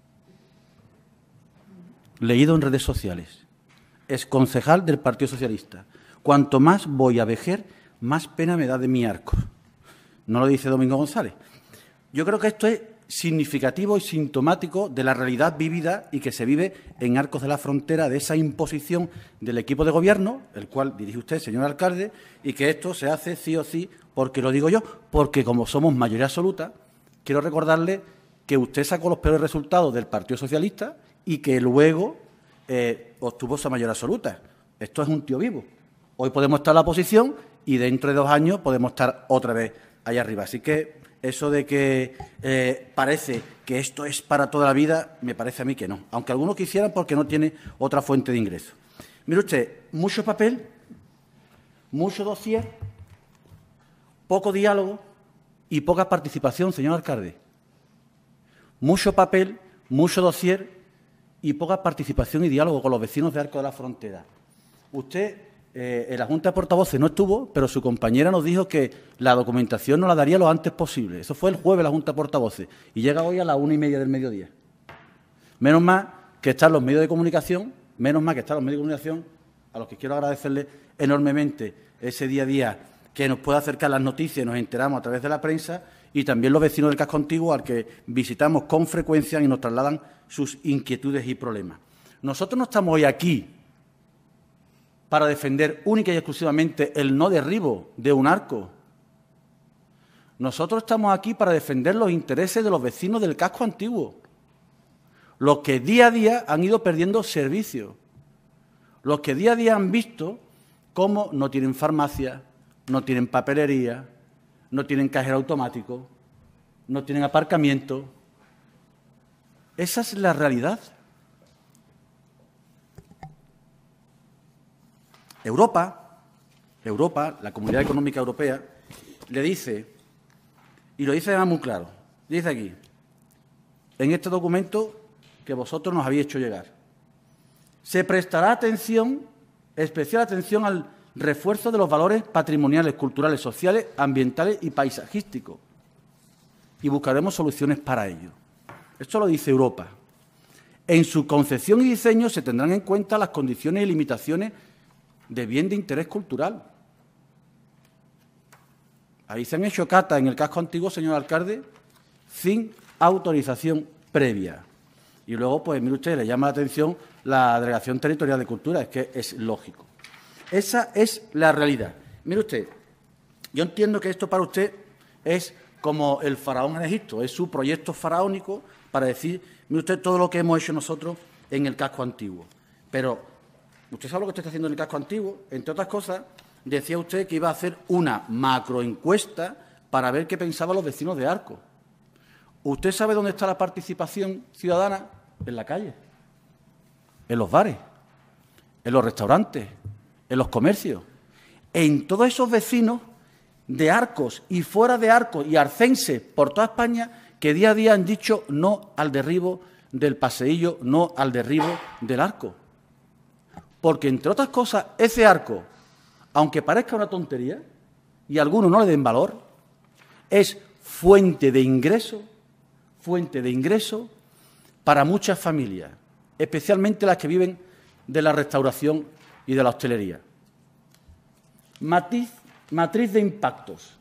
Leído en redes sociales. Exconcejal del Partido Socialista. cuanto más voy a vejer, más pena me da de mi Arcos. No lo dice Domingo González. Yo creo que esto es significativo y sintomático de la realidad vivida y que se vive en Arcos de la Frontera, de esa imposición del equipo de gobierno, el cual dirige usted, señor alcalde, y que esto se hace sí o sí, porque lo digo yo, porque como somos mayoría absoluta, quiero recordarle que usted sacó los peores resultados del Partido Socialista y que luego eh, obtuvo esa mayoría absoluta. Esto es un tío vivo. Hoy podemos estar en la oposición y dentro de dos años podemos estar otra vez allá arriba. Así que eso de que eh, parece que esto es para toda la vida, me parece a mí que no. Aunque algunos quisieran porque no tiene otra fuente de ingreso. Mire usted, mucho papel, mucho dossier, poco diálogo y poca participación, señor alcalde. Mucho papel, mucho dossier y poca participación y diálogo con los vecinos de Arcos de la Frontera. Usted eh, en la Junta de Portavoces no estuvo, pero su compañera nos dijo que la documentación nos la daría lo antes posible. Eso fue el jueves la Junta de Portavoces y llega hoy a las una y media del mediodía. Menos mal que están los medios de comunicación, menos mal que están los medios de comunicación, a los que quiero agradecerles enormemente ese día a día que nos puede acercar las noticias y nos enteramos a través de la prensa, y también los vecinos del casco antiguo al que visitamos con frecuencia y nos trasladan sus inquietudes y problemas. Nosotros no estamos hoy aquí para defender única y exclusivamente el no derribo de un arco. Nosotros estamos aquí para defender los intereses de los vecinos del casco antiguo, los que día a día han ido perdiendo servicios, los que día a día han visto cómo no tienen farmacia, no tienen papelería, no tienen cajero automático, no tienen aparcamiento. Esa es la realidad. Europa, Europa, la Comunidad Económica Europea, le dice, y lo dice además muy claro, dice aquí, en este documento que vosotros nos habéis hecho llegar, se prestará atención, especial atención al refuerzo de los valores patrimoniales, culturales, sociales, ambientales y paisajísticos. Y buscaremos soluciones para ello. Esto lo dice Europa. En su concepción y diseño se tendrán en cuenta las condiciones y limitaciones de bien de interés cultural. Ahí se han hecho catas en el casco antiguo, señor alcalde, sin autorización previa. Y luego, pues, mire usted, le llama la atención la Delegación Territorial de Cultura, es que es lógico. Esa es la realidad. Mire usted, yo entiendo que esto para usted es como el faraón en Egipto, es su proyecto faraónico para decir, mire usted, todo lo que hemos hecho nosotros en el casco antiguo. Pero, ¿usted sabe lo que usted está haciendo en el casco antiguo? Entre otras cosas, decía usted que iba a hacer una macroencuesta para ver qué pensaban los vecinos de Arcos. ¿Usted sabe dónde está la participación ciudadana? En la calle, en los bares, en los restaurantes, en los comercios, en todos esos vecinos de Arcos y fuera de Arcos y arcenses por toda España que día a día han dicho no al derribo del paseillo, no al derribo del arco. Porque, entre otras cosas, ese arco, aunque parezca una tontería y a algunos no le den valor, es fuente de ingreso, fuente de ingreso para muchas familias, especialmente las que viven de la restauración y de la hostelería. Matiz, matriz de impactos.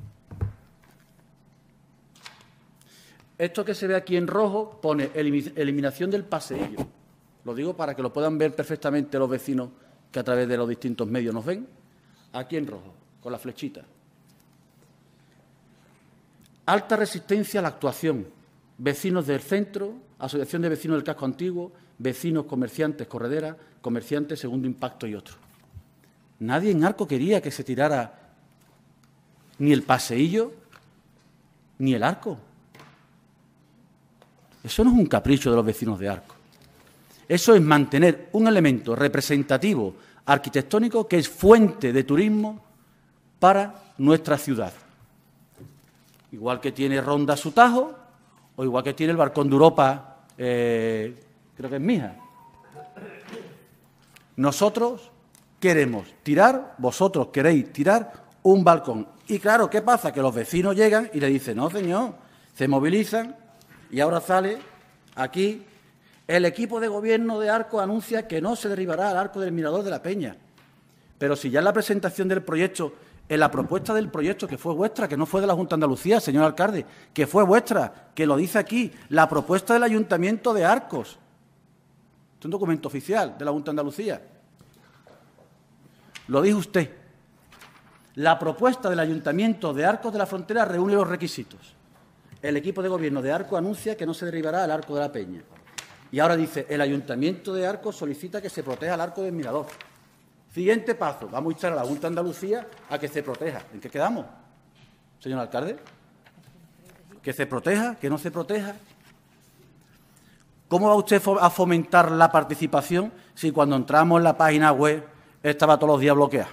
Esto que se ve aquí en rojo pone eliminación del paseillo. Lo digo para que lo puedan ver perfectamente los vecinos que a través de los distintos medios nos ven. Aquí en rojo, con la flechita. Alta resistencia a la actuación. Vecinos del centro, Asociación de Vecinos del Casco Antiguo, vecinos, comerciantes, correderas, comerciantes, segundo impacto y otros. Nadie en Arco quería que se tirara ni el paseillo ni el arco. Eso no es un capricho de los vecinos de Arco. Eso es mantener un elemento representativo arquitectónico que es fuente de turismo para nuestra ciudad. Igual que tiene Ronda su Tajo, o igual que tiene el Balcón de Europa, eh, creo que es Mija. Nosotros queremos tirar, vosotros queréis tirar un balcón. Y claro, ¿qué pasa? Que los vecinos llegan y le dicen, no, señor, se movilizan y ahora sale aquí, el equipo de gobierno de Arco anuncia que no se derribará el arco del Mirador de la Peña. Pero si ya en la presentación del proyecto, en la propuesta del proyecto, que fue vuestra, que no fue de la Junta de Andalucía, señor alcalde, que fue vuestra, que lo dice aquí, la propuesta del Ayuntamiento de Arcos. Es un documento oficial de la Junta de Andalucía. Lo dijo usted. La propuesta del Ayuntamiento de Arcos de la Frontera reúne los requisitos. El equipo de gobierno de Arcos anuncia que no se derivará al Arco de la Peña. Y ahora dice, el Ayuntamiento de Arcos solicita que se proteja el Arco del Mirador. Siguiente paso, vamos a instar a la Junta de Andalucía a que se proteja. ¿En qué quedamos, señor alcalde? ¿Que se proteja? ¿Que no se proteja? ¿Cómo va usted a fomentar la participación si cuando entramos en la página web estaba todos los días bloqueada?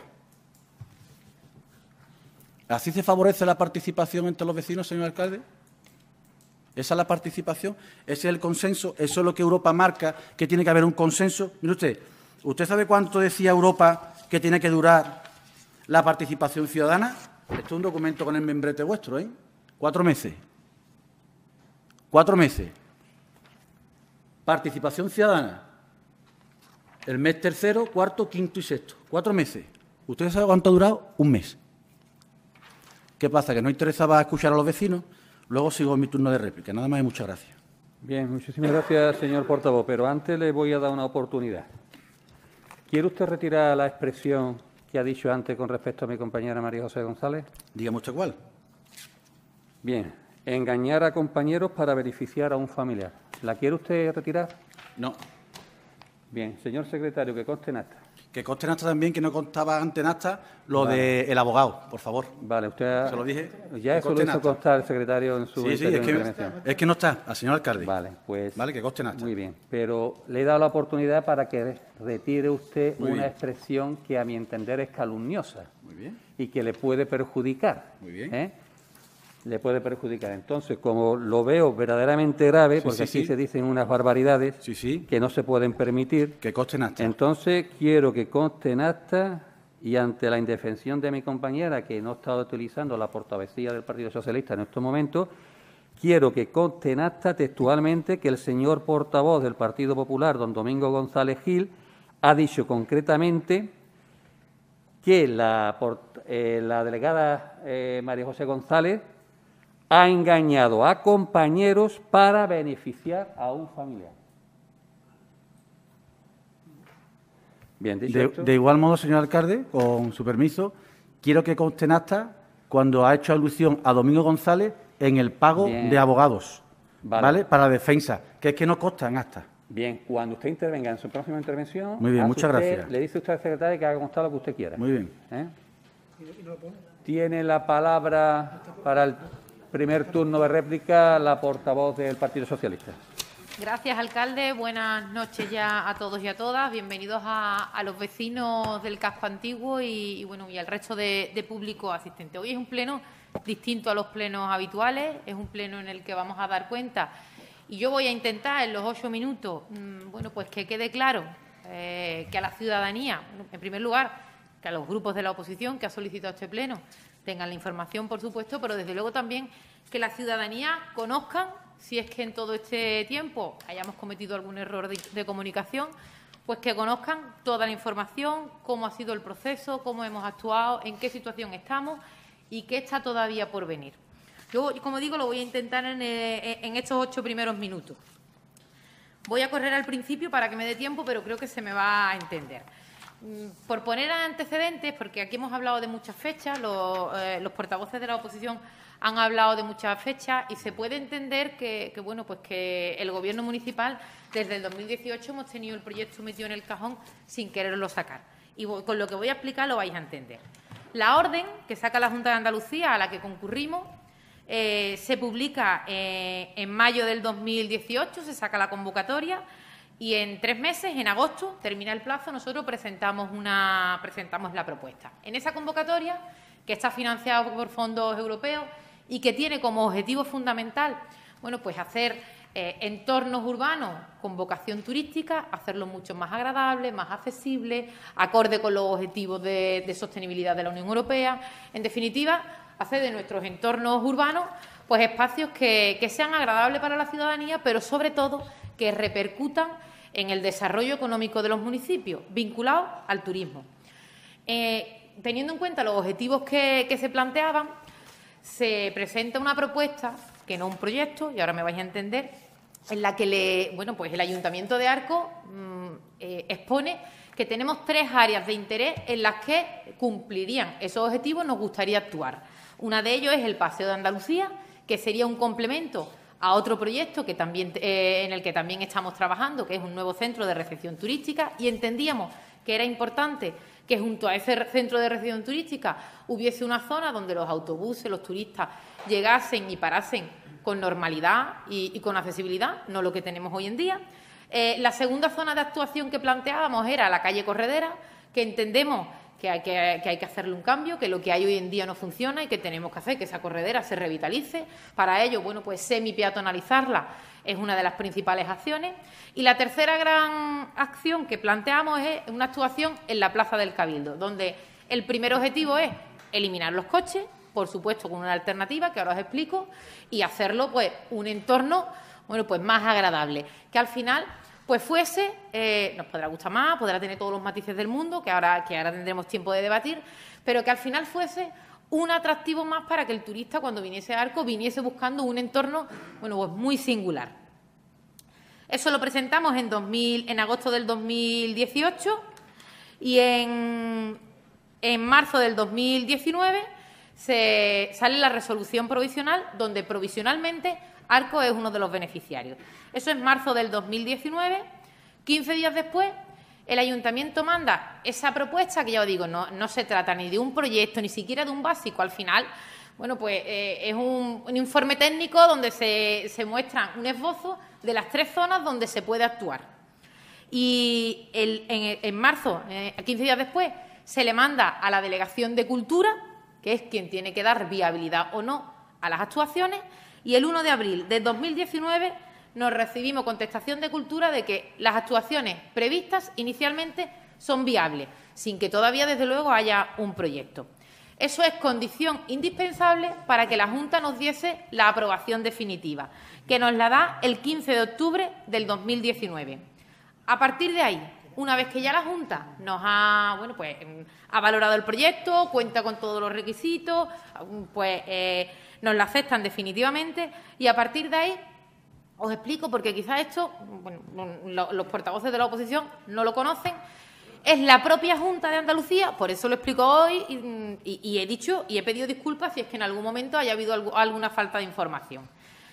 ¿Así se favorece la participación entre los vecinos, señor alcalde? ¿Esa es la participación? ¿Ese es el consenso? ¿Eso es lo que Europa marca, que tiene que haber un consenso? Mire usted, ¿usted sabe cuánto decía Europa que tiene que durar la participación ciudadana? Esto es un documento con el membrete vuestro, ¿eh? Cuatro meses. Cuatro meses. Participación ciudadana. El mes tercero, cuarto, quinto y sexto. Cuatro meses. ¿Usted sabe cuánto ha durado? Un mes. ¿Qué pasa? ¿Que no interesaba escuchar a los vecinos? Luego sigo en mi turno de réplica. Nada más y muchas gracias. Bien, muchísimas gracias, señor portavoz. Pero antes le voy a dar una oportunidad. ¿Quiere usted retirar la expresión que ha dicho antes con respecto a mi compañera María José González? Dígame usted cuál. Bien, engañar a compañeros para beneficiar a un familiar. ¿La quiere usted retirar? No. Bien, señor secretario, que conste en acta. Que conste en acta también, que no constaba antes en acta lo Vale. del abogado, por favor. Vale, usted... ¿Se lo dije? Ya Que eso lo conste en hizo acta. constar el secretario en su Sí, sí, anterior es que, intervención. es que no está, al señor alcalde. Vale, pues... Vale, que conste en acta. Muy bien, pero le he dado la oportunidad para que retire usted Muy una bien. expresión que a mi entender es calumniosa Muy bien. y que le puede perjudicar. Muy bien. ¿eh? Le puede perjudicar. Entonces, como lo veo verdaderamente grave, Sí, porque sí, aquí sí. se dicen unas barbaridades Sí, sí. que no se pueden permitir, Que conste en acta. entonces quiero que conste en acta y ante la indefensión de mi compañera, que no está utilizando la portavocía del Partido Socialista en estos momentos, quiero que conste en acta textualmente que el señor portavoz del Partido Popular, don Domingo González Gil, ha dicho concretamente que la, port- eh, la delegada eh, María José González ha engañado a compañeros para beneficiar a un familiar. Bien, dicho De, esto, de igual modo, señor alcalde, con su permiso, quiero que conste en acta cuando ha hecho alusión a Domingo González en el pago Bien. de abogados, Vale. ¿vale? Para la defensa, que es que no consta en acta. bien, cuando usted intervenga en su próxima intervención, Muy bien, hace muchas usted- gracias. le dice usted al secretario que haga constar lo que usted quiera. Muy bien. ¿Eh? Tiene la palabra para el primer turno de réplica la portavoz del Partido Socialista. Gracias, alcalde. Buenas noches ya a todos y a todas. Bienvenidos a, a los vecinos del casco antiguo y, y, bueno, y al resto de, de público asistente. Hoy es un pleno distinto a los plenos habituales, es un pleno en el que vamos a dar cuenta y yo voy a intentar en los ocho minutos, mmm, bueno, pues que quede claro eh, que a la ciudadanía, en primer lugar, que a los grupos de la oposición que ha solicitado este pleno tengan la información, por supuesto, pero desde luego también que la ciudadanía conozcan, si es que en todo este tiempo hayamos cometido algún error de, de comunicación, pues que conozcan toda la información, cómo ha sido el proceso, cómo hemos actuado, en qué situación estamos y qué está todavía por venir. Yo, como digo, lo voy a intentar en, eh, en estos ocho primeros minutos. Voy a correr al principio para que me dé tiempo, pero creo que se me va a entender. Mm, Por poner antecedentes, porque aquí hemos hablado de muchas fechas, los, eh, los portavoces de la oposición han hablado de muchas fechas y se puede entender que, que, bueno, pues que el Gobierno municipal, desde el dos mil dieciocho, hemos tenido el proyecto metido en el cajón sin quererlo sacar. Y voy- con lo que voy a explicar lo vais a entender. La orden que saca la Junta de Andalucía, a la que concurrimos, eh, se publica eh, en mayo del dos mil dieciocho, se saca la convocatoria y en tres meses, en agosto, termina el plazo, nosotros presentamos, una, presentamos la propuesta. En esa convocatoria, que está financiada por fondos europeos y que tiene como objetivo fundamental, bueno, pues hacer eh, entornos urbanos con vocación turística, hacerlos mucho más agradables, más accesibles, acorde con los objetivos de, de sostenibilidad de la Unión Europea. En definitiva, hacer de nuestros entornos urbanos pues espacios que, que sean agradables para la ciudadanía, pero sobre todo que repercutan en el desarrollo económico de los municipios, vinculados al turismo. Eh, teniendo en cuenta los objetivos que, que se planteaban, se presenta una propuesta, que no un proyecto, y ahora me vais a entender, en la que le, bueno, pues el Ayuntamiento de Arcos mmm, eh, expone que tenemos tres áreas de interés en las que cumplirían esos objetivos, nos gustaría actuar. Una de ellos es el Paseo de Andalucía, que sería un complemento a otro proyecto que también, eh, en el que también estamos trabajando, que es un nuevo centro de recepción turística, y entendíamos que era importante que junto a ese centro de recepción turística hubiese una zona donde los autobuses, los turistas llegasen y parasen con normalidad y, y con accesibilidad, no lo que tenemos hoy en día. Eh, la segunda zona de actuación que planteábamos era la calle Corredera, que entendemos que hay que, que hay que hacerle un cambio, que lo que hay hoy en día no funciona y que tenemos que hacer que esa corredera se revitalice. Para ello, bueno, pues semi-peatonalizarla es una de las principales acciones. Y la tercera gran acción que planteamos es una actuación en la Plaza del Cabildo, donde el primer objetivo es eliminar los coches, por supuesto con una alternativa que ahora os explico, y hacerlo pues un entorno, bueno, pues más agradable, que al final pues fuese, eh, nos podrá gustar más, podrá tener todos los matices del mundo, que ahora, que ahora tendremos tiempo de debatir, pero que al final fuese un atractivo más para que el turista, cuando viniese a Arcos, viniese buscando un entorno, bueno, pues muy singular. Eso lo presentamos en, dos mil, en agosto del dos mil dieciocho y en, en marzo del dos mil diecinueve se sale la resolución provisional, donde provisionalmente Arcos es uno de los beneficiarios. Eso es marzo del dos mil diecinueve. quince días después, el Ayuntamiento manda esa propuesta, que ya os digo, no, no se trata ni de un proyecto, ni siquiera de un básico. Al final, bueno, pues eh, es un, un informe técnico donde se, se muestra un esbozo de las tres zonas donde se puede actuar. Y el, en, en marzo, eh, quince días después, se le manda a la Delegación de Cultura, que es quien tiene que dar viabilidad o no a las actuaciones, y el uno de abril de dos mil diecinueve nos recibimos contestación de Cultura de que las actuaciones previstas inicialmente son viables, sin que todavía, desde luego, haya un proyecto. Eso es condición indispensable para que la Junta nos diese la aprobación definitiva, que nos la da el quince de octubre del dos mil diecinueve. A partir de ahí, una vez que ya la Junta nos ha, bueno, pues, ha valorado el proyecto, cuenta con todos los requisitos, pues eh, nos la aceptan definitivamente, y a partir de ahí os explico, porque quizás esto, bueno, los portavoces de la oposición no lo conocen, es la propia Junta de Andalucía, por eso lo explico hoy, y, y, y he dicho y he pedido disculpas si es que en algún momento haya habido algo, alguna falta de información.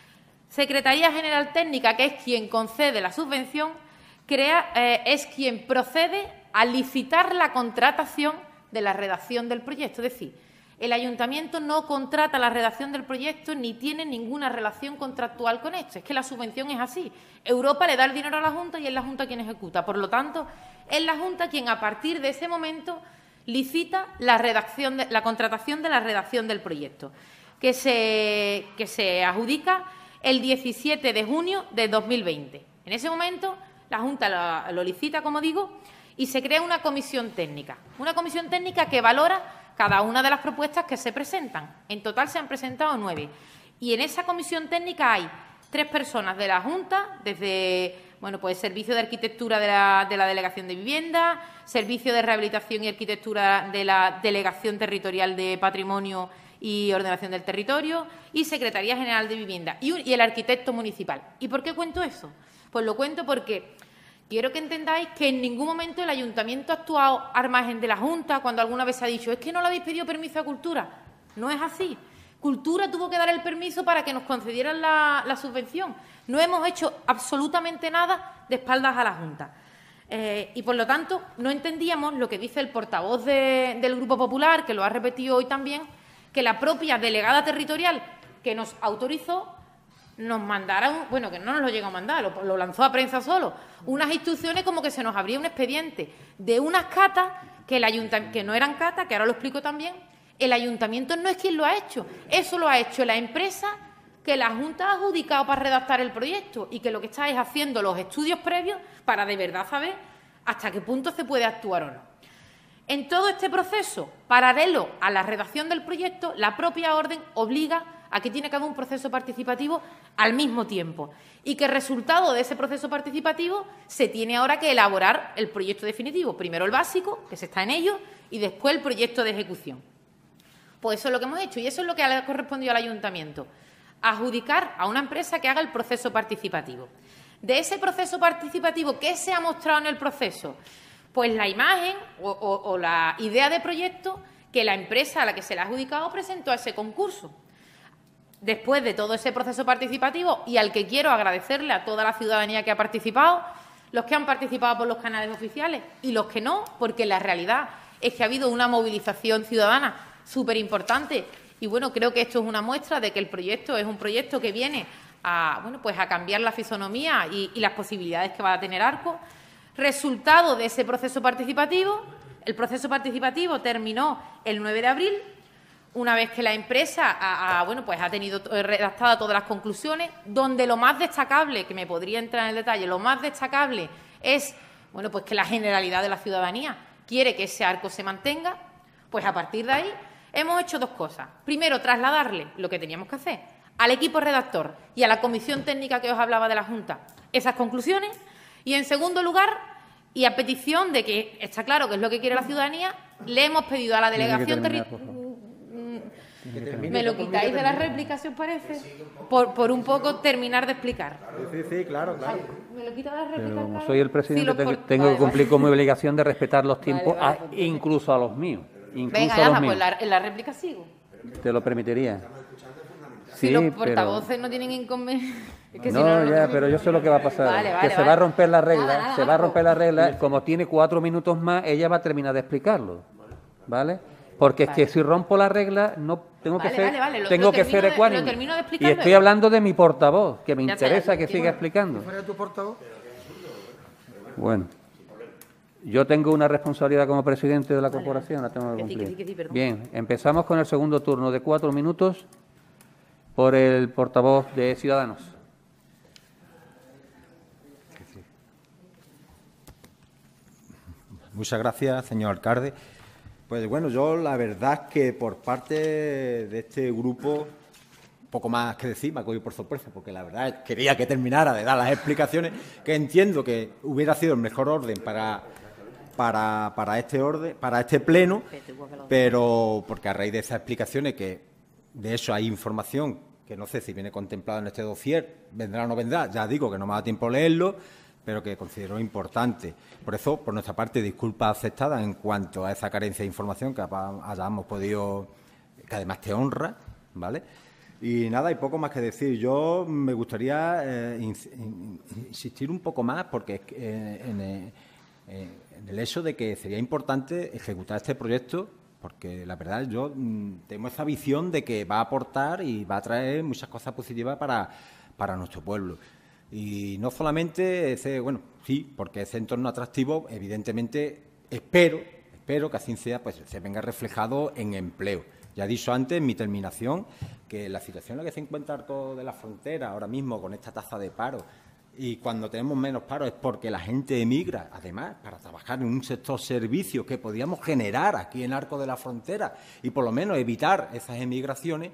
Secretaría General Técnica, que es quien concede la subvención, crea, eh, es quien procede a licitar la contratación de la redacción del proyecto. Es decir, el Ayuntamiento no contrata la redacción del proyecto ni tiene ninguna relación contractual con esto. Es que la subvención es así. Europa le da el dinero a la Junta y es la Junta quien ejecuta. Por lo tanto, es la Junta quien a partir de ese momento licita la, redacción de, la contratación de la redacción del proyecto, que se, que se adjudica el diecisiete de junio de dos mil veinte. En ese momento, la Junta lo, lo licita, como digo, y se crea una comisión técnica. Una comisión técnica que valora cada una de las propuestas que se presentan. En total se han presentado nueve. Y en esa comisión técnica hay tres personas de la Junta, desde, bueno, pues Servicio de Arquitectura de la, de la Delegación de Vivienda, Servicio de Rehabilitación y Arquitectura de la Delegación Territorial de Patrimonio y Ordenación del Territorio, y Secretaría General de Vivienda, y, un, y el arquitecto municipal. ¿Y por qué cuento eso? Pues lo cuento porque quiero que entendáis que en ningún momento el Ayuntamiento ha actuado al margen de la Junta cuando alguna vez se ha dicho es que no le habéis pedido permiso a Cultura. No es así. Cultura tuvo que dar el permiso para que nos concedieran la, la subvención. No hemos hecho absolutamente nada de espaldas a la Junta. Eh, y, por lo tanto, no entendíamos lo que dice el portavoz de, del Grupo Popular, que lo ha repetido hoy también, que la propia delegada territorial que nos autorizó nos mandara, un, bueno, que no nos lo llegó a mandar, lo, lo lanzó a prensa solo, unas instrucciones como que se nos abría un expediente de unas catas que, el ayuntamiento, que no eran catas, que ahora lo explico también. El Ayuntamiento no es quien lo ha hecho, eso lo ha hecho la empresa que la Junta ha adjudicado para redactar el proyecto y que lo que está es haciendo los estudios previos para de verdad saber hasta qué punto se puede actuar o no. En todo este proceso, paralelo a la redacción del proyecto, la propia orden obliga Aquí tiene que haber un proceso participativo al mismo tiempo y que resultado de ese proceso participativo se tiene ahora que elaborar el proyecto definitivo. Primero el básico, que se está en ello, y después el proyecto de ejecución. Pues eso es lo que hemos hecho y eso es lo que ha correspondido al ayuntamiento. Adjudicar a una empresa que haga el proceso participativo. De ese proceso participativo, ¿qué se ha mostrado en el proceso? Pues la imagen o, o, o la idea de proyecto que la empresa a la que se le ha adjudicado presentó a ese concurso. Después de todo ese proceso participativo, y al que quiero agradecerle a toda la ciudadanía que ha participado, los que han participado por los canales oficiales y los que no, porque la realidad es que ha habido una movilización ciudadana súper importante. Y bueno, creo que esto es una muestra de que el proyecto es un proyecto que viene a, bueno, pues a cambiar la fisonomía y, y las posibilidades que va a tener Arco. Resultado de ese proceso participativo, el proceso participativo terminó el nueve de abril, una vez que la empresa ha, ha, bueno, pues ha tenido redactadas todas las conclusiones, donde lo más destacable, que me podría entrar en el detalle, lo más destacable es, bueno, pues que la generalidad de la ciudadanía quiere que ese arco se mantenga. Pues a partir de ahí hemos hecho dos cosas. Primero, trasladarle lo que teníamos que hacer al equipo redactor y a la comisión técnica que os hablaba de la Junta esas conclusiones. Y, en segundo lugar, y a petición de que está claro que es lo que quiere la ciudadanía, le hemos pedido a la delegación territorial... ¿Me lo quitáis de la réplica, si os parece? Por, por un poco terminar de explicar. Sí, sí, claro, claro. ¿Me lo quita de la réplica? Pero como soy el presidente, Sí, tengo, por... tengo vale, que cumplir vale. con mi obligación de respetar los tiempos, Vale, vale. a- incluso a los míos. Incluso Venga, a los Ana, míos. pues la, en la réplica sigo. Te lo permitiría. Si Sí, los pero... portavoces no tienen inconveniente... Es que si No, no, ya, pero yo sé lo que va a pasar. Vale, vale, que se vale. va a romper la regla, Nada, nada, se va a Arco. romper la regla. Como tiene cuatro minutos más, ella va a terminar de explicarlo, ¿vale? Porque es Vale. que si rompo la regla, no tengo Vale, que ser, vale, vale, lo- tengo lo que termino ser de- lo ecuánime. termino de Y explicar estoy luego. hablando de mi portavoz, que me Ya está, interesa ya que está. siga explicando. ¿Fuera tu portavoz? Bueno, yo tengo una responsabilidad como presidente de la corporación, la tengo que Que sí, que cumplir. sí, que sí, perdón. Bien, empezamos con el segundo turno de cuatro minutos por el portavoz de Ciudadanos. Muchas gracias, señor alcalde. Pues bueno, yo la verdad es que por parte de este grupo, poco más que decir, me ha cogido por sorpresa, porque la verdad es que quería que terminara de dar las explicaciones, que entiendo que hubiera sido el mejor orden para, para, para este orden, para este pleno, pero porque a raíz de esas explicaciones, que de eso hay información que no sé si viene contemplada en este dossier, vendrá o no vendrá, ya digo que no me da tiempo leerlo, pero que considero importante. Por eso, por nuestra parte, disculpas aceptadas en cuanto a esa carencia de información que hayamos podido, que además te honra, ¿vale? Y nada, hay poco más que decir. Yo me gustaría eh, ins- in- insistir un poco más, porque es que, eh, en, eh, eh, en el hecho de que sería importante ejecutar este proyecto, porque la verdad yo mm, tengo esa visión de que va a aportar y va a traer muchas cosas positivas para, para nuestro pueblo. Y no solamente ese, bueno, sí, porque ese entorno atractivo, evidentemente, espero, espero que así sea, pues se venga reflejado en empleo. Ya he dicho antes, en mi terminación, que la situación en la que se encuentra Arco de la Frontera ahora mismo, con esta tasa de paro, y cuando tenemos menos paro es porque la gente emigra, además, para trabajar en un sector servicios que podíamos generar aquí en Arco de la Frontera y por lo menos evitar esas emigraciones.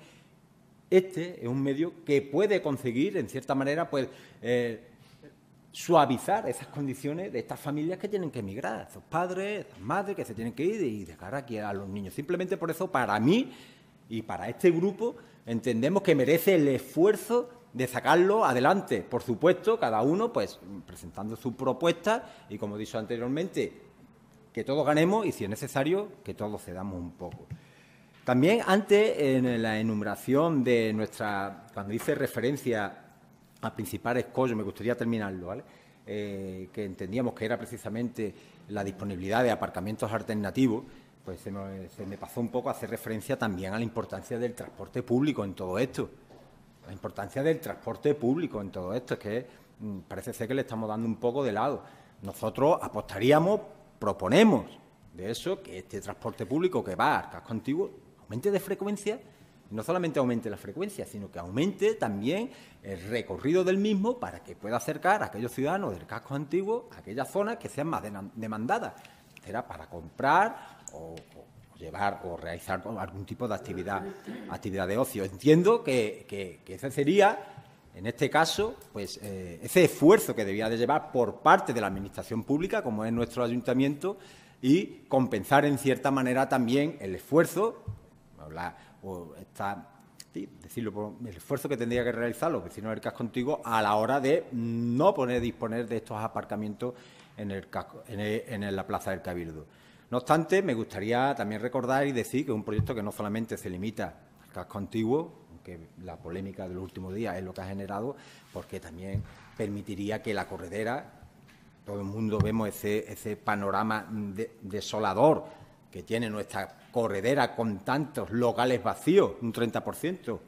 Este es un medio que puede conseguir, en cierta manera, pues eh, suavizar esas condiciones de estas familias que tienen que emigrar, esos padres, esas madres que se tienen que ir y dejar aquí a los niños. Simplemente por eso, para mí y para este grupo, entendemos que merece el esfuerzo de sacarlo adelante. Por supuesto, cada uno pues presentando su propuesta y, como he dicho anteriormente, que todos ganemos y, si es necesario, que todos cedamos un poco. También antes, en la enumeración de nuestra, cuando hice referencia a principales escollos, me gustaría terminarlo, ¿vale? Eh, que entendíamos que era precisamente la disponibilidad de aparcamientos alternativos, pues se me, se me pasó un poco a hacer referencia también a la importancia del transporte público en todo esto. La importancia del transporte público en todo esto, es que mm, parece ser que le estamos dando un poco de lado. Nosotros apostaríamos, proponemos, de eso, que este transporte público que va al casco antiguo aumente de frecuencia, y no solamente aumente la frecuencia, sino que aumente también el recorrido del mismo para que pueda acercar a aquellos ciudadanos del casco antiguo a aquellas zonas que sean más demandadas, será para comprar o, o llevar o realizar algún tipo de actividad, actividad de ocio. Entiendo que, que, que ese sería, en este caso, pues eh, ese esfuerzo que debía de llevar por parte de la Administración pública, como es nuestro ayuntamiento, y compensar en cierta manera también el esfuerzo, hablar, o esta, sí, decirlo, por, el esfuerzo que tendría que realizar los vecinos del casco antiguo a la hora de no poner disponer de estos aparcamientos en, el casco, en, el, en la Plaza del Cabildo. No obstante, me gustaría también recordar y decir que es un proyecto que no solamente se limita al casco antiguo, aunque la polémica de los últimos días es lo que ha generado, porque también permitiría que la corredera, todo el mundo vemos ese, ese panorama de, desolador que tiene nuestra corredera con tantos locales vacíos, un treinta por ciento,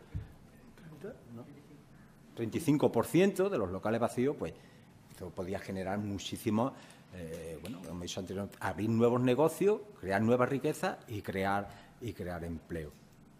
treinta y cinco por ciento de los locales vacíos, pues esto podría generar muchísimo, eh, bueno, como he dicho anteriormente, abrir nuevos negocios, crear nuevas riquezas y crear, y crear empleo.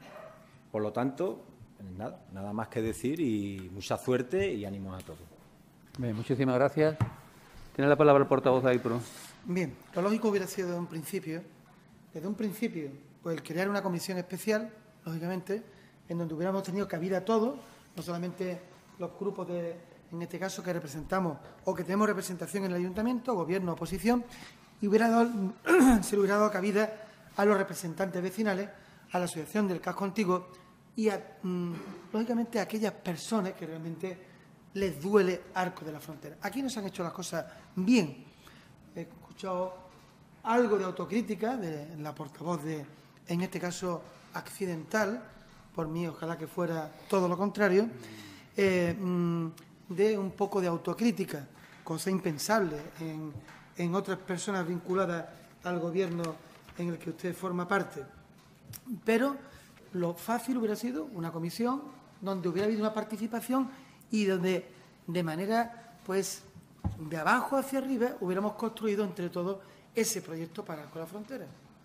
Por lo tanto, nada, nada más que decir y mucha suerte y ánimos a todos. Bien, muchísimas gracias. Tiene la palabra el portavoz de AIPRO. Bien, lo lógico hubiera sido desde un principio, desde un principio, pues el crear una comisión especial, lógicamente, en donde hubiéramos tenido cabida a todos, no solamente los grupos de, en este caso, que representamos o que tenemos representación en el ayuntamiento, gobierno, oposición, y hubiera dado, se le hubiera dado cabida a los representantes vecinales, a la asociación del casco antiguo y, a, mmm, lógicamente, a aquellas personas que realmente les duele Arcos de la Frontera. Aquí no se han hecho las cosas bien. He escuchado algo de autocrítica de la portavoz de, en este caso, accidental, por mí ojalá que fuera todo lo contrario, eh, de un poco de autocrítica, cosa impensable en, en otras personas vinculadas al gobierno en el que usted forma parte. Pero lo fácil hubiera sido una comisión donde hubiera habido una participación y donde, de manera, pues, de abajo hacia arriba, hubiéramos construido entre todos ese proyecto para Arcos de la Frontera.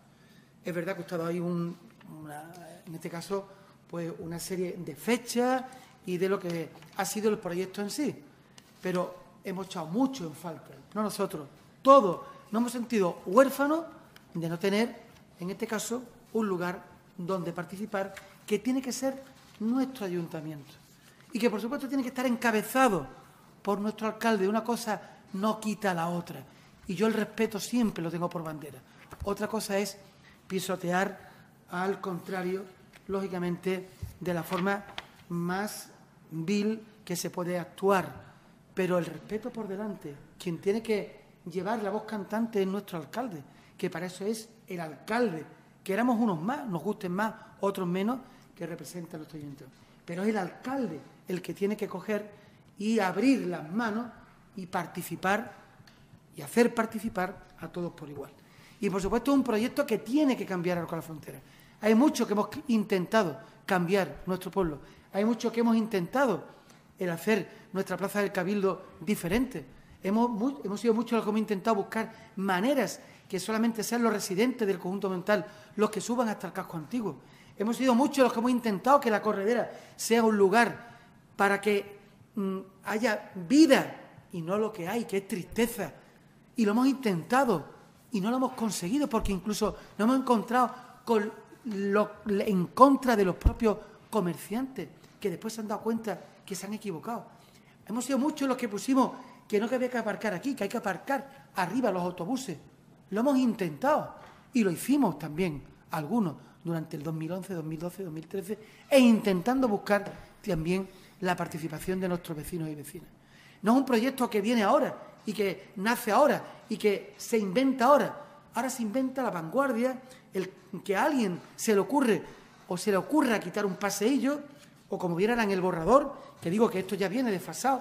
Es verdad que usted ha dado ahí, un, una, en este caso, pues, una serie de fechas y de lo que ha sido el proyecto en sí, pero hemos echado mucho en falta, no nosotros, todos nos hemos sentido huérfanos de no tener, en este caso, un lugar donde participar, que tiene que ser nuestro ayuntamiento. Y que, por supuesto, tiene que estar encabezado por nuestro alcalde. Una cosa no quita a la otra. Y yo el respeto siempre lo tengo por bandera. Otra cosa es pisotear, al contrario, lógicamente, de la forma más vil que se puede actuar. Pero el respeto por delante. Quien tiene que llevar la voz cantante es nuestro alcalde, que para eso es el alcalde. Que éramos unos más, nos gusten más, otros menos, que representan a nuestro ayuntamiento. Pero es el alcalde el que tiene que coger y abrir las manos y participar y hacer participar a todos por igual. Y, por supuesto, es un proyecto que tiene que cambiar Arcos de la Frontera. Hay mucho que hemos intentado cambiar nuestro pueblo. Hay mucho que hemos intentado el hacer nuestra Plaza del Cabildo diferente. Hemos, muy, hemos sido muchos los que hemos intentado buscar maneras que solamente sean los residentes del conjunto mental los que suban hasta el casco antiguo. Hemos sido muchos los que hemos intentado que la corredera sea un lugar para que mmm, haya vida y no lo que hay, que es tristeza. Y lo hemos intentado y no lo hemos conseguido porque incluso nos hemos encontrado con lo, en contra de los propios comerciantes que después se han dado cuenta que se han equivocado. Hemos sido muchos los que pusimos que no que había que aparcar aquí, que hay que aparcar arriba los autobuses. Lo hemos intentado y lo hicimos también algunos durante el dos mil once, dos mil doce, dos mil trece e intentando buscar también la participación de nuestros vecinos y vecinas. No es un proyecto que viene ahora y que nace ahora y que se inventa ahora. Ahora se inventa la vanguardia, el que a alguien se le ocurre o se le ocurra quitar un paseillo o como vieran en el borrador, que digo que esto ya viene desfasado,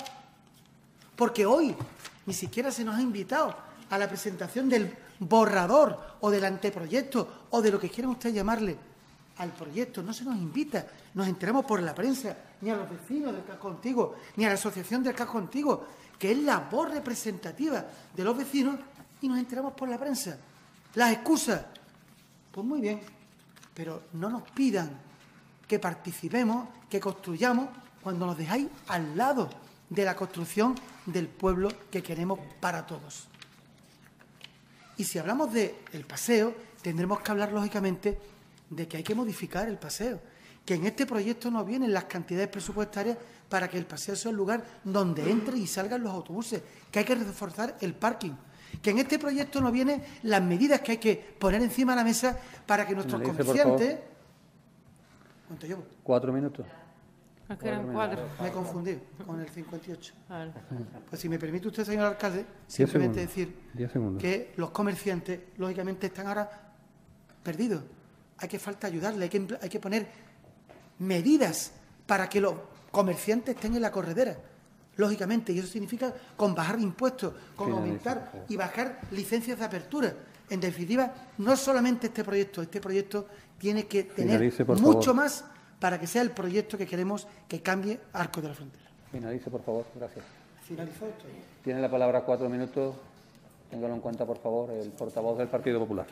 porque hoy ni siquiera se nos ha invitado a la presentación del borrador o del anteproyecto o de lo que quieran ustedes llamarle al proyecto. No se nos invita, nos enteramos por la prensa, ni a los vecinos del casco antiguo, ni a la asociación del casco antiguo, que es la voz representativa de los vecinos, y nos enteramos por la prensa. Las excusas, pues muy bien, pero no nos pidan que participemos, que construyamos, cuando nos dejáis al lado de la construcción del pueblo que queremos para todos. Y si hablamos del paseo, tendremos que hablar, lógicamente, de que hay que modificar el paseo, que en este proyecto no vienen las cantidades presupuestarias para que el paseo sea el lugar donde entren y salgan los autobuses, que hay que reforzar el parking, que en este proyecto no vienen las medidas que hay que poner encima de la mesa para que nuestros Finalice, comerciantes... ¿Cuánto llevo? Cuatro minutos. Es que eran cuatro. Me he confundido con el cincuenta y ocho. Vale. Pues si me permite usted, señor alcalde, Diez simplemente segundos. decir Diez segundos. que los comerciantes, lógicamente, están ahora perdidos. Hay que falta ayudarle, hay que, hay que poner medidas para que los comerciantes estén en la corredera, lógicamente, y eso significa con bajar impuestos, con Finaliza, aumentar por favor. y bajar licencias de apertura. En definitiva, no solamente este proyecto, este proyecto tiene que tener Finalice, por mucho favor. más para que sea el proyecto que queremos que cambie Arcos de la Frontera. Finalice, por favor. Gracias. Finalizó esto. Tiene la palabra cuatro minutos. Téngalo en cuenta, por favor, el portavoz del Partido Popular.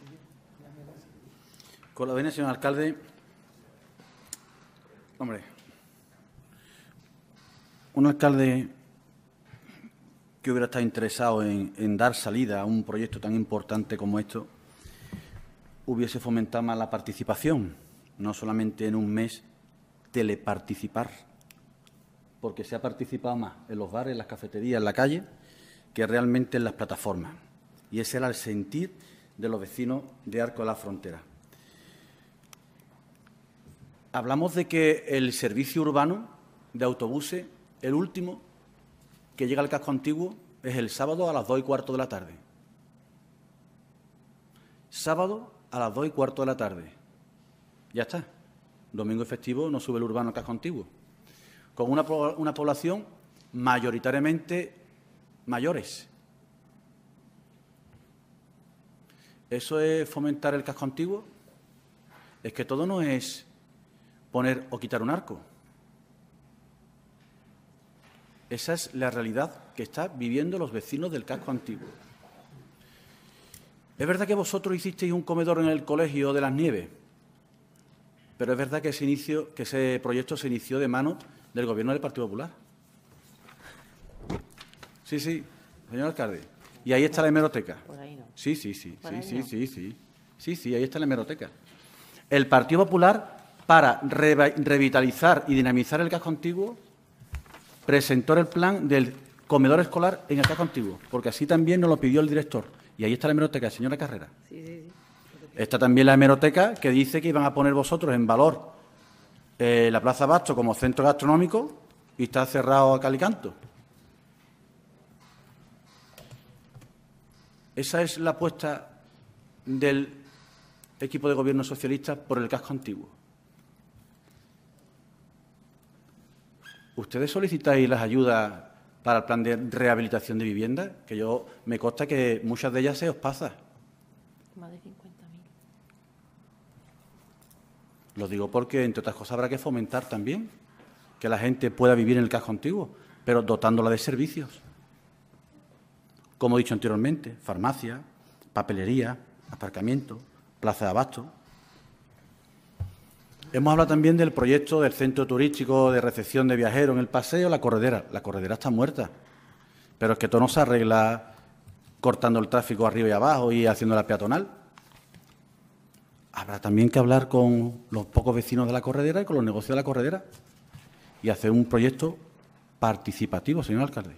Con la venia, señor alcalde. Hombre, un alcalde que hubiera estado interesado en, en dar salida a un proyecto tan importante como esto, hubiese fomentado más la participación, no solamente en un mes teleparticipar, porque se ha participado más en los bares, en las cafeterías, en la calle, que realmente en las plataformas. Y ese era el sentir de los vecinos de Arcos de la Frontera. Hablamos de que el servicio urbano de autobuses, el último que llega al casco antiguo, es el sábado a las dos y cuarto de la tarde. Sábado a las dos y cuarto de la tarde. Ya está. Domingo y festivo no sube el urbano al casco antiguo. Con una, una población mayoritariamente mayores. ¿Eso es fomentar el casco antiguo? Es que todo no es poner o quitar un arco. Esa es la realidad que están viviendo los vecinos del casco antiguo. Es verdad que vosotros hicisteis un comedor en el Colegio de las Nieves, pero es verdad que ese, inicio, que ese proyecto se inició de mano del Gobierno del Partido Popular. Sí, sí, señor alcalde. Y ahí está la hemeroteca. Por ahí no. Sí, sí, sí, Por sí, ahí sí, no. sí, sí. Sí, sí, ahí está la hemeroteca. El Partido Popular, para re- revitalizar y dinamizar el casco antiguo, presentó el plan del comedor escolar en el casco antiguo, porque así también nos lo pidió el director. Y ahí está la hemeroteca, señora Carrera. Sí, sí, sí. Está también la hemeroteca que dice que iban a poner vosotros en valor eh, la Plaza Basto como centro gastronómico y está cerrado a cal y canto. Esa es la apuesta del equipo de gobierno socialista por el casco antiguo. ¿Ustedes solicitáis las ayudas para el plan de rehabilitación de viviendas? Que yo me consta que muchas de ellas se os pasa. Más de cincuenta mil. Lo digo porque, entre otras cosas, habrá que fomentar también que la gente pueda vivir en el casco antiguo, pero dotándola de servicios. Como he dicho anteriormente, farmacia, papelería, aparcamiento, plaza de abasto. Hemos hablado también del proyecto del centro turístico de recepción de viajeros en el paseo, la corredera. La corredera está muerta, pero es que todo no se arregla cortando el tráfico arriba y abajo y haciendo la peatonal. Habrá también que hablar con los pocos vecinos de la corredera y con los negocios de la corredera y hacer un proyecto participativo, señor alcalde.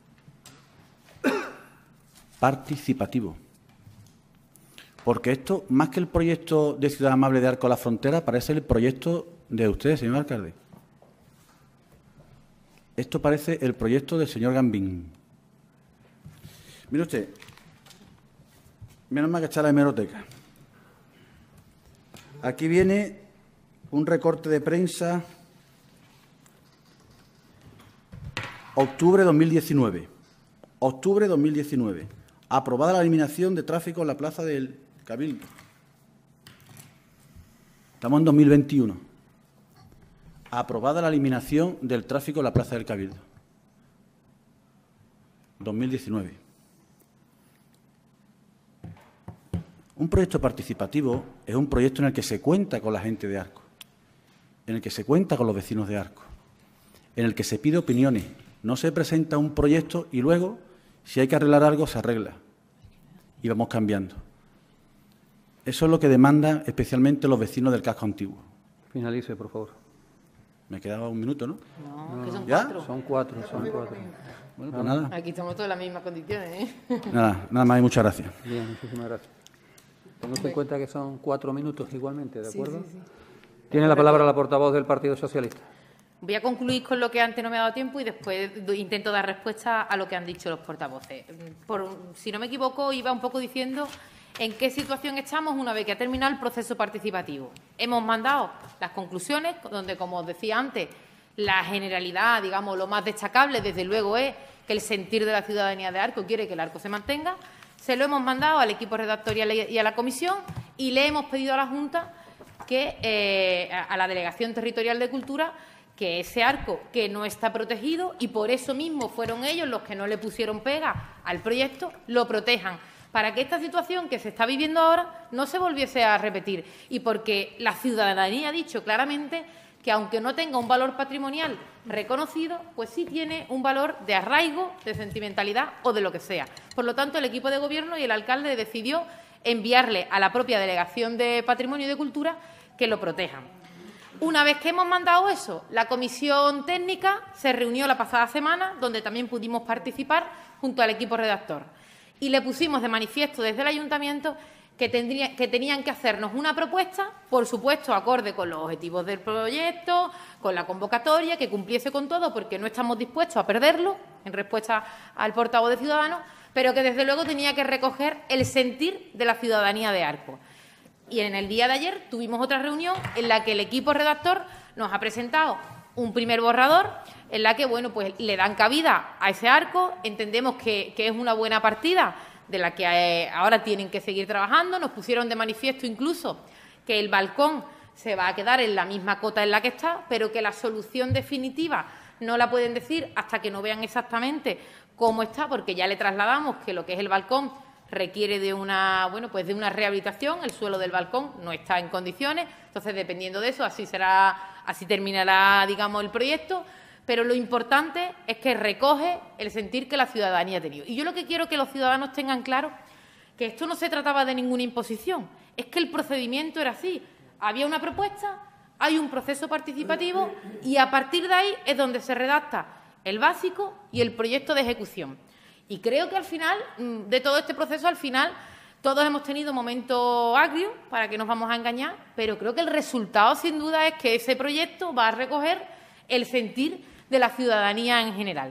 Participativo. Porque esto, más que el proyecto de Ciudad Amable de Arcos de la Frontera, parece el proyecto de usted, señor alcalde. Esto parece el proyecto del señor Gambín. Mire usted, menos mal que está la hemeroteca. Aquí viene un recorte de prensa, octubre de dos mil diecinueve. Octubre de dos mil diecinueve. Aprobada la eliminación de tráfico en la plaza del Cabildo. Estamos en dos mil veintiuno. Aprobada la eliminación del tráfico en la plaza del Cabildo. dos mil diecinueve. Un proyecto participativo es un proyecto en el que se cuenta con la gente de Arcos, en el que se cuenta con los vecinos de Arcos, en el que se pide opiniones. No se presenta un proyecto y luego, si hay que arreglar algo, se arregla. Y vamos cambiando. Eso es lo que demandan especialmente los vecinos del casco antiguo. Finalice, por favor. Me quedaba un minuto, ¿no? No, que son ¿Ya? cuatro. Son cuatro, son cuatro. Bueno, pues nada. Aquí estamos todos en las mismas condiciones, ¿eh? Nada, nada más y muchas gracias. Bien, muchísimas gracias. Tenemos en cuenta que son cuatro minutos igualmente, ¿de acuerdo? Sí, sí, sí. Tiene la palabra la portavoz del Partido Socialista. Voy a concluir con lo que antes no me ha dado tiempo y después do- intento dar respuesta a lo que han dicho los portavoces. Por, si no me equivoco, iba un poco diciendo en qué situación estamos una vez que ha terminado el proceso participativo. Hemos mandado las conclusiones, donde, como os decía antes, la generalidad, digamos, lo más destacable, desde luego, es que el sentir de la ciudadanía de Arco quiere que el Arco se mantenga. Se lo hemos mandado al equipo redactorial y a la comisión y le hemos pedido a la Junta, que eh, a la Delegación Territorial de Cultura, que ese arco que no está protegido, y por eso mismo fueron ellos los que no le pusieron pega al proyecto, lo protejan, para que esta situación que se está viviendo ahora no se volviese a repetir, y porque la ciudadanía ha dicho claramente que, aunque no tenga un valor patrimonial reconocido, pues sí tiene un valor de arraigo, de sentimentalidad o de lo que sea. Por lo tanto, el equipo de Gobierno y el alcalde decidió enviarle a la propia Delegación de Patrimonio y de Cultura que lo protejan. Una vez que hemos mandado eso, la comisión técnica se reunió la pasada semana, donde también pudimos participar junto al equipo redactor. Y le pusimos de manifiesto desde el ayuntamiento que, tendría, que tenían que hacernos una propuesta, por supuesto, acorde con los objetivos del proyecto, con la convocatoria, que cumpliese con todo, porque no estamos dispuestos a perderlo, en respuesta al portavoz de Ciudadanos, pero que desde luego tenía que recoger el sentir de la ciudadanía de Arco. Y en el día de ayer tuvimos otra reunión en la que el equipo redactor nos ha presentado un primer borrador en la que, bueno, pues le dan cabida a ese arco. Entendemos que, que es una buena partida de la que eh, ahora tienen que seguir trabajando. Nos pusieron de manifiesto incluso que el balcón se va a quedar en la misma cota en la que está, pero que la solución definitiva no la pueden decir hasta que no vean exactamente cómo está, porque ya le trasladamos que lo que es el balcón requiere de una, bueno, pues de una rehabilitación. El suelo del balcón no está en condiciones, entonces, dependiendo de eso, así será, así terminará, digamos, el proyecto. Pero lo importante es que recoge el sentir que la ciudadanía ha tenido. Y yo lo que quiero que los ciudadanos tengan claro que esto no se trataba de ninguna imposición, es que el procedimiento era así. Había una propuesta, hay un proceso participativo y a partir de ahí es donde se redacta el básico y el proyecto de ejecución. Y creo que al final, de todo este proceso, al final, todos hemos tenido momentos agrios, para que nos vamos a engañar, pero creo que el resultado, sin duda, es que ese proyecto va a recoger el sentir de la ciudadanía en general.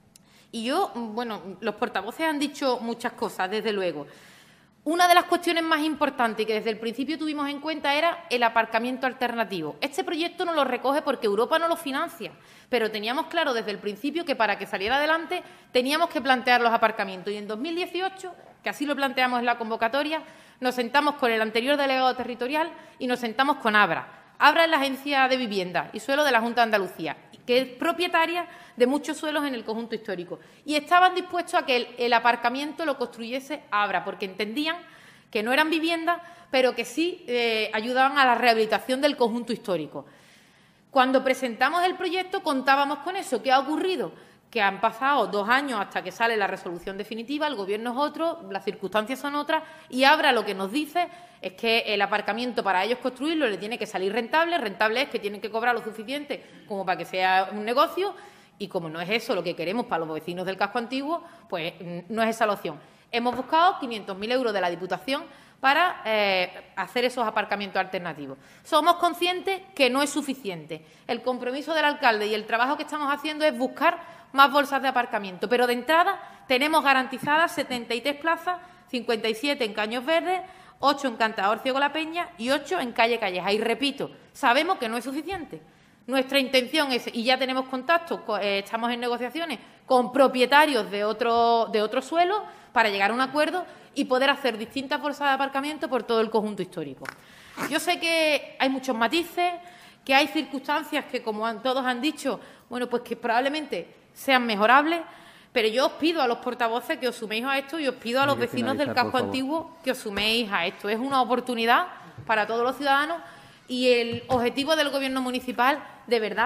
Y yo, bueno, los portavoces han dicho muchas cosas, desde luego. Una de las cuestiones más importantes que desde el principio tuvimos en cuenta era el aparcamiento alternativo. Este proyecto no lo recoge porque Europa no lo financia, pero teníamos claro desde el principio que para que saliera adelante teníamos que plantear los aparcamientos. Y en dos mil dieciocho, que así lo planteamos en la convocatoria, nos sentamos con el anterior delegado territorial y nos sentamos con Abra. Abra es la Agencia de Vivienda y Suelo de la Junta de Andalucía, que es propietaria de muchos suelos en el conjunto histórico. Y estaban dispuestos a que el, el aparcamiento lo construyese Abra, porque entendían que no eran viviendas, pero que sí eh, ayudaban a la rehabilitación del conjunto histórico. Cuando presentamos el proyecto contábamos con eso. ¿Qué ha ocurrido? Que han pasado dos años hasta que sale la resolución definitiva, el Gobierno es otro, las circunstancias son otras, y Abra lo que nos dice es que el aparcamiento, para ellos construirlo, le tiene que salir rentable. Rentable es que tienen que cobrar lo suficiente como para que sea un negocio, y como no es eso lo que queremos para los vecinos del casco antiguo, pues no es esa la opción. Hemos buscado quinientos mil euros de la Diputación para eh, hacer esos aparcamientos alternativos. Somos conscientes que no es suficiente. El compromiso del alcalde y el trabajo que estamos haciendo es buscar más bolsas de aparcamiento, pero de entrada tenemos garantizadas setenta y tres plazas, cincuenta y siete en Caños Verdes, ocho en Cantador Ciego La Peña y ocho en Calle Calleja. Y repito, sabemos que no es suficiente. Nuestra intención es, y ya tenemos contactos, eh, estamos en negociaciones con propietarios de otro, de otro suelo para llegar a un acuerdo y poder hacer distintas bolsas de aparcamiento por todo el conjunto histórico. Yo sé que hay muchos matices, que hay circunstancias que, como han, todos han dicho, bueno, pues que probablemente sean mejorables, pero yo os pido a los portavoces que os suméis a esto y os pido a los vecinos del casco antiguo que os suméis a esto. Es una oportunidad para todos los ciudadanos y el objetivo del Gobierno municipal, de verdad,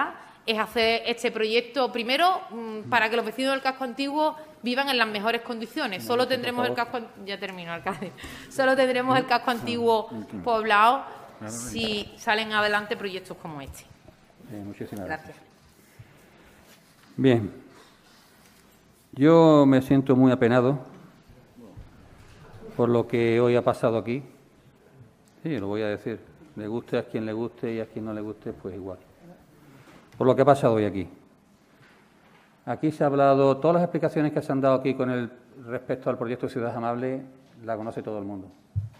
es hacer este proyecto, primero, mm, para que los vecinos del casco antiguo vivan en las mejores condiciones. Solo tendremos el casco... Ya termino, alcalde. Solo tendremos el casco antiguo poblado si salen adelante proyectos como este. Eh, muchísimas Gracias. Bien. Yo me siento muy apenado por lo que hoy ha pasado aquí. Sí, lo voy a decir. Le guste a quien le guste y a quien no le guste, pues igual. Por lo que ha pasado hoy aquí. Aquí se ha hablado, todas las explicaciones que se han dado aquí con el respecto al proyecto Ciudad Amable, la conoce todo el mundo.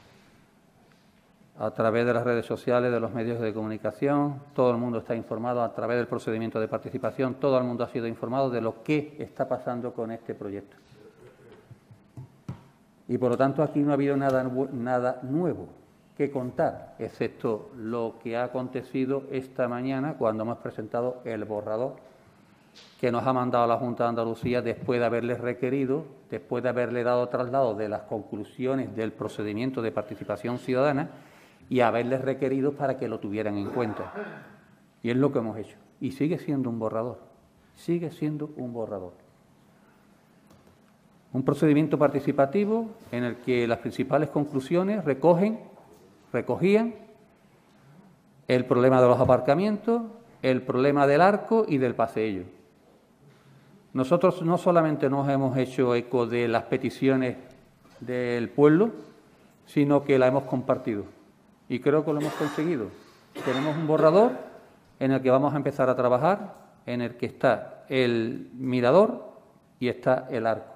A través de las redes sociales, de los medios de comunicación, todo el mundo está informado, a través del procedimiento de participación, todo el mundo ha sido informado de lo que está pasando con este proyecto. Y por lo tanto aquí no ha habido nada, nada nuevo que contar, excepto lo que ha acontecido esta mañana cuando hemos presentado el borrador que nos ha mandado la Junta de Andalucía después de haberles requerido, después de haberle dado traslado de las conclusiones del procedimiento de participación ciudadana y haberles requerido para que lo tuvieran en cuenta. Y es lo que hemos hecho. Y sigue siendo un borrador, sigue siendo un borrador. Un procedimiento participativo en el que las principales conclusiones recogen, recogían el problema de los aparcamientos, el problema del arco y del paseillo. Nosotros no solamente nos hemos hecho eco de las peticiones del pueblo, sino que la hemos compartido. Y creo que lo hemos conseguido. Tenemos un borrador en el que vamos a empezar a trabajar, en el que está el mirador y está el arco.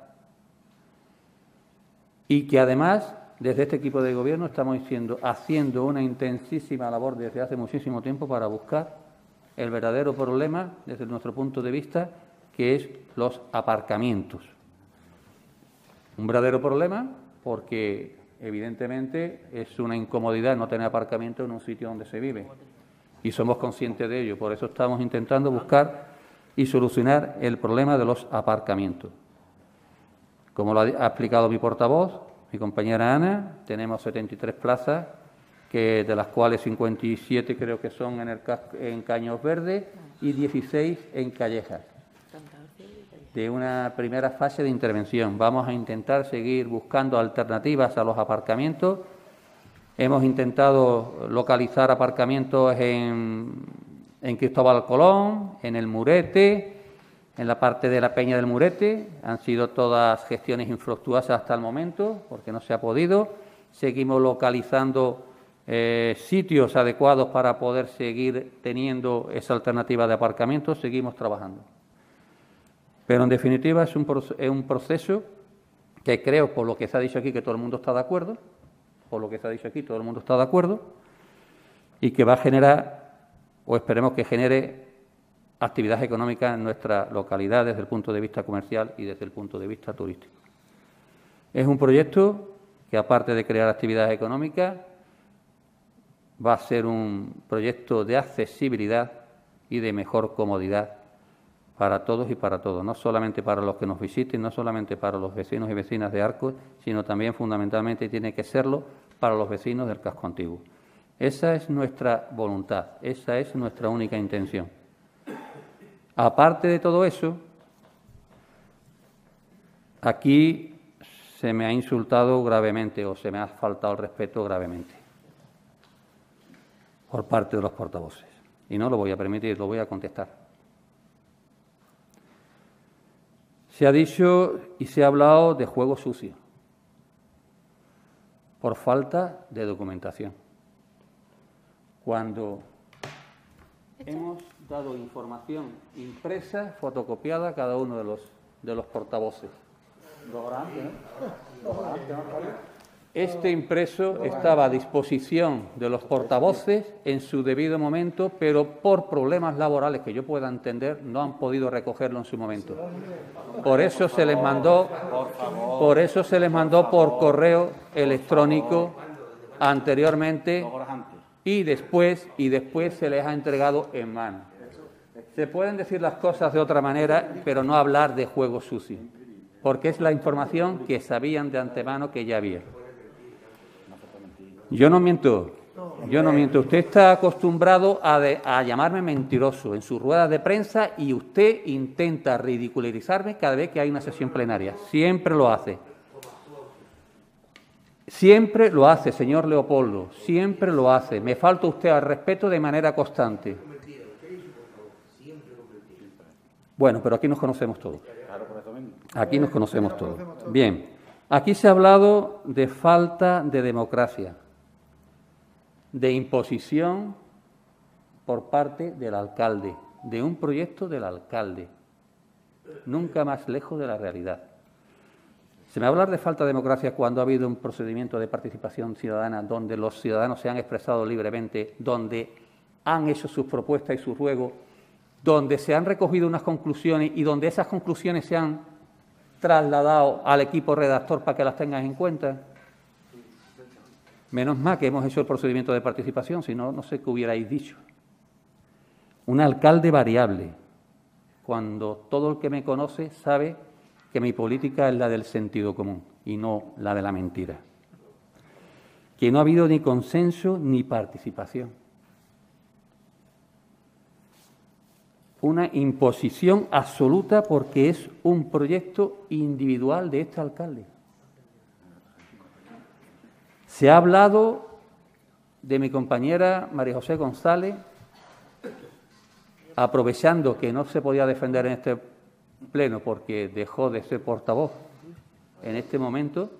Y que además, desde este equipo de gobierno, estamos haciendo, haciendo una intensísima labor desde hace muchísimo tiempo para buscar el verdadero problema, desde nuestro punto de vista, que es los aparcamientos. Un verdadero problema porque, evidentemente, es una incomodidad no tener aparcamiento en un sitio donde se vive. Y somos conscientes de ello. Por eso estamos intentando buscar y solucionar el problema de los aparcamientos. Como lo ha explicado mi portavoz, mi compañera Ana, tenemos setenta y tres plazas, que de las cuales cincuenta y siete creo que son en, el, en Caños Verdes y dieciséis en Callejas. De una primera fase de intervención. Vamos a intentar seguir buscando alternativas a los aparcamientos. Hemos intentado localizar aparcamientos en, en Cristóbal Colón, en el Murete, en la parte de la Peña del Murete. Han sido todas gestiones infructuosas hasta el momento, porque no se ha podido. Seguimos localizando eh, sitios adecuados para poder seguir teniendo esa alternativa de aparcamiento. Seguimos trabajando. Pero, en definitiva, es un, es un proceso que creo, por lo que se ha dicho aquí, que todo el mundo está de acuerdo, por lo que se ha dicho aquí, todo el mundo está de acuerdo, y que va a generar, o esperemos que genere, actividad económica en nuestra localidad desde el punto de vista comercial y desde el punto de vista turístico. Es un proyecto que, aparte de crear actividad económica, va a ser un proyecto de accesibilidad y de mejor comodidad para todos y para todos, no solamente para los que nos visiten, no solamente para los vecinos y vecinas de Arcos, sino también fundamentalmente tiene que serlo para los vecinos del casco antiguo. Esa es nuestra voluntad, esa es nuestra única intención. Aparte de todo eso, aquí se me ha insultado gravemente o se me ha faltado el respeto gravemente por parte de los portavoces. Y no lo voy a permitir, lo voy a contestar. Se ha dicho y se ha hablado de juego sucio por falta de documentación. Cuando hemos dado información impresa, fotocopiada a cada uno de los, de los portavoces. Este impreso estaba a disposición de los portavoces en su debido momento, pero por problemas laborales que yo pueda entender, no han podido recogerlo en su momento. Por eso se les mandó, por eso se les mandó por correo electrónico anteriormente y después, y después se les ha entregado en mano. Se pueden decir las cosas de otra manera, pero no hablar de juego sucio, porque es la información que sabían de antemano que ya había. Yo no miento, Yo no miento. Usted está acostumbrado a, de, a llamarme mentiroso en sus ruedas de prensa y usted intenta ridiculizarme cada vez que hay una sesión plenaria. Siempre lo hace. Siempre lo hace, señor Leopoldo. Siempre lo hace. Me falta usted al respeto de manera constante. Bueno, pero aquí nos conocemos todos. Aquí nos conocemos todos. Bien. Aquí se ha hablado de falta de democracia, de imposición por parte del alcalde, de un proyecto del alcalde, nunca más lejos de la realidad. Se me va a hablar de falta de democracia cuando ha habido un procedimiento de participación ciudadana donde los ciudadanos se han expresado libremente, donde han hecho sus propuestas y sus ruegos, donde se han recogido unas conclusiones y donde esas conclusiones se han trasladado al equipo redactor para que las tengan en cuenta. Menos mal que hemos hecho el procedimiento de participación, si no, no sé qué hubierais dicho. Un alcalde variable, cuando todo el que me conoce sabe que mi política es la del sentido común y no la de la mentira. Que no ha habido ni consenso ni participación. Una imposición absoluta porque es un proyecto individual de este alcalde. Se ha hablado de mi compañera María José González, aprovechando que no se podía defender en este pleno porque dejó de ser portavoz en este momento,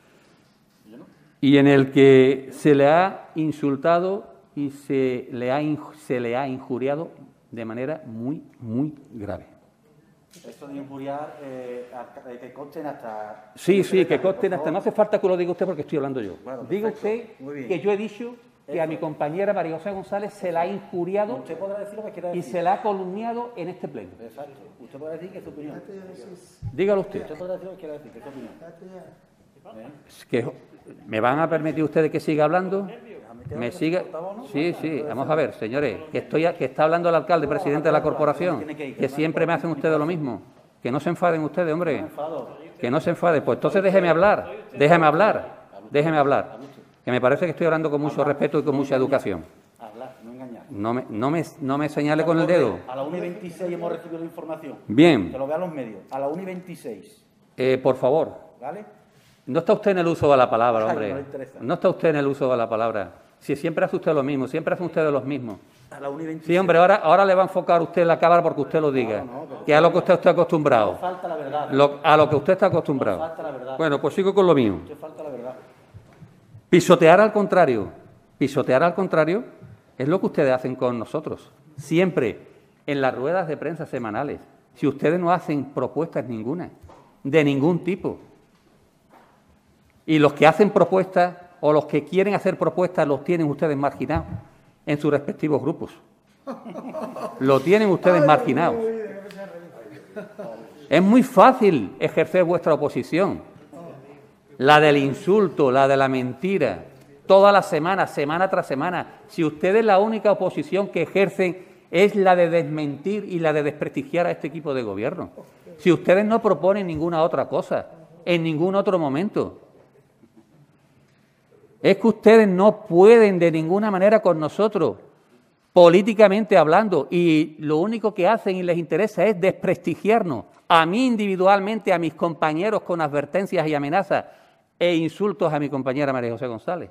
y en el que se le ha insultado y se le ha, se le ha injuriado de manera muy, muy grave. Esto de injuriar, eh, que consten hasta... Sí, sí, que consten hasta... No hace falta que lo diga usted porque estoy hablando yo. Bueno, diga usted que yo he dicho que a mi compañera María José González se la ha injuriado usted podrá decir lo que quiera decir. Y se la ha calumniado en este pleno. Exacto. Usted podrá decir que es su opinión. Dígalo usted. Usted podrá decir lo que quiera decir, que es su opinión. Es que, ¿me van a permitir ustedes que siga hablando? ¿Me siga? Sí, sí. Vamos a ver, señores, que, estoy, que está hablando el alcalde, presidente de la corporación, que siempre me hacen ustedes lo mismo. Que no se enfaden ustedes, hombre. Que no se enfaden. Pues entonces déjeme hablar. Déjeme hablar. Déjeme hablar. Que me parece que estoy hablando con mucho respeto y con mucha educación. No me, no me, no me señale con el dedo. A la una y veintiséis hemos recibido la información. Bien. Que lo vean los medios. A la una y veintiséis. Eh, por favor. ¿Vale? No está usted en el uso de la palabra, hombre. Ay, no le interesa. No está usted en el uso de la palabra. Si siempre hace usted lo mismo, siempre hace usted los mismos. A la una y veintiséis. Sí, hombre, ahora, ahora le va a enfocar usted la cámara porque usted lo diga. No, no, que es a lo que usted está acostumbrado. No falta la verdad. Lo, a lo que usted está acostumbrado. No falta la verdad. Bueno, pues sigo con lo mío. No falta la verdad. Pisotear al contrario. Pisotear al contrario es lo que ustedes hacen con nosotros. Siempre en las ruedas de prensa semanales. Si ustedes no hacen propuestas ninguna, de ningún tipo. Y los que hacen propuestas o los que quieren hacer propuestas los tienen ustedes marginados en sus respectivos grupos. Lo tienen ustedes marginados. Es muy fácil ejercer vuestra oposición. La del insulto, la de la mentira, toda la semana, semana tras semana. Si ustedes la única oposición que ejercen es la de desmentir y la de desprestigiar a este equipo de gobierno. Si ustedes no proponen ninguna otra cosa, en ningún otro momento. Es que ustedes no pueden de ninguna manera con nosotros, políticamente hablando, y lo único que hacen y les interesa es desprestigiarnos, a mí individualmente, a mis compañeros con advertencias y amenazas e insultos a mi compañera María José González.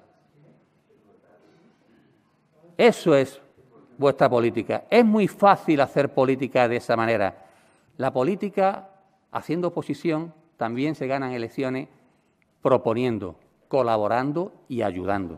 Eso es vuestra política. Es muy fácil hacer política de esa manera. La política, haciendo oposición, también se ganan elecciones proponiendo, colaborando y ayudando.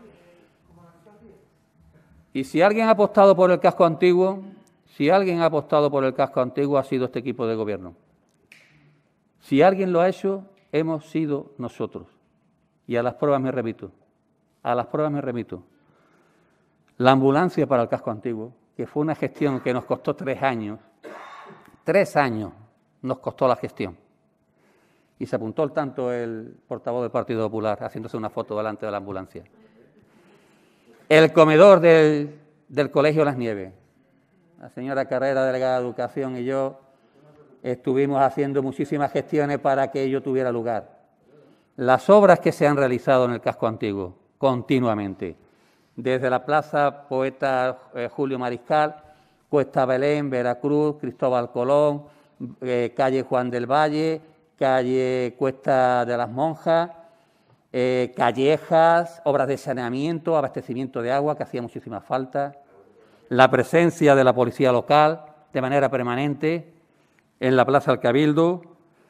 Y si alguien ha apostado por el casco antiguo, si alguien ha apostado por el casco antiguo ha sido este equipo de gobierno. Si alguien lo ha hecho, hemos sido nosotros. Y a las pruebas me remito. A las pruebas me remito. La ambulancia para el casco antiguo, que fue una gestión que nos costó tres años, tres años nos costó la gestión. Y se apuntó al tanto el portavoz del Partido Popular haciéndose una foto delante de la ambulancia. El comedor del, del Colegio Las Nieves. La señora Carrera, delegada de Educación, y yo estuvimos haciendo muchísimas gestiones para que ello tuviera lugar. Las obras que se han realizado en el casco antiguo, continuamente, desde la Plaza Poeta eh, Julio Mariscal, Cuesta Belén, Veracruz, Cristóbal Colón, eh, calle Juan del Valle, calle Cuesta de las Monjas, eh, callejas, obras de saneamiento, abastecimiento de agua, que hacía muchísima falta, la presencia de la policía local de manera permanente en la Plaza del Cabildo.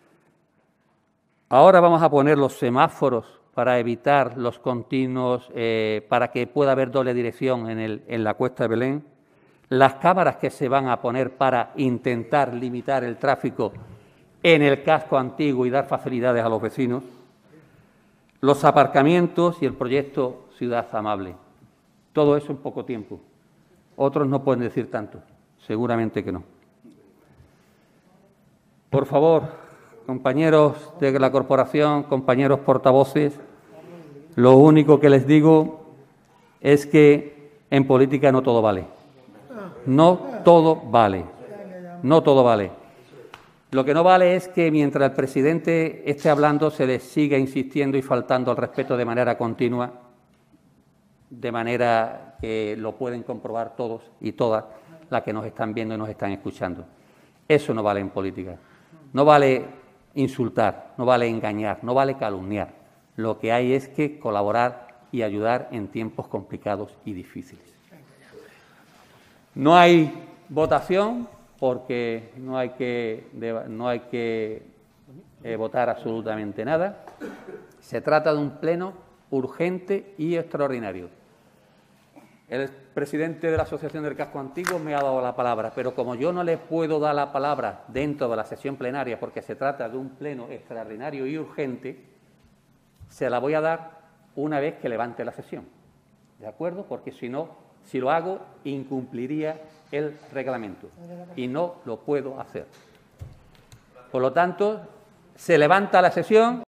Ahora vamos a poner los semáforos para evitar los continuos, eh, para que pueda haber doble dirección en, el, en la Cuesta de Belén, las cámaras que se van a poner para intentar limitar el tráfico en el casco antiguo y dar facilidades a los vecinos, los aparcamientos y el proyecto Ciudad Amable. Todo eso en poco tiempo. Otros no pueden decir tanto, seguramente que no. Por favor, compañeros de la corporación, compañeros portavoces, lo único que les digo es que en política no todo vale. No todo vale. No todo vale. Lo que no vale es que mientras el presidente esté hablando se le siga insistiendo y faltando al respeto de manera continua, de manera que lo pueden comprobar todos y todas las que nos están viendo y nos están escuchando. Eso no vale en política. No vale insultar, no vale engañar, no vale calumniar. Lo que hay es que colaborar y ayudar en tiempos complicados y difíciles. No hay votación porque no hay que, no hay que eh, votar absolutamente nada. Se trata de un pleno urgente y extraordinario. El presidente de la Asociación del Casco Antiguo me ha dado la palabra, pero como yo no le puedo dar la palabra dentro de la sesión plenaria porque se trata de un pleno extraordinario y urgente, se la voy a dar una vez que levante la sesión. ¿De acuerdo? Porque si no, si lo hago, incumpliría el reglamento y no lo puedo hacer. Por lo tanto, se levanta la sesión.